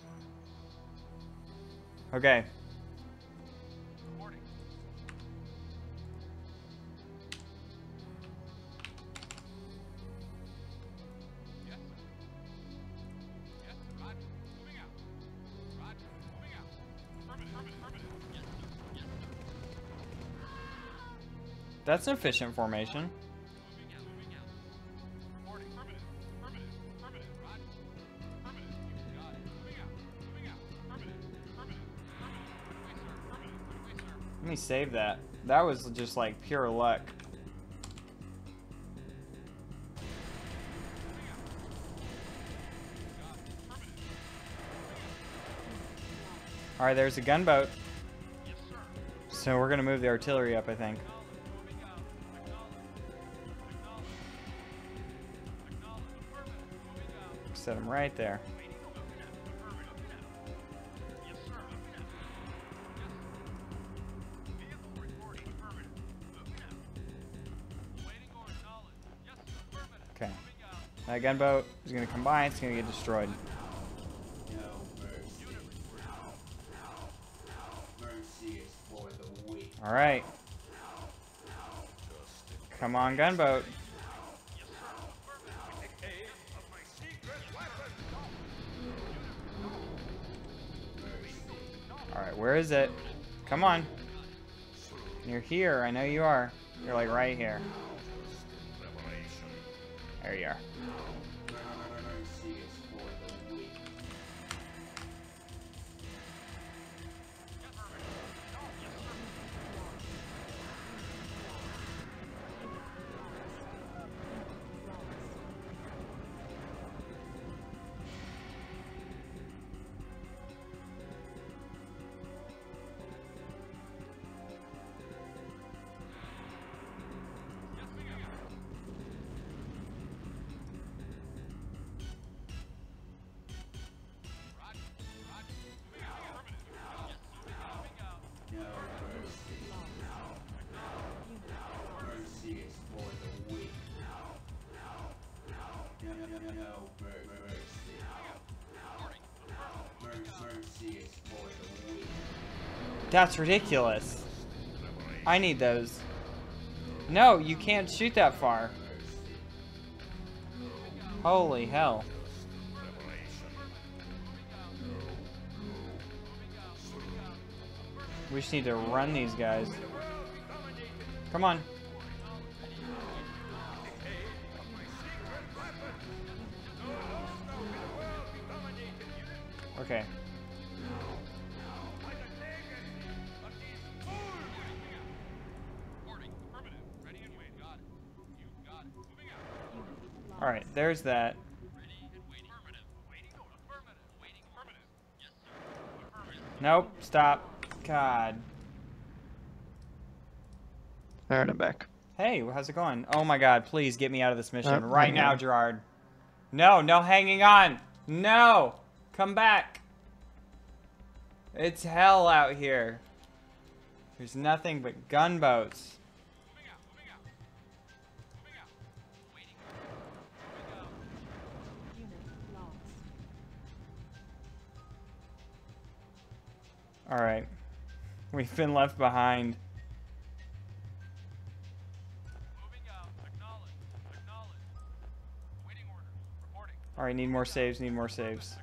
Okay. Reporting. Yes, sir. Yes, sir. Roger. Moving out. Roger. Moving out. Affirmative. Affirmative. Affirmative. Yes, sir. Yes, sir. That's an efficient formation. Moving out. Moving out. Reporting. Affirmative. Affirmative. Affirmative. Roger. Affirmative. You got it. Moving out. Moving out. Affirmative. Affirmative. Affirmative. Good way, sir. Good way, sir. Let me save that. That was just like pure luck. All right, there's a gunboat. Yes, sir. So we're gonna move the artillery up, I think. Moving out. Acknowledge. Acknowledge. Acknowledge. Affirmative. Moving out. Set them right there. Waiting. Affirmative. Yes, sir. Moving out. Yes, sir. Vehicle reporting. Affirmative. Moving out. Waiting or acknowledge. Yes, sir. Affirmative. Okay. Moving out. That gunboat is gonna come by. It's gonna get destroyed. Mercy is for the weak. All right. Come on, gunboat. Alright, where is it? Come on. You're here. I know you are. You're like right here. There you are. That's ridiculous. I need those. No, you can't shoot that far. Holy hell. We just need to run these guys. Come on. Okay. Alright, there's that. Nope, stop. God. Alright, I'm back. Hey, how's it going? Oh my god, please get me out of this mission Uh, right hang now, on. Gerard. No, no hanging on. No! Come back. It's hell out here. There's nothing but gunboats. Alright. We've been left behind. Alright, need more saves, need more saves.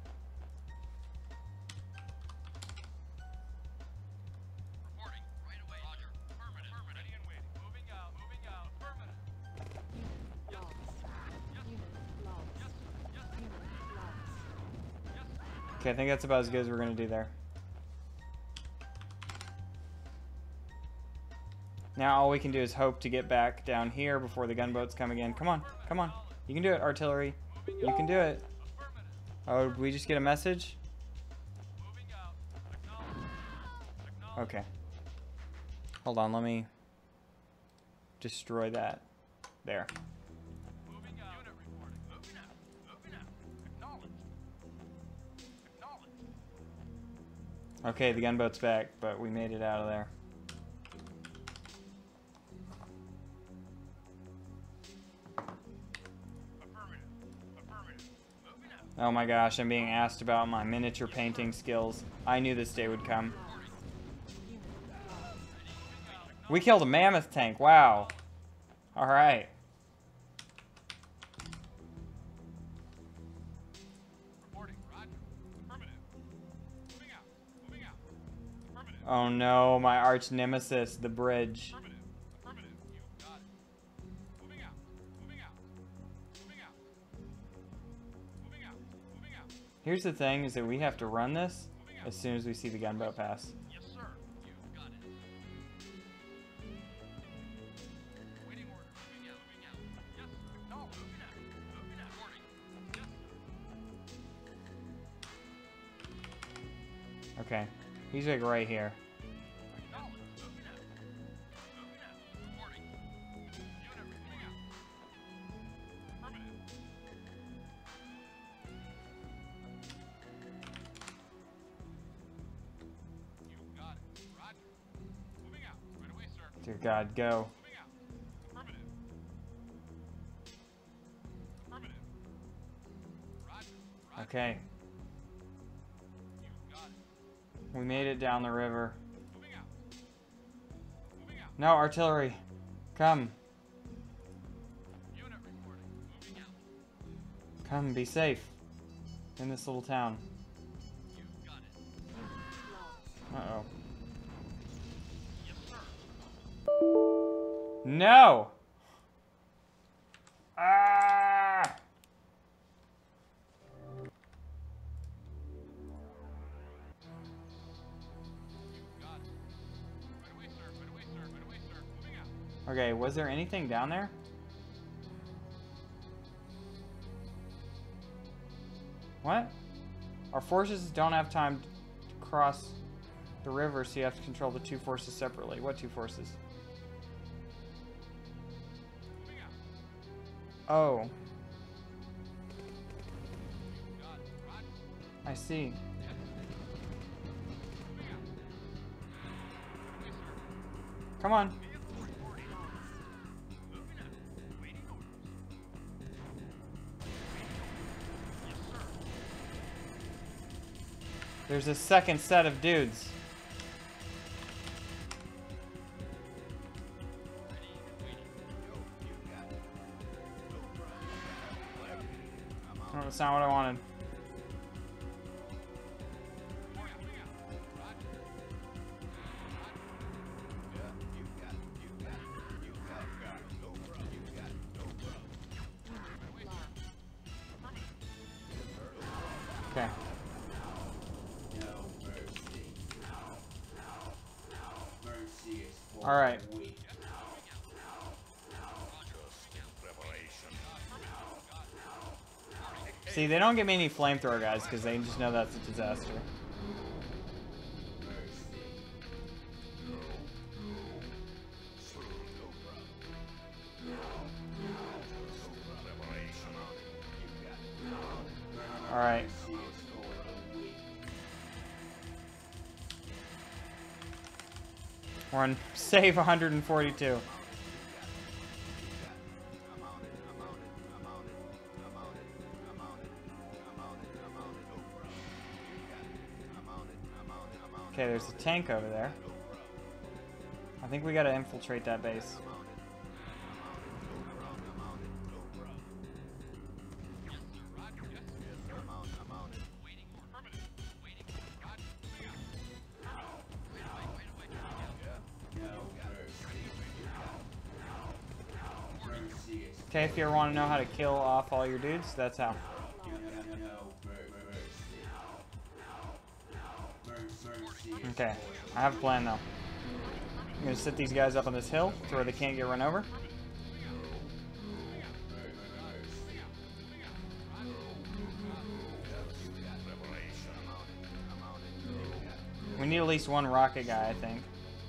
Okay, I think that's about as good as we're gonna do there. Now all we can do is hope to get back down here before the gunboats come again. Come on, come on. You can do it, artillery. You can do it. Oh, did we just get a message? Okay. Hold on, let me destroy that. There. Okay, the gunboat's back, but we made it out of there. Oh my gosh, I'm being asked about my miniature painting skills. I knew this day would come. We killed a mammoth tank, wow. Alright. Oh no, my arch nemesis, the bridge. Here's the thing, is that we have to run this as soon as we see the gunboat pass. Yes, sir. You got it. Waiting order. Moving out. Moving out. Yes, sir. No, moving out. Moving out. Reporting. Yes, sir. Okay. He's like right here. Acknowledged. Moving out. Moving out. Reporting. Unit moving out. Affirmative. You got it. Roger. Moving out. Right away, sir. Dear God, go. Moving out. Affirmative. Affirmative. Roger. Roger. Okay. You got it. We made it down the river. Moving out. Moving out. No, artillery. Come. Come, be safe. In this little town. Uh-oh. No! Ah! Okay, was there anything down there? What? Our forces don't have time to cross the river, so you have to control the two forces separately. What two forces? Oh. I see. Come on. There's a second set of dudes. Oh, that's not what I wanted. Okay. All right. See, they don't give me any flamethrower guys because they just know that's a disaster. All right. We're on save one hundred forty-two. Okay, there's a tank over there. I think we gotta infiltrate that base. Okay, if you ever want to know how to kill off all your dudes, that's how. Okay, I have a plan though. I'm gonna sit these guys up on this hill to where they can't get run over. We need at least one rocket guy, I think.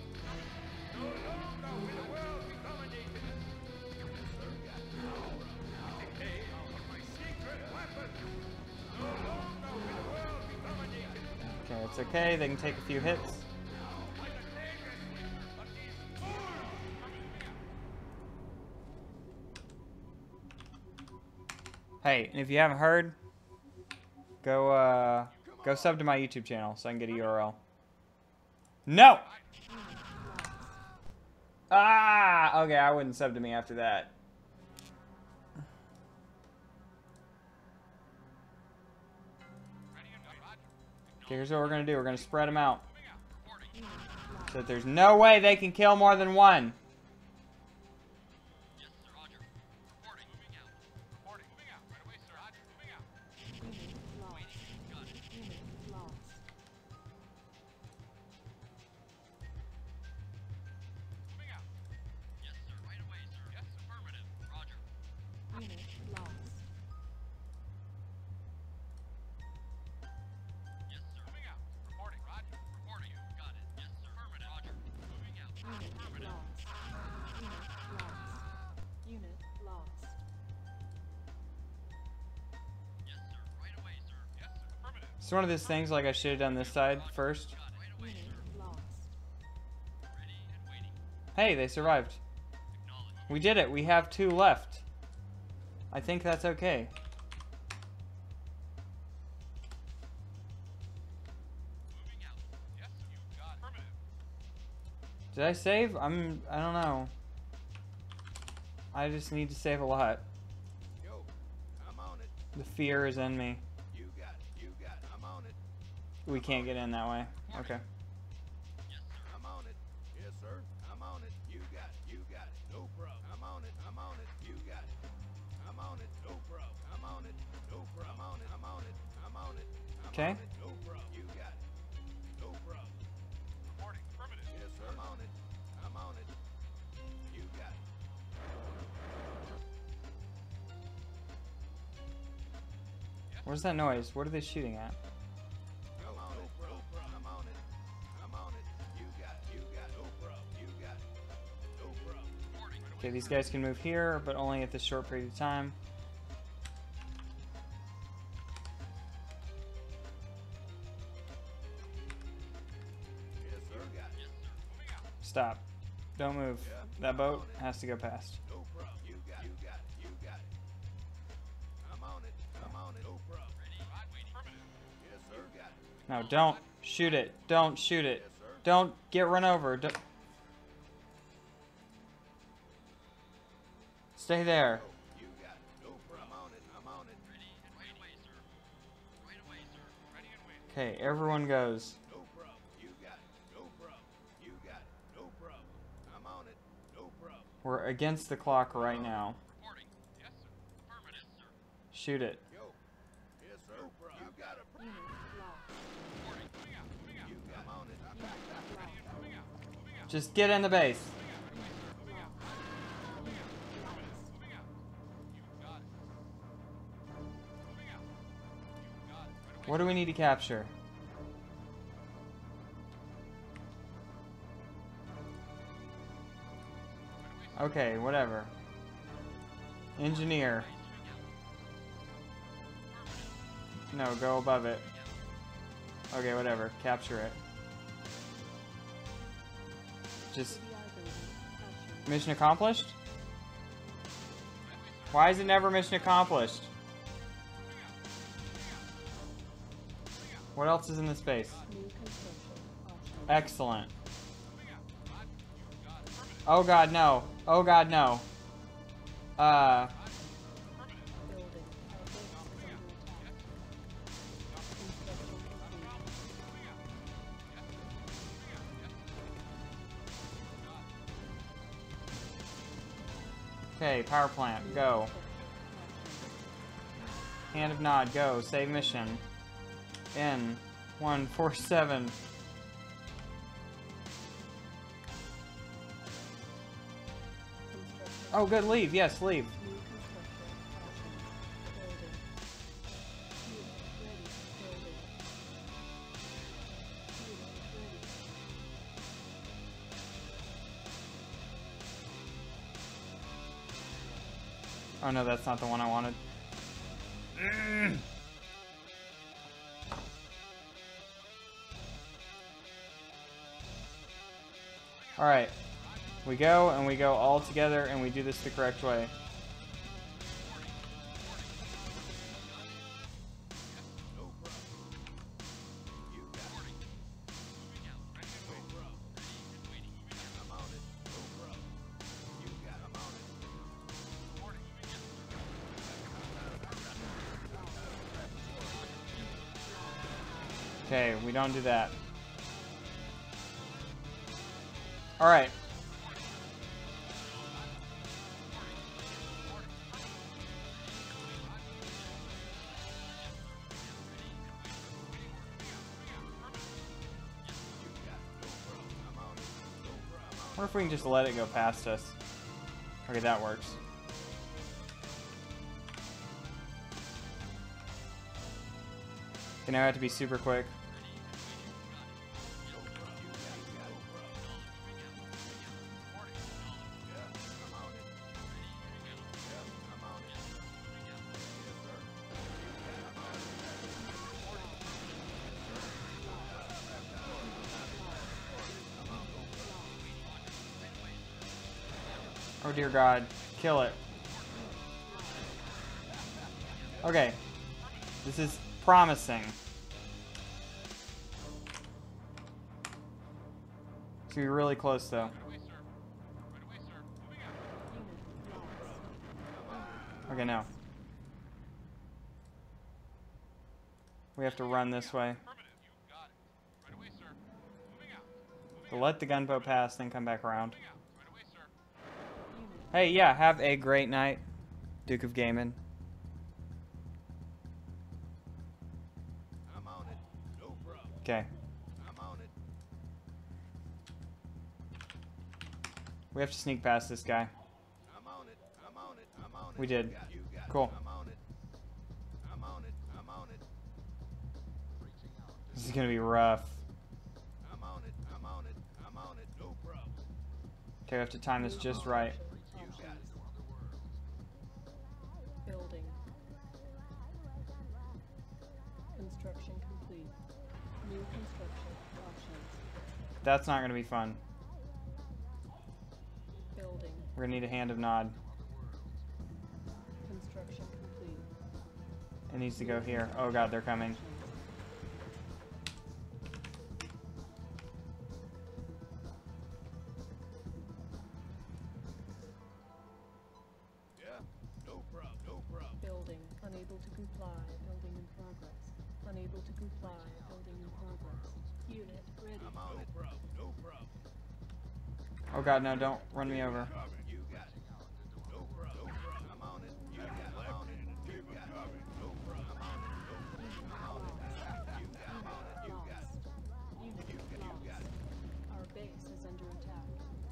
Okay, it's okay, they can take a few hits. Hey, and if you haven't heard, go uh, go sub to my YouTube channel so I can get a U R L. No! Ah! Okay, I wouldn't sub to me after that. Okay, here's what we're gonna do. We're gonna spread them out. So that there's no way they can kill more than one. It's one of those things like I should have done this side first. Hey, they survived. We did it. We have two left. I think that's okay. Did I save? I'm... I don't know. I just need to save a lot. Yo, I'm on it. The fear is in me. You got it. You got it. I'm on it. We can't get in that way. Okay. I'm on it. Yes, sir. I'm on it. You got it. You got it. No problem. I'm on it. I'm on it. You got it. I'm on it. No problem. I'm on it. No problem. I'm on it. I'm on it. I'm on it. I'm Okay. on it. No problem. You got it. No problem. Reporting. Affirmative. Yes, sir. I'm on it. I'm on it. You got it. Where's that noise? What are they shooting at? I'm on it. No problem. I'm on it. I'm on it. You got it. You got it. No problem. You got it. No problem. Reporting. Okay, these guys can move here, but only at this short period of time. Yes, sir. You got it. Moving out. Stop. Don't move. That boat has to go past. No problem. You got it. You got it. You got it. I'm on it. I'm on it. No problem. Ready. Rod waiting. Affirmative. Yes, sir. You got it. No, don't shoot it. Don't shoot it. Don't get run over. Don't... Stay there. You got it. No problem. I'm on it. I'm on it. Ready and waiting. Away, sir. Right away, sir. Ready and waiting. Okay, everyone goes. No problem. You got it. No problem. You got it. No problem. I'm on it. No problem. We're against the clock right now. Reporting. Yes, sir. Affirmative, sir. Shoot it. Yo. Yes, sir. No problem. You got it. Unit lost. Reporting. Moving out. Moving out. You got it. I'm on it. Unit lost. Ready and moving out. Moving out. Just get in the base. Moving out. Moving out. Moving out. You got it. Moving out. You got it. Right away. What do we need to capture? Okay, whatever. Engineer. No, go above it. Okay, whatever. Capture it. Just C D I building captured. mission accomplished? Why is it never mission accomplished? What else is in this base? New construction option. Excellent. Oh god, no. Oh god, no. Uh, Building. Our base is under attack. Construction complete. okay, power plant, go. Hand of Nod, go. Save mission. N one four seven. Construction. Oh, good, leave. Yes, leave. New construction option. Building. Unit ready. Building. Unit ready. Oh no, that's not the one I wanted. Alright. We go, and we go all together, and we do this the correct way. Okay, we don't do that. Alright. What if we can just let it go past us? Okay, that works. Okay, now I have to be super quick. Oh dear God, kill it. Okay, this is promising. It's gonna be really close though. Okay, now. We have to run this way. Affirmative. You got it. Right away, sir. Moving out. Moving To out. let the gunboat pass, then come back around. Moving out. Right away, sir. Hey, yeah, have a great night, Duke of Gaiman. I'm on it. No problem. Okay. I'm on it. We have to sneak past this guy. I'm on it. I'm on it. I'm on it. We did. You got it. You got it. Cool. I'm on it. I'm on it. I'm on it. This is gonna be rough. I'm on it. I'm on it. I'm on it. No problem. Okay, we have to time this just right. You got it. Building. Construction complete. New construction options. That's not gonna be fun. Building. We're gonna need a hand of Nod. Construction complete. It needs to go here. Oh god, they're coming. Yeah. No problem. No problem. Building. Unable to comply. Building in progress. Unable to comply. Building in progress. Unit ready. I'm on it. No problem. No problem. Oh god, no, don't run me over. You got it. No problem. No problem. I'm on it. You got it. I'm on it. You got it. No problem. I'm on it. No problem. I'm on it. You got it. I'm on it. You got it. Unit You got it. You got it. Our base is under attack.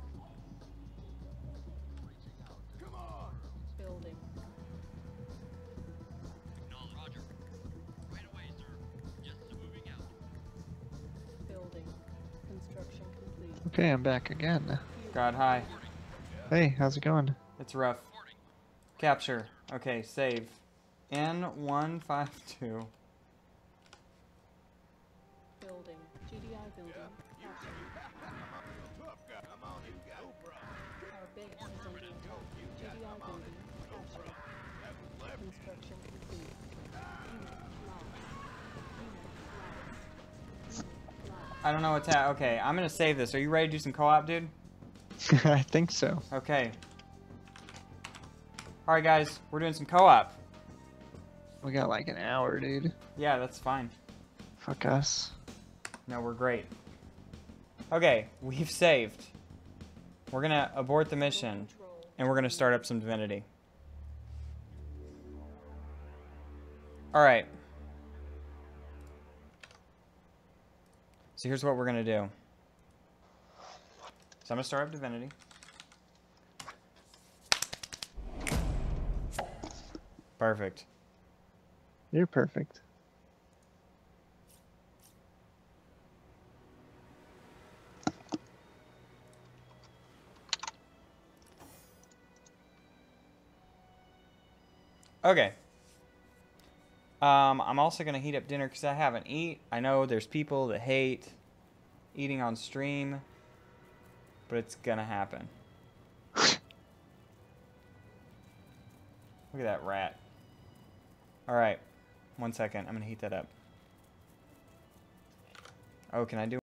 Come on. Building. Roger. Right away, sir. Yes, sir. Moving out. Building. Construction complete. Okay, I'm back again. God, hi. Hey, how's it going? It's rough. Capture. Okay, save. N one five two. Building. G D I building. Action. Tough guy. I'm on it. You got it. No problem. Our base is under attack. G D I building. Action. Construction complete. Unit lost. Unit lost. Unit lost. I don't know what's at. Okay, I'm gonna save this. Are you ready to do some co-op, dude? I think so. Okay. Alright, guys, we're doing some co-op. We got like an hour, dude. Yeah, that's fine. Fuck us. No, we're great. Okay, we've saved. We're gonna abort the mission, Control. and we're gonna start up some Divinity. Alright. So here's what we're gonna do. So I'm gonna start up Divinity. Perfect. You're perfect. Okay. Um, I'm also gonna heat up dinner because I haven't eat. I know there's people that hate eating on stream, but it's gonna happen. Look at that rat. Alright. One second. I'm gonna heat that up. Oh, can I do